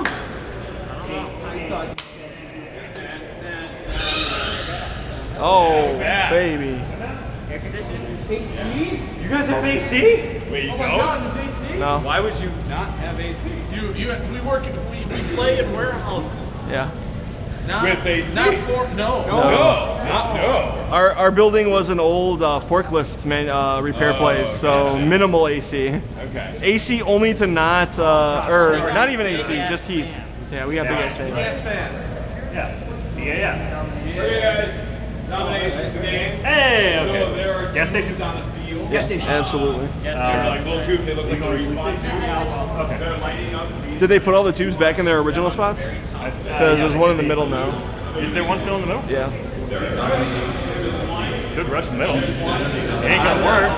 Oh, baby. Air conditioning. A C? You guys have A C? Wait, you Oh my don't? God, there's A C? No. Why would you not have A C? You, you, we work in, we, we play in warehouses. Yeah. Not, With A C? Not for, no. No, not no. Our, our building was an old uh, forklift man, uh, repair Oh, place, so gotcha. minimal A C. Okay. A C only to not, uh, or not even A C, just heat. Yeah, we got big ass fans. Yes, fans. Yeah. Yeah, Okay, guys. Nominations the game. Hey, okay. So there are Gas teams station? on the field. Gas station. Absolutely. They're like little tubes. They look like a respawn tube. Okay. They're lighting up. Did they put all the tubes back in their original spots? Because there's one in the middle now. Is there one still in the middle? Yeah. Good rush in the middle. It ain't gonna work.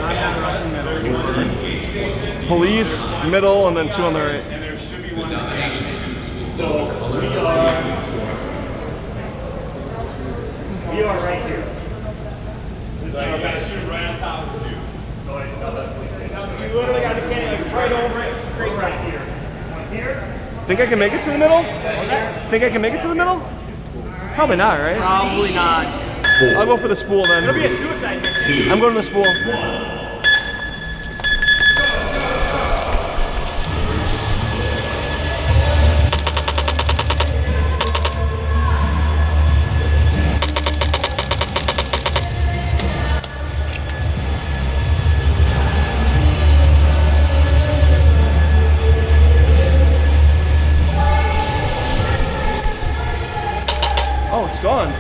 Police, middle, and then two on the right. And there should be one. So we are, we are right here. So you gotta shoot right on top of the tubes. Go ahead. No, that's You literally got to stand like right over it, straight right here. One here. Think I can make it to the middle? Think I can make it to the middle? Probably not, right? Probably not. I'll go for the spool then. It'll be a suicide mission. I'm going to the spool. Oh, it's gone.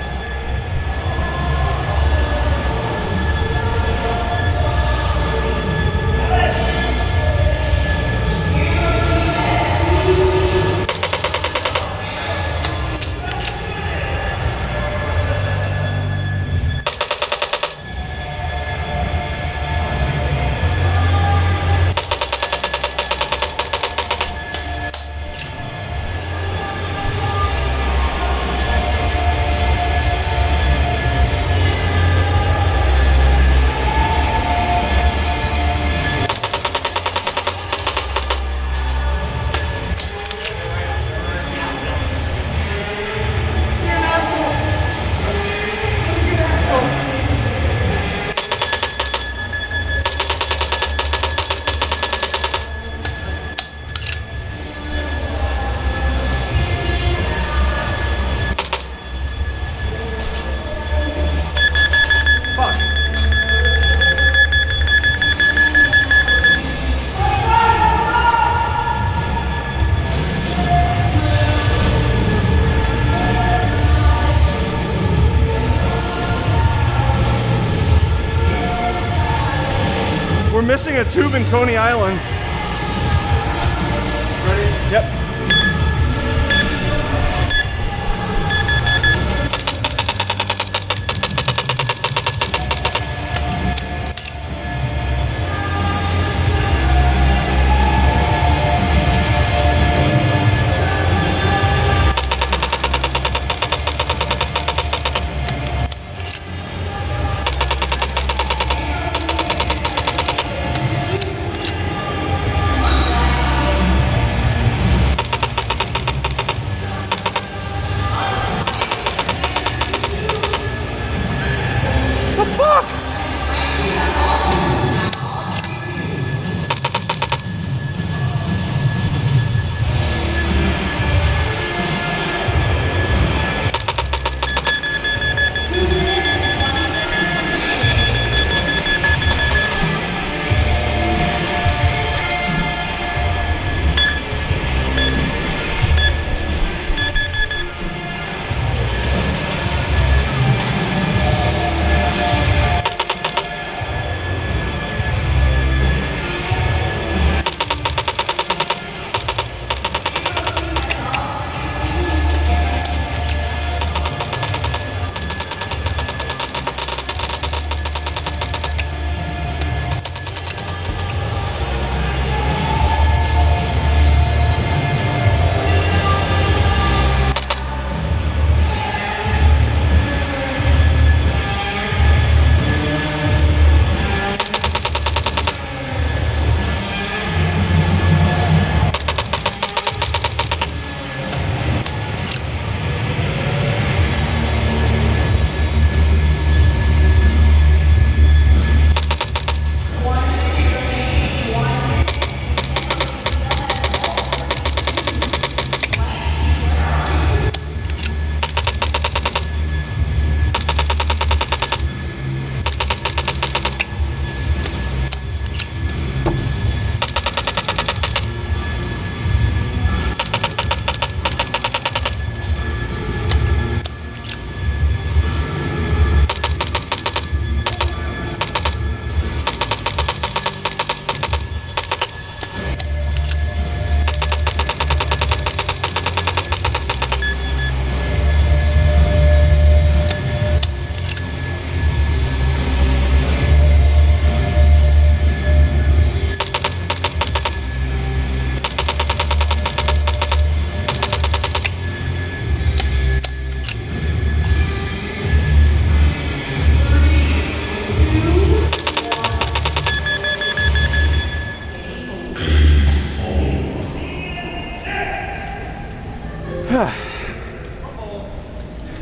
We're missing a tube in Coney Island. Ready? Yep.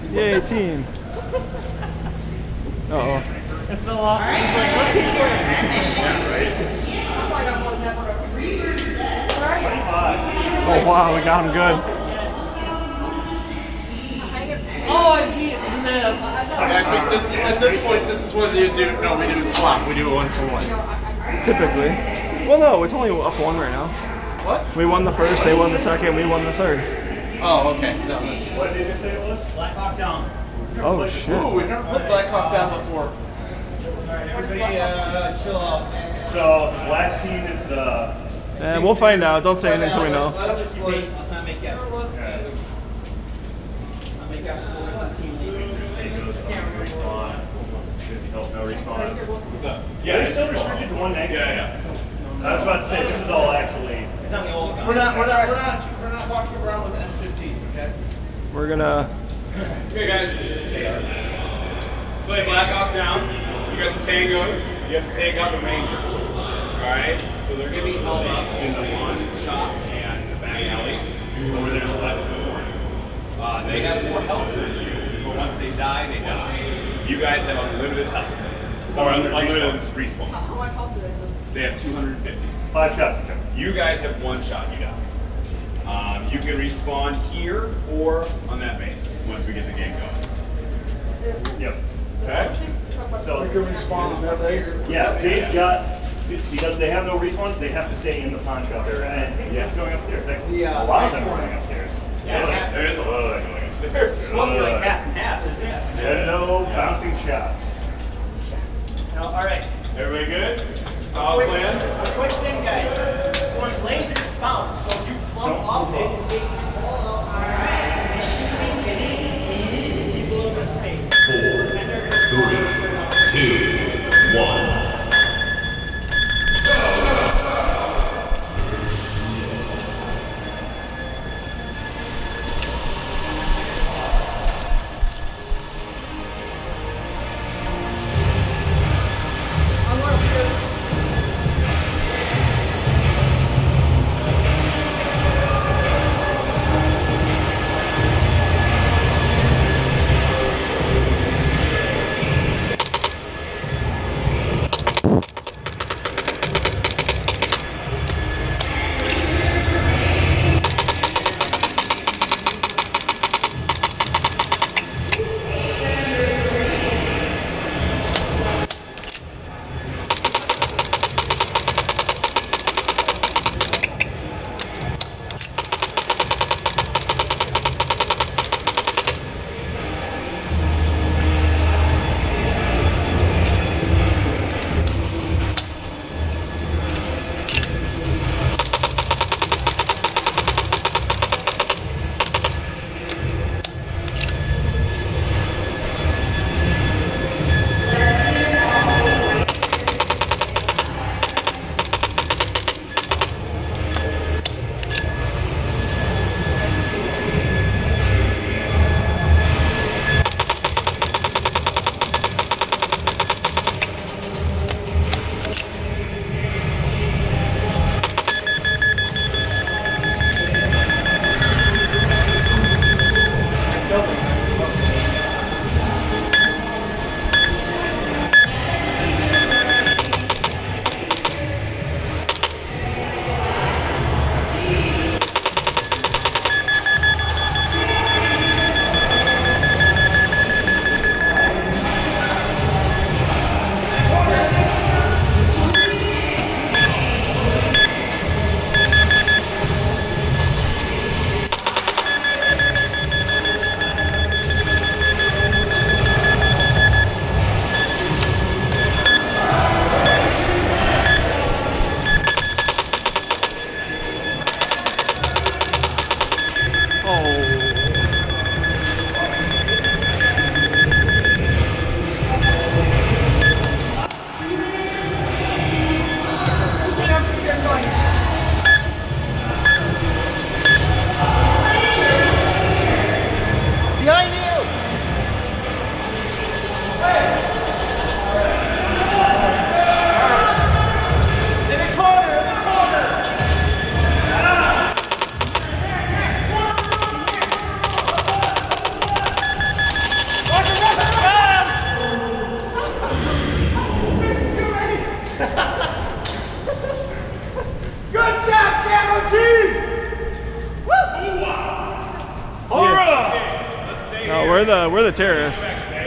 Yay, team. Uh oh. It fell off. He's like, let's keep Oh wow, we got him good. Oh, I beat it. At this, at this point, this is what you do. No, we do a swap. We do a one for one. Typically. Well, no, it's only up one right now. What? We won the first, they won the second, we won the third. Oh, okay. No. What did you say it was? Black Hawk Down. Oh shit. Ooh, we've never put Black Hawk down before. Alright, everybody uh, chill out. So, black team is the... And we'll find out. Don't say anything until we know. Let's not make guesses. Let's not make guesses. No response. What's up? Yeah, it's still restricted to one negative. Yeah, yeah. I was about to say, this is all actually... It's on the old gun. We're not, we're not, we're not, we're not walking around with M fifteens, okay? We're gonna... Okay, guys. Play Black Hawk down. You guys are tangos. You have to take out the Rangers. Alright? So they're going to be held up in the lawn shop and the back alleys over there on the left and north. Uh, they have more health than you, but once they die, they die. You guys have unlimited health. Or unlimited respawns. How much health do they have? They have two hundred fifty. Five shots to You guys have one shot, you die. Um, you can respawn here or on that base once we get the game going. Yep. Okay? So, We can respawn on that base? yeah, they've got... Because they have no respawns, they have to stay in the pawn shop there. And yeah, going upstairs. Actually, a lot of them are going upstairs. Yeah, there is a lot of that going upstairs. It's supposed to be like half and half, isn't it? Yeah, no bouncing shots. No, all right. Everybody good? Solid plan? A quick thing, guys. Once lasers bounce, so if you clump off it and take the ball out, all right, mission beginning in keep a little bit of space. Four, three, two, one. we're the we're the terrorists.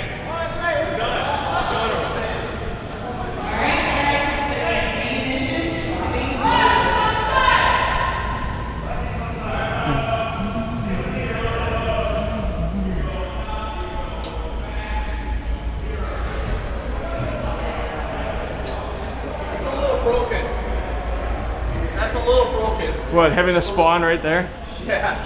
What, having a spawn right there? Yeah.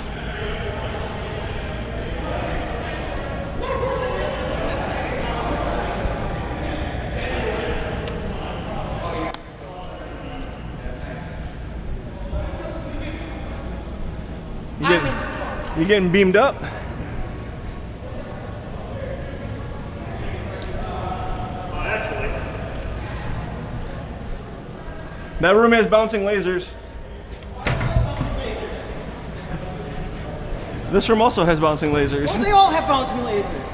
You getting, you getting beamed up? Actually. That room has bouncing lasers. This room also has bouncing lasers. Well, they all have bouncing lasers.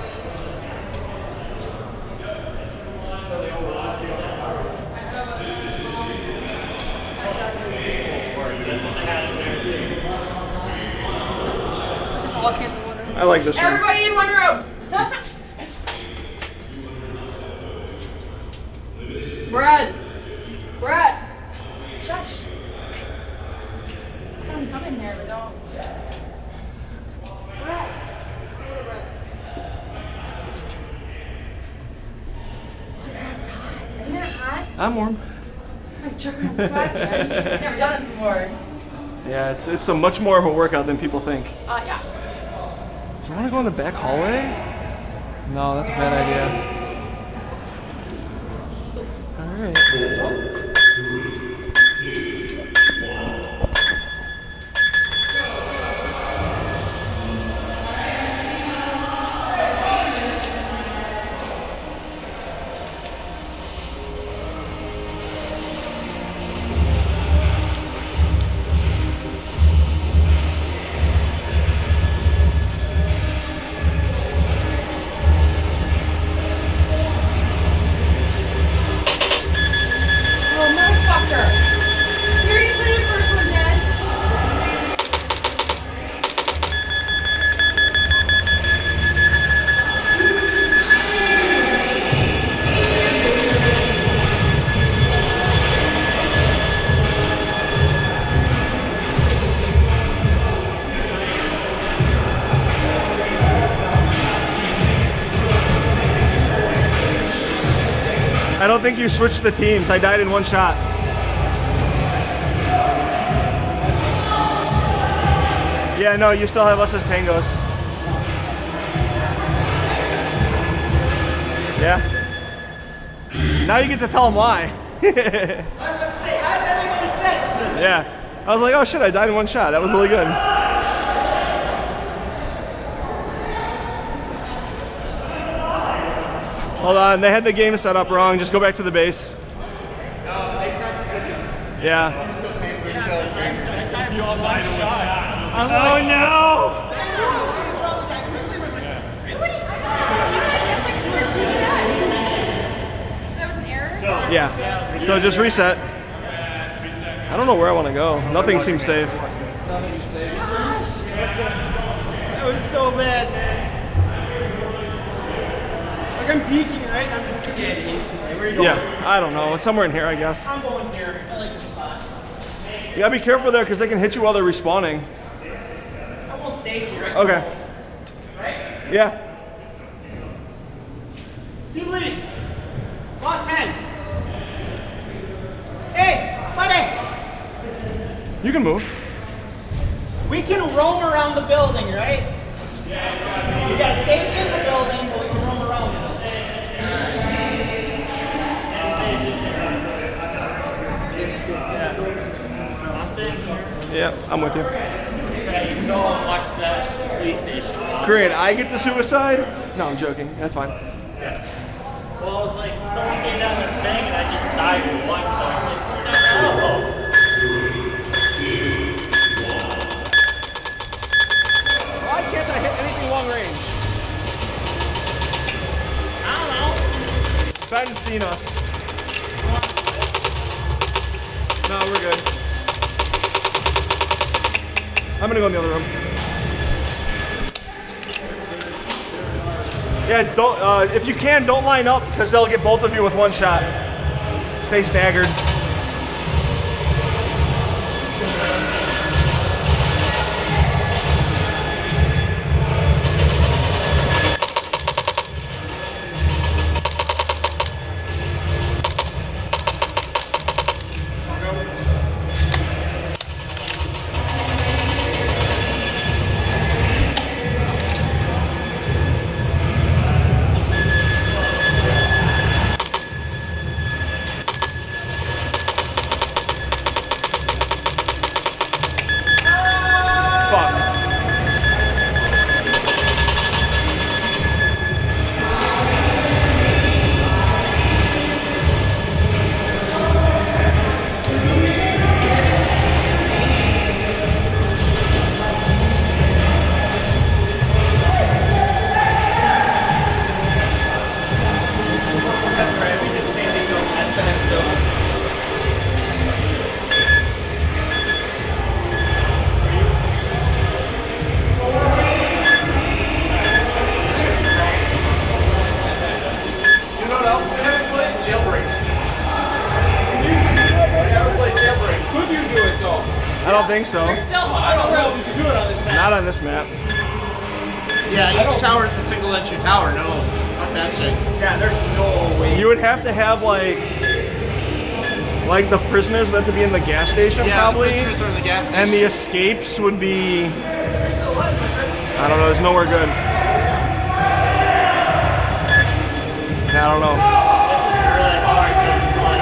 I like this room. Everybody in one room. Brad. Brad. Shush. Come, come in here, but don't. Brad. Isn't it hot? I'm warm. I'm choking on sweat. Never done this before. Yeah, it's it's a much more of a workout than people think. Uh, yeah. Do you want to go in the back hallway? No, that's a bad idea. All right. I don't think you switched the teams. I died in one shot. Yeah, no, you still have us as tangos. Yeah? Now you get to tell them why. Yeah. I was like, oh shit, I died in one shot. That was really good. Hold on, they had the game set up wrong. Just go back to the base. Yeah. Oh no! Yeah. So just reset. I don't know where I want to go. Nothing seems safe. That was so bad, man. Like I'm peeking, right? I'm just peeking. Where are you going? Yeah, I don't know. Somewhere in here, I guess. I'm going here. I like this spot. You gotta be careful there because they can hit you while they're respawning. I won't stay here. Okay. Right? Yeah. Team lead. Boss man. Hey, buddy. You can move. We can roam around the building, right? We gotta stay in the building, but we can roam around it. Yeah, I'm with you. Okay, you go and watch that police station. Great, I get to suicide? No, I'm joking. That's fine. Yeah. Well, it was like someone came down their thing and I just died with one, so I was like, no. Why can't I hit anything long range? I don't know. Ben's seen us. No, we're good. I'm gonna go in the other room. Yeah, don't. Uh, if you can, don't line up because they'll get both of you with one shot. Stay staggered. I don't think so. I don't know. Did you do it on this map? Not on this map. Yeah, each tower is a single entry tower. No, fuck that shit. Yeah, there's no way. You would have to have like, like the prisoners would have to be in the gas station Yeah, probably. the prisoners are in the gas station. And the escapes would be, I don't know, there's nowhere good. I don't know. This is really hard to explain.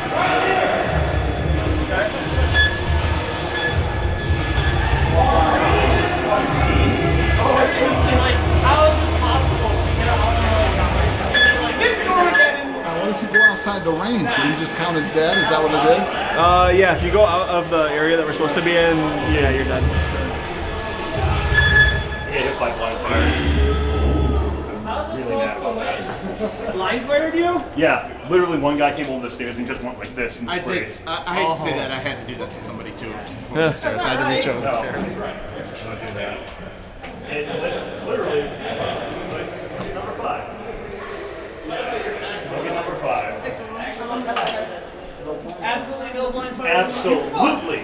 Why don't you go outside the range? Are you just counted dead? Is that what it is? Uh, yeah, if you go out of the area that we're supposed to be in, yeah, you're dead. I get hit by blind fire. Really mad about that. Blind fired you? Yeah, literally one guy came over the stairs and just went like this and I sprayed. did. I, I hate to say that. I had to do that to somebody too. Over the stairs. I had to reach over the stairs. Don't do that. It literally, number five. Look at number five. Six of them. Absolutely no blind fire. Absolutely.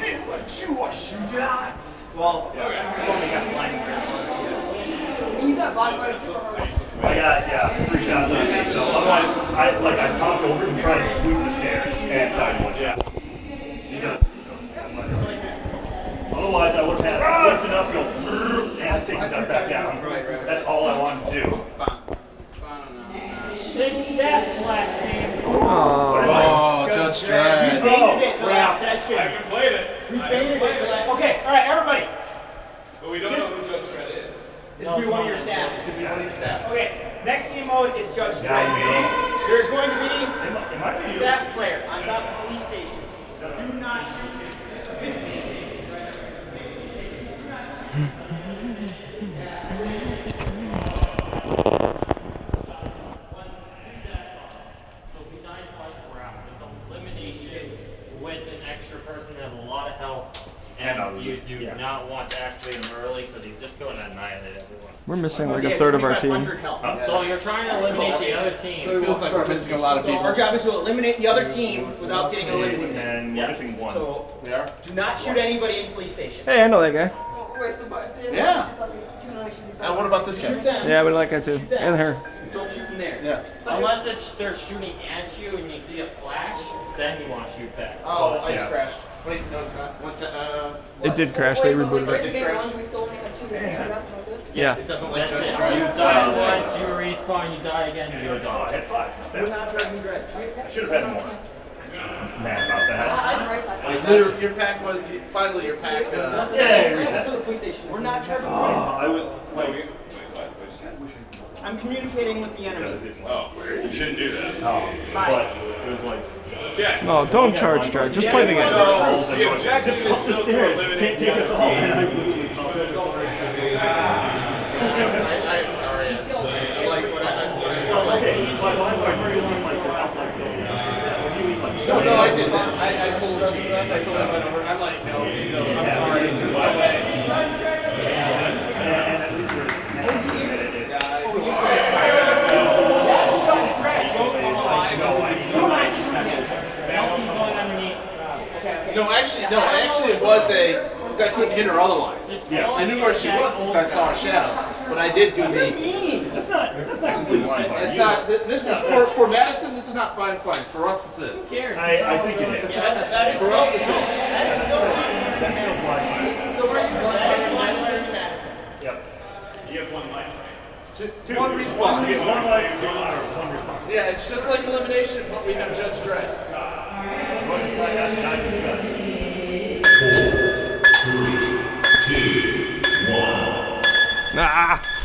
Well, I've only got blind fire. You got blind fire super hard. I got, yeah, three shots on me. So otherwise, I like I popped over and tried to sweep the stairs and died one shot. Because, otherwise, I would have had just enough to go and take that back down. That's all I wanted to do. Take that, black man. Oh, Judge Dredd. We baited it the last session. I haven't played it. We baited it the last. Okay, all right, everybody. But we don't know who Judge Dredd is. This could be one of your staff. This could be one of your staff. Okay, next game mode is Judge Dredd. There's going to be a staff player on top of the police station. Do not shoot him. With an extra person that has a lot of health, and And you do yeah. not want to activate him early because he's just going to annihilate everyone. We're missing like a third of our team. So you're trying to eliminate the other team. So it feels like we're missing a lot of So people. our job is to eliminate the other team without getting eliminated. And we're Yes. missing one. So We are? do not shoot anybody in police station. Hey, I know that guy. Oh, wait, so but if they Yeah. it's like two nominations. And what about this Shoot guy? them. Yeah, we like that too. And her. Don't shoot them there. Yeah. Unless it's they're shooting at you and you see a flash, then you want to shoot back. Oh, ice Yeah. crashed. Wait, no, it's not. What? Uh, It did crash. They Wait, but, like, rebooted right it. in game one, we still only have two. That's not good. Yeah. it doesn't like That's Judge it. Dredd. You die once, you respawn, you die again, you're Oh, I gone. had five. Do not Judge Dredd. I should have had more. Mad about that. I'm right side. Wait, that's, your pack was finally your pack. Uh, That's Yeah, the reset. police station. We're not charging Oh, I was like, Wait, what? What you said? I'm communicating with the enemy. Oh, you shouldn't do that. oh, but it was like, Yeah. No, don't charge, charge. Just play the game. So, the objective is still to eliminate the other team. I, I, sorry. I like what I. No, no, I didn't. I, I told Chief. I told him over. I'm like, no, no, I'm sorry. There's no way. was a, because I couldn't hit her otherwise. Yeah. I knew where she was because I saw a shadow, but I did do the. That's not, that's not completely fine. It's not, th- this is, for, for Madison, this is not fine fine. For us, this is. I, I think it is. That, that is For us, this is. That feels like. So where you Madison. Yep. You have one life, right? Two, one respawn. One, one life, two lives, one respawn. Yeah, it's just like elimination, but we have Judge Dredd. Four, three, two, one. Ah!